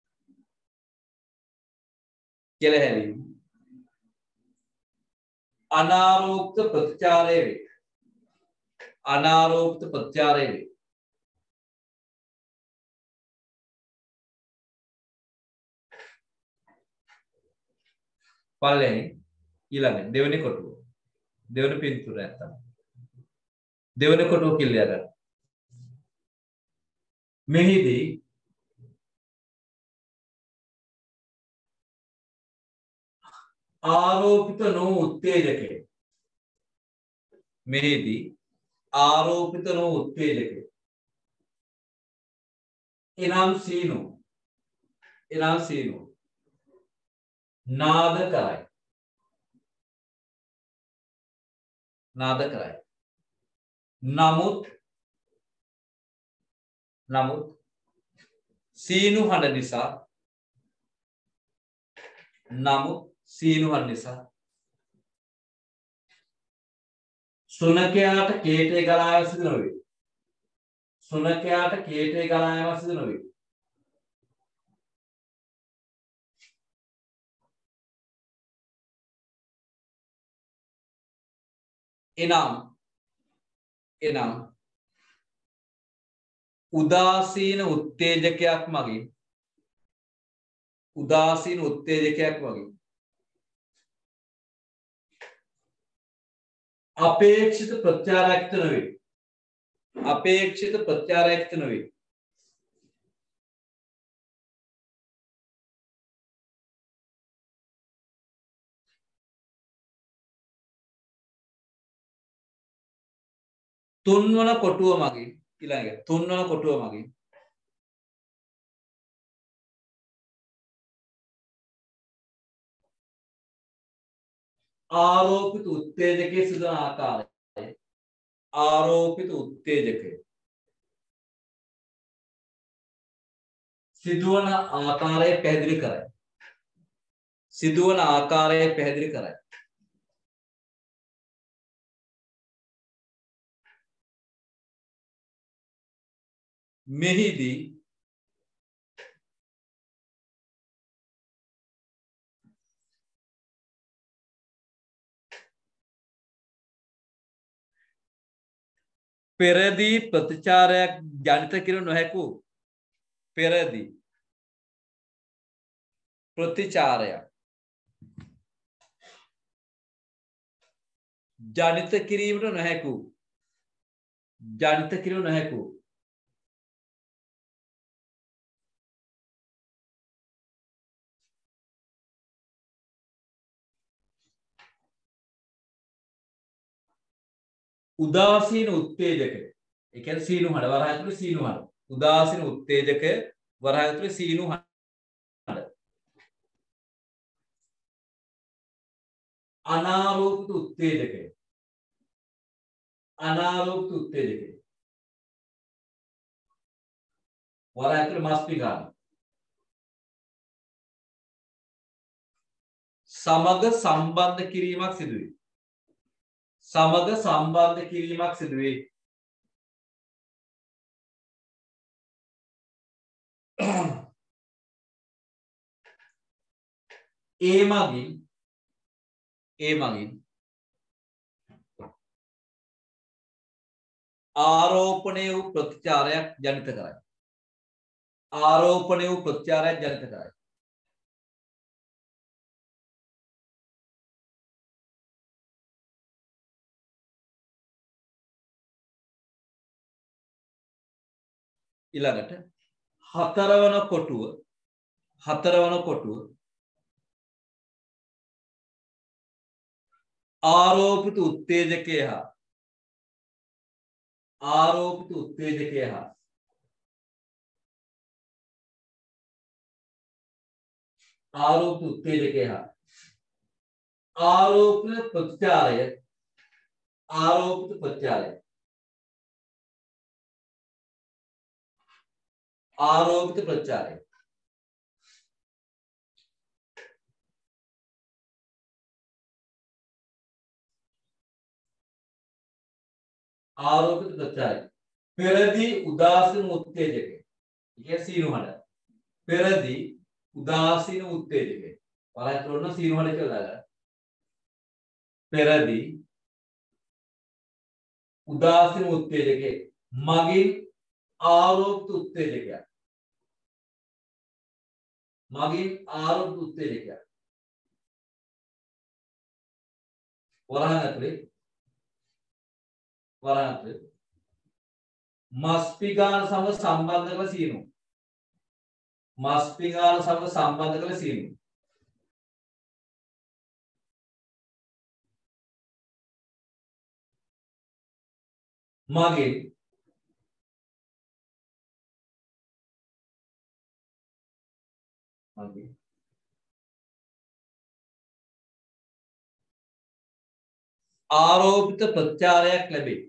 අනාරෝපිත ප්‍රතිචාරය වේ. අනාරෝපිත ප්‍රතිචාරය වේ. පළවෙනි ඊළඟ දෙවෙනි කොටුව. දෙවෙනි පින්තූරය නැත්තම්. දෙවෙනි කොටුව කිල්ලිය ගන්න. මෙහිදී ආරෝපිත නො උත්තේජකය. මෙහිදී ආරෝපිත නො උත්තේජකය. එනම් සීනු නාද කරයි. නමුත් සීනු හඬ නිසා සුනකයාට කේටේ ගලා යාම සිදු නොවේ. එනම් උදාසීන උත්තේජකයක් මගින් අපේක්ෂිත ප්‍රත්‍යාරයක්ත නොවේ. තුන්වන කොටුව මගින් ආරෝපිත උත්තේජකයේ සිදුවන ආකාරය සිදුවන ආකාරය පැහැදිලි කරයි. මෙහිදී පෙරදී ප්‍රතිචාරයක් ජනිත කර නොහැකු ජනිත කිරීමට නොහැකු උදාසීන උත්තේජකය. ඒ කියන්නේ සීනු හඬ වරහය ඇතුලේ සීනු හඬ. උදාසීන උත්තේජකය වරහය ඇතුලේ සීනු හඬ. අනාරෝපිත උත්තේජකය. වරහය ඇතුලේ මස් පිඟාන. සමග සම්බන්ධ කිරීමක් සිදුවේ. ඒ මගින් ආරෝපණය වූ ප්‍රතිචාරයක් ජනිත කරයි. ආරෝපණය වූ ප්‍රතිචාරයක් ජනිත කරයි. ඊළඟට හතරවන කොටුව ආරෝපිත උත්තේජකය හා ආරෝපිත ප්‍රතිචාරය පෙරදී උදාසීන උත්තේජකය. ඉතින් සීනුහඬ. පෙරදී උදාසීන උත්තේජකය. බලන්න සීනුහඬ කියලා දාගන්න. පෙරදී උදාසීන උත්තේජකය මගින් ආරෝපිත උත්තේජකය. වරහන් ඇතුලේ මස්පිගාන සමග සම්බන්ධ කළ සීනු. මගේ ආරෝපිත ප්‍රත්‍යාරයක් ලැබේ.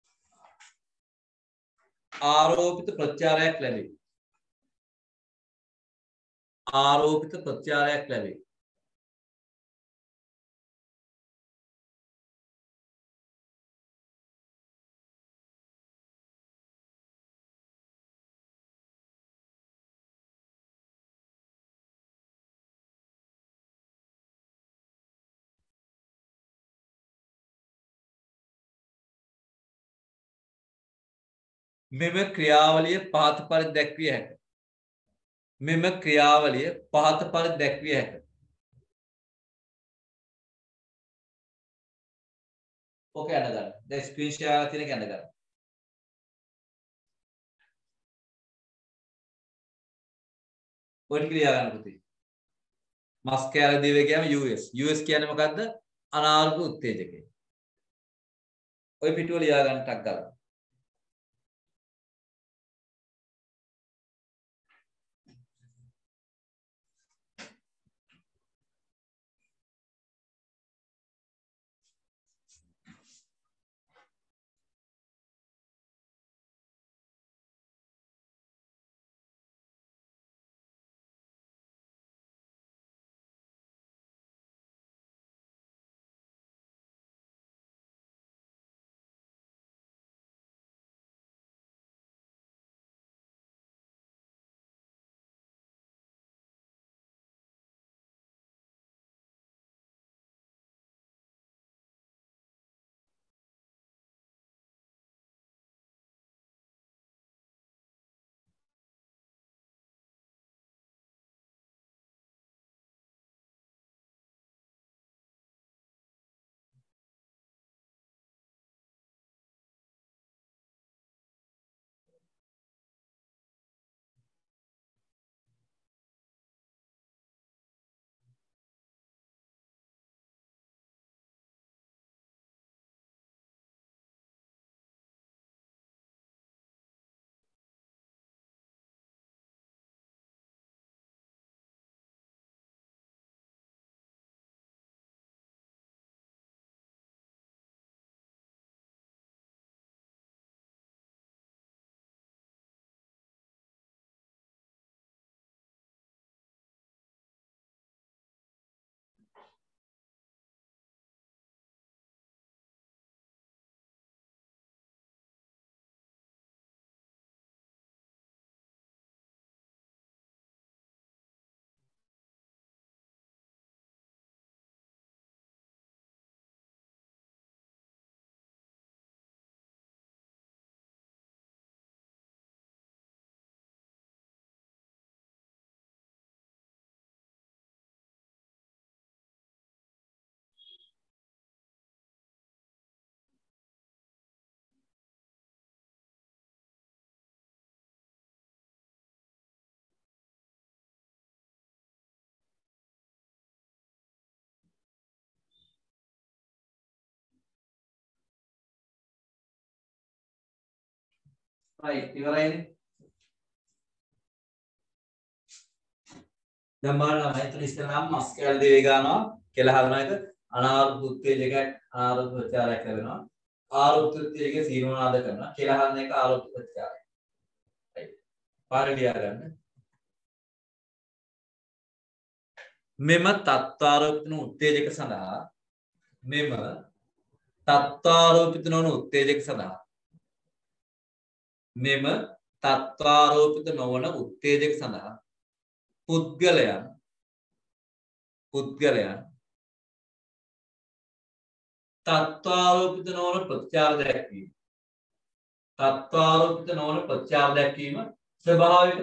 මෙම ක්‍රියාවලිය පහත පරිදි දැක්විය හැක. ඕකේ අඳ ගන්න. දැන් ස්ක්‍රීන් ෂෙයාර් තියෙන එක අඳ ගන්න. ඔය ටික ලියා ගන්න පුතේ. මස් කෑල්ල දිවේ ගියාම US. US කියන්නේ මොකද්ද? අනාරූප උත්තේජකය. ඔය පිටුව ලියා ගන්න ටක් ගාලා. right ඉවරයිනේ. දැන් බලන්න මම ඉස්සෙල්ලාම මස් කැල් දෙවි ගන්නවා කියලා හදන එක අනාරෝපිත උත්තේජකයක් අනාරෝපිත ප්‍රතිචාරයක් ලැබෙනවා. ආරෝපිත උත්තේජකයේ සීනෝනාද කරනවා කියලා හදන එක ආරෝපිත ප්‍රතිචාරය. right. පාරේ ලියා ගන්න. මෙම තත්ත්වාරෝපිත උත්තේජක සඳහා මෙම තත්ත්වාරෝපිත නොවන උත්තේජක සඳහා මෙම තත්ත්වාරෝපිත නොවන උත්තේජක සඳහා පුද්ගලයන් තත්ත්වාරෝපිත නොවන ප්‍රතිචාර දැක්වීම තත්ත්වාරෝපිත නොවන ප්‍රතිචාර දැක්වීම ස්වභාවික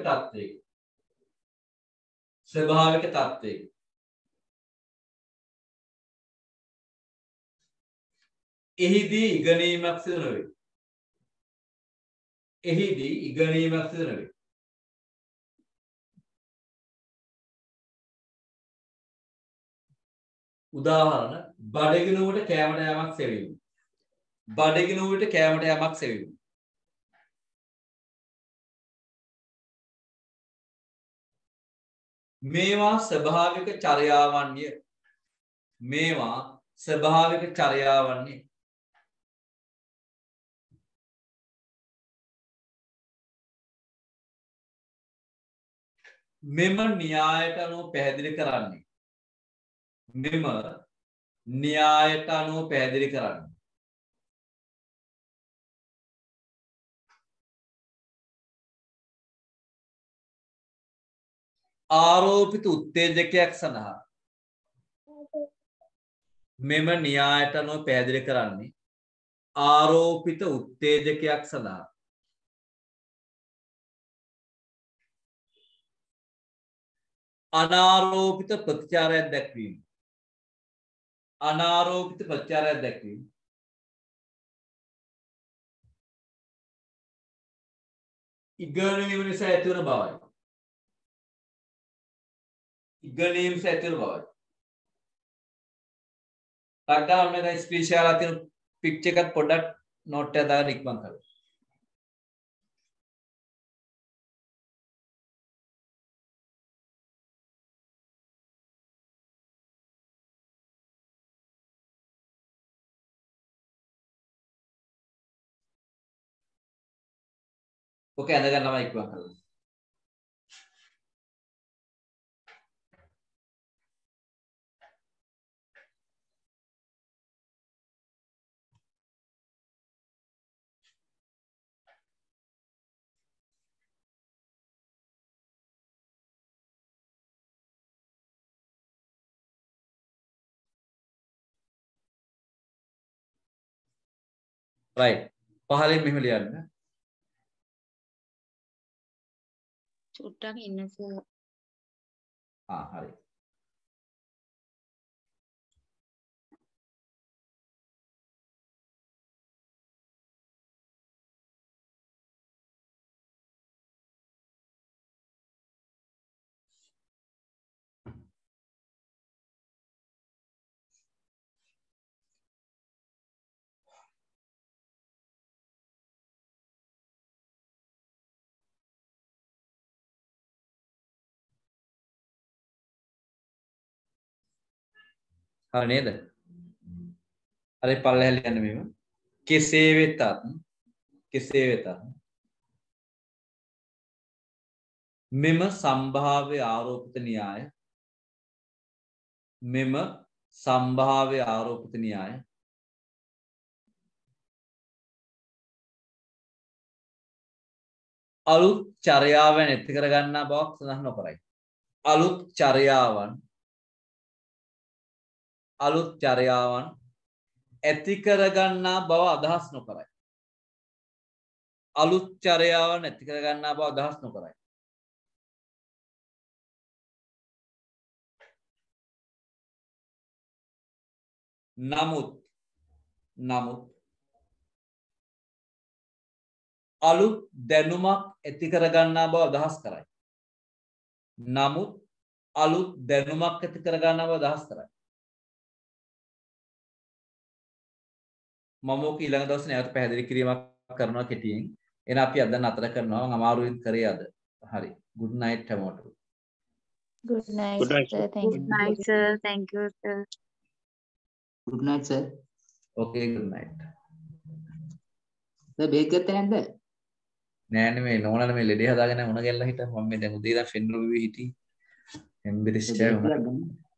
තත්ත්වයක එහිදී ඉගෙනීමක් සිදු නොවේ. උදාහරණ බඩගිනුවට කෑමට යෑමක් සෙවීම. මේවා ස්වභාවික චර්යාවන්ය. මෙම න්‍යායට අනුව පැහැදිලි කරන්නේ ආරෝපිත උත්තේජකයක් සඳහා අනාරෝපිත ප්‍රතිචාරයක් දැක්වීම. ඉගෙනීම නිසා ඇතිවන බවයි. ටක්ගාම දැන් ස්ක්‍රීන් ෂෙයාර් කරලා තියෙන පික්චර් එකත් පොඩ්ඩක් නෝට් එක දාගෙන ඉක්මන් කරලා. ओके अंदर करना मैं एक बार कर राइट पहले में लिया ना චුට්ටක් ඉන්න සර්. හරි. හරි නේද? හරි පල්ලෙහාට යන්න මෙහෙම. කෙසේ වෙතත් මෙම සම්භාව්‍ය ආරෝපිත න්‍යාය අලුත් චර්යාවන් ඇති කර ගන්නා බවක් සඳහන් නොකරයි. අලුත් චර්යාවන් ඇති කර ගන්නා බව අදහස් නොකරයි. නමුත් අලුත් දැනුමක් ඇති කර ගන්නා බව අදහස් කරයි. මම ඔක ඊළඟ දවසේ නැවත පැහැදිලි කිරීමක් කරනවා කෙටියෙන්. එහෙනම් අපි අද නතර කරනවා. මම අමාරුවෙන් කරේ අද. හරි. good night හැමෝටම. Good night, Good night, sir. Thank Good you. night, sir. Thank you, sir. good night sir. okay good night. Sir බේත් ගත්තේ නැද්ද? නෑනේ මේ නෝනලා මේ ලෙඩේ හදාගෙන උණ ගැල්ලා හිටන් මම මේ දැන් උදේ ඉඳන් ෆෙන්රෝ විවි හිටි. එම්බිරිස්චා බේත් උණ. ගන්න.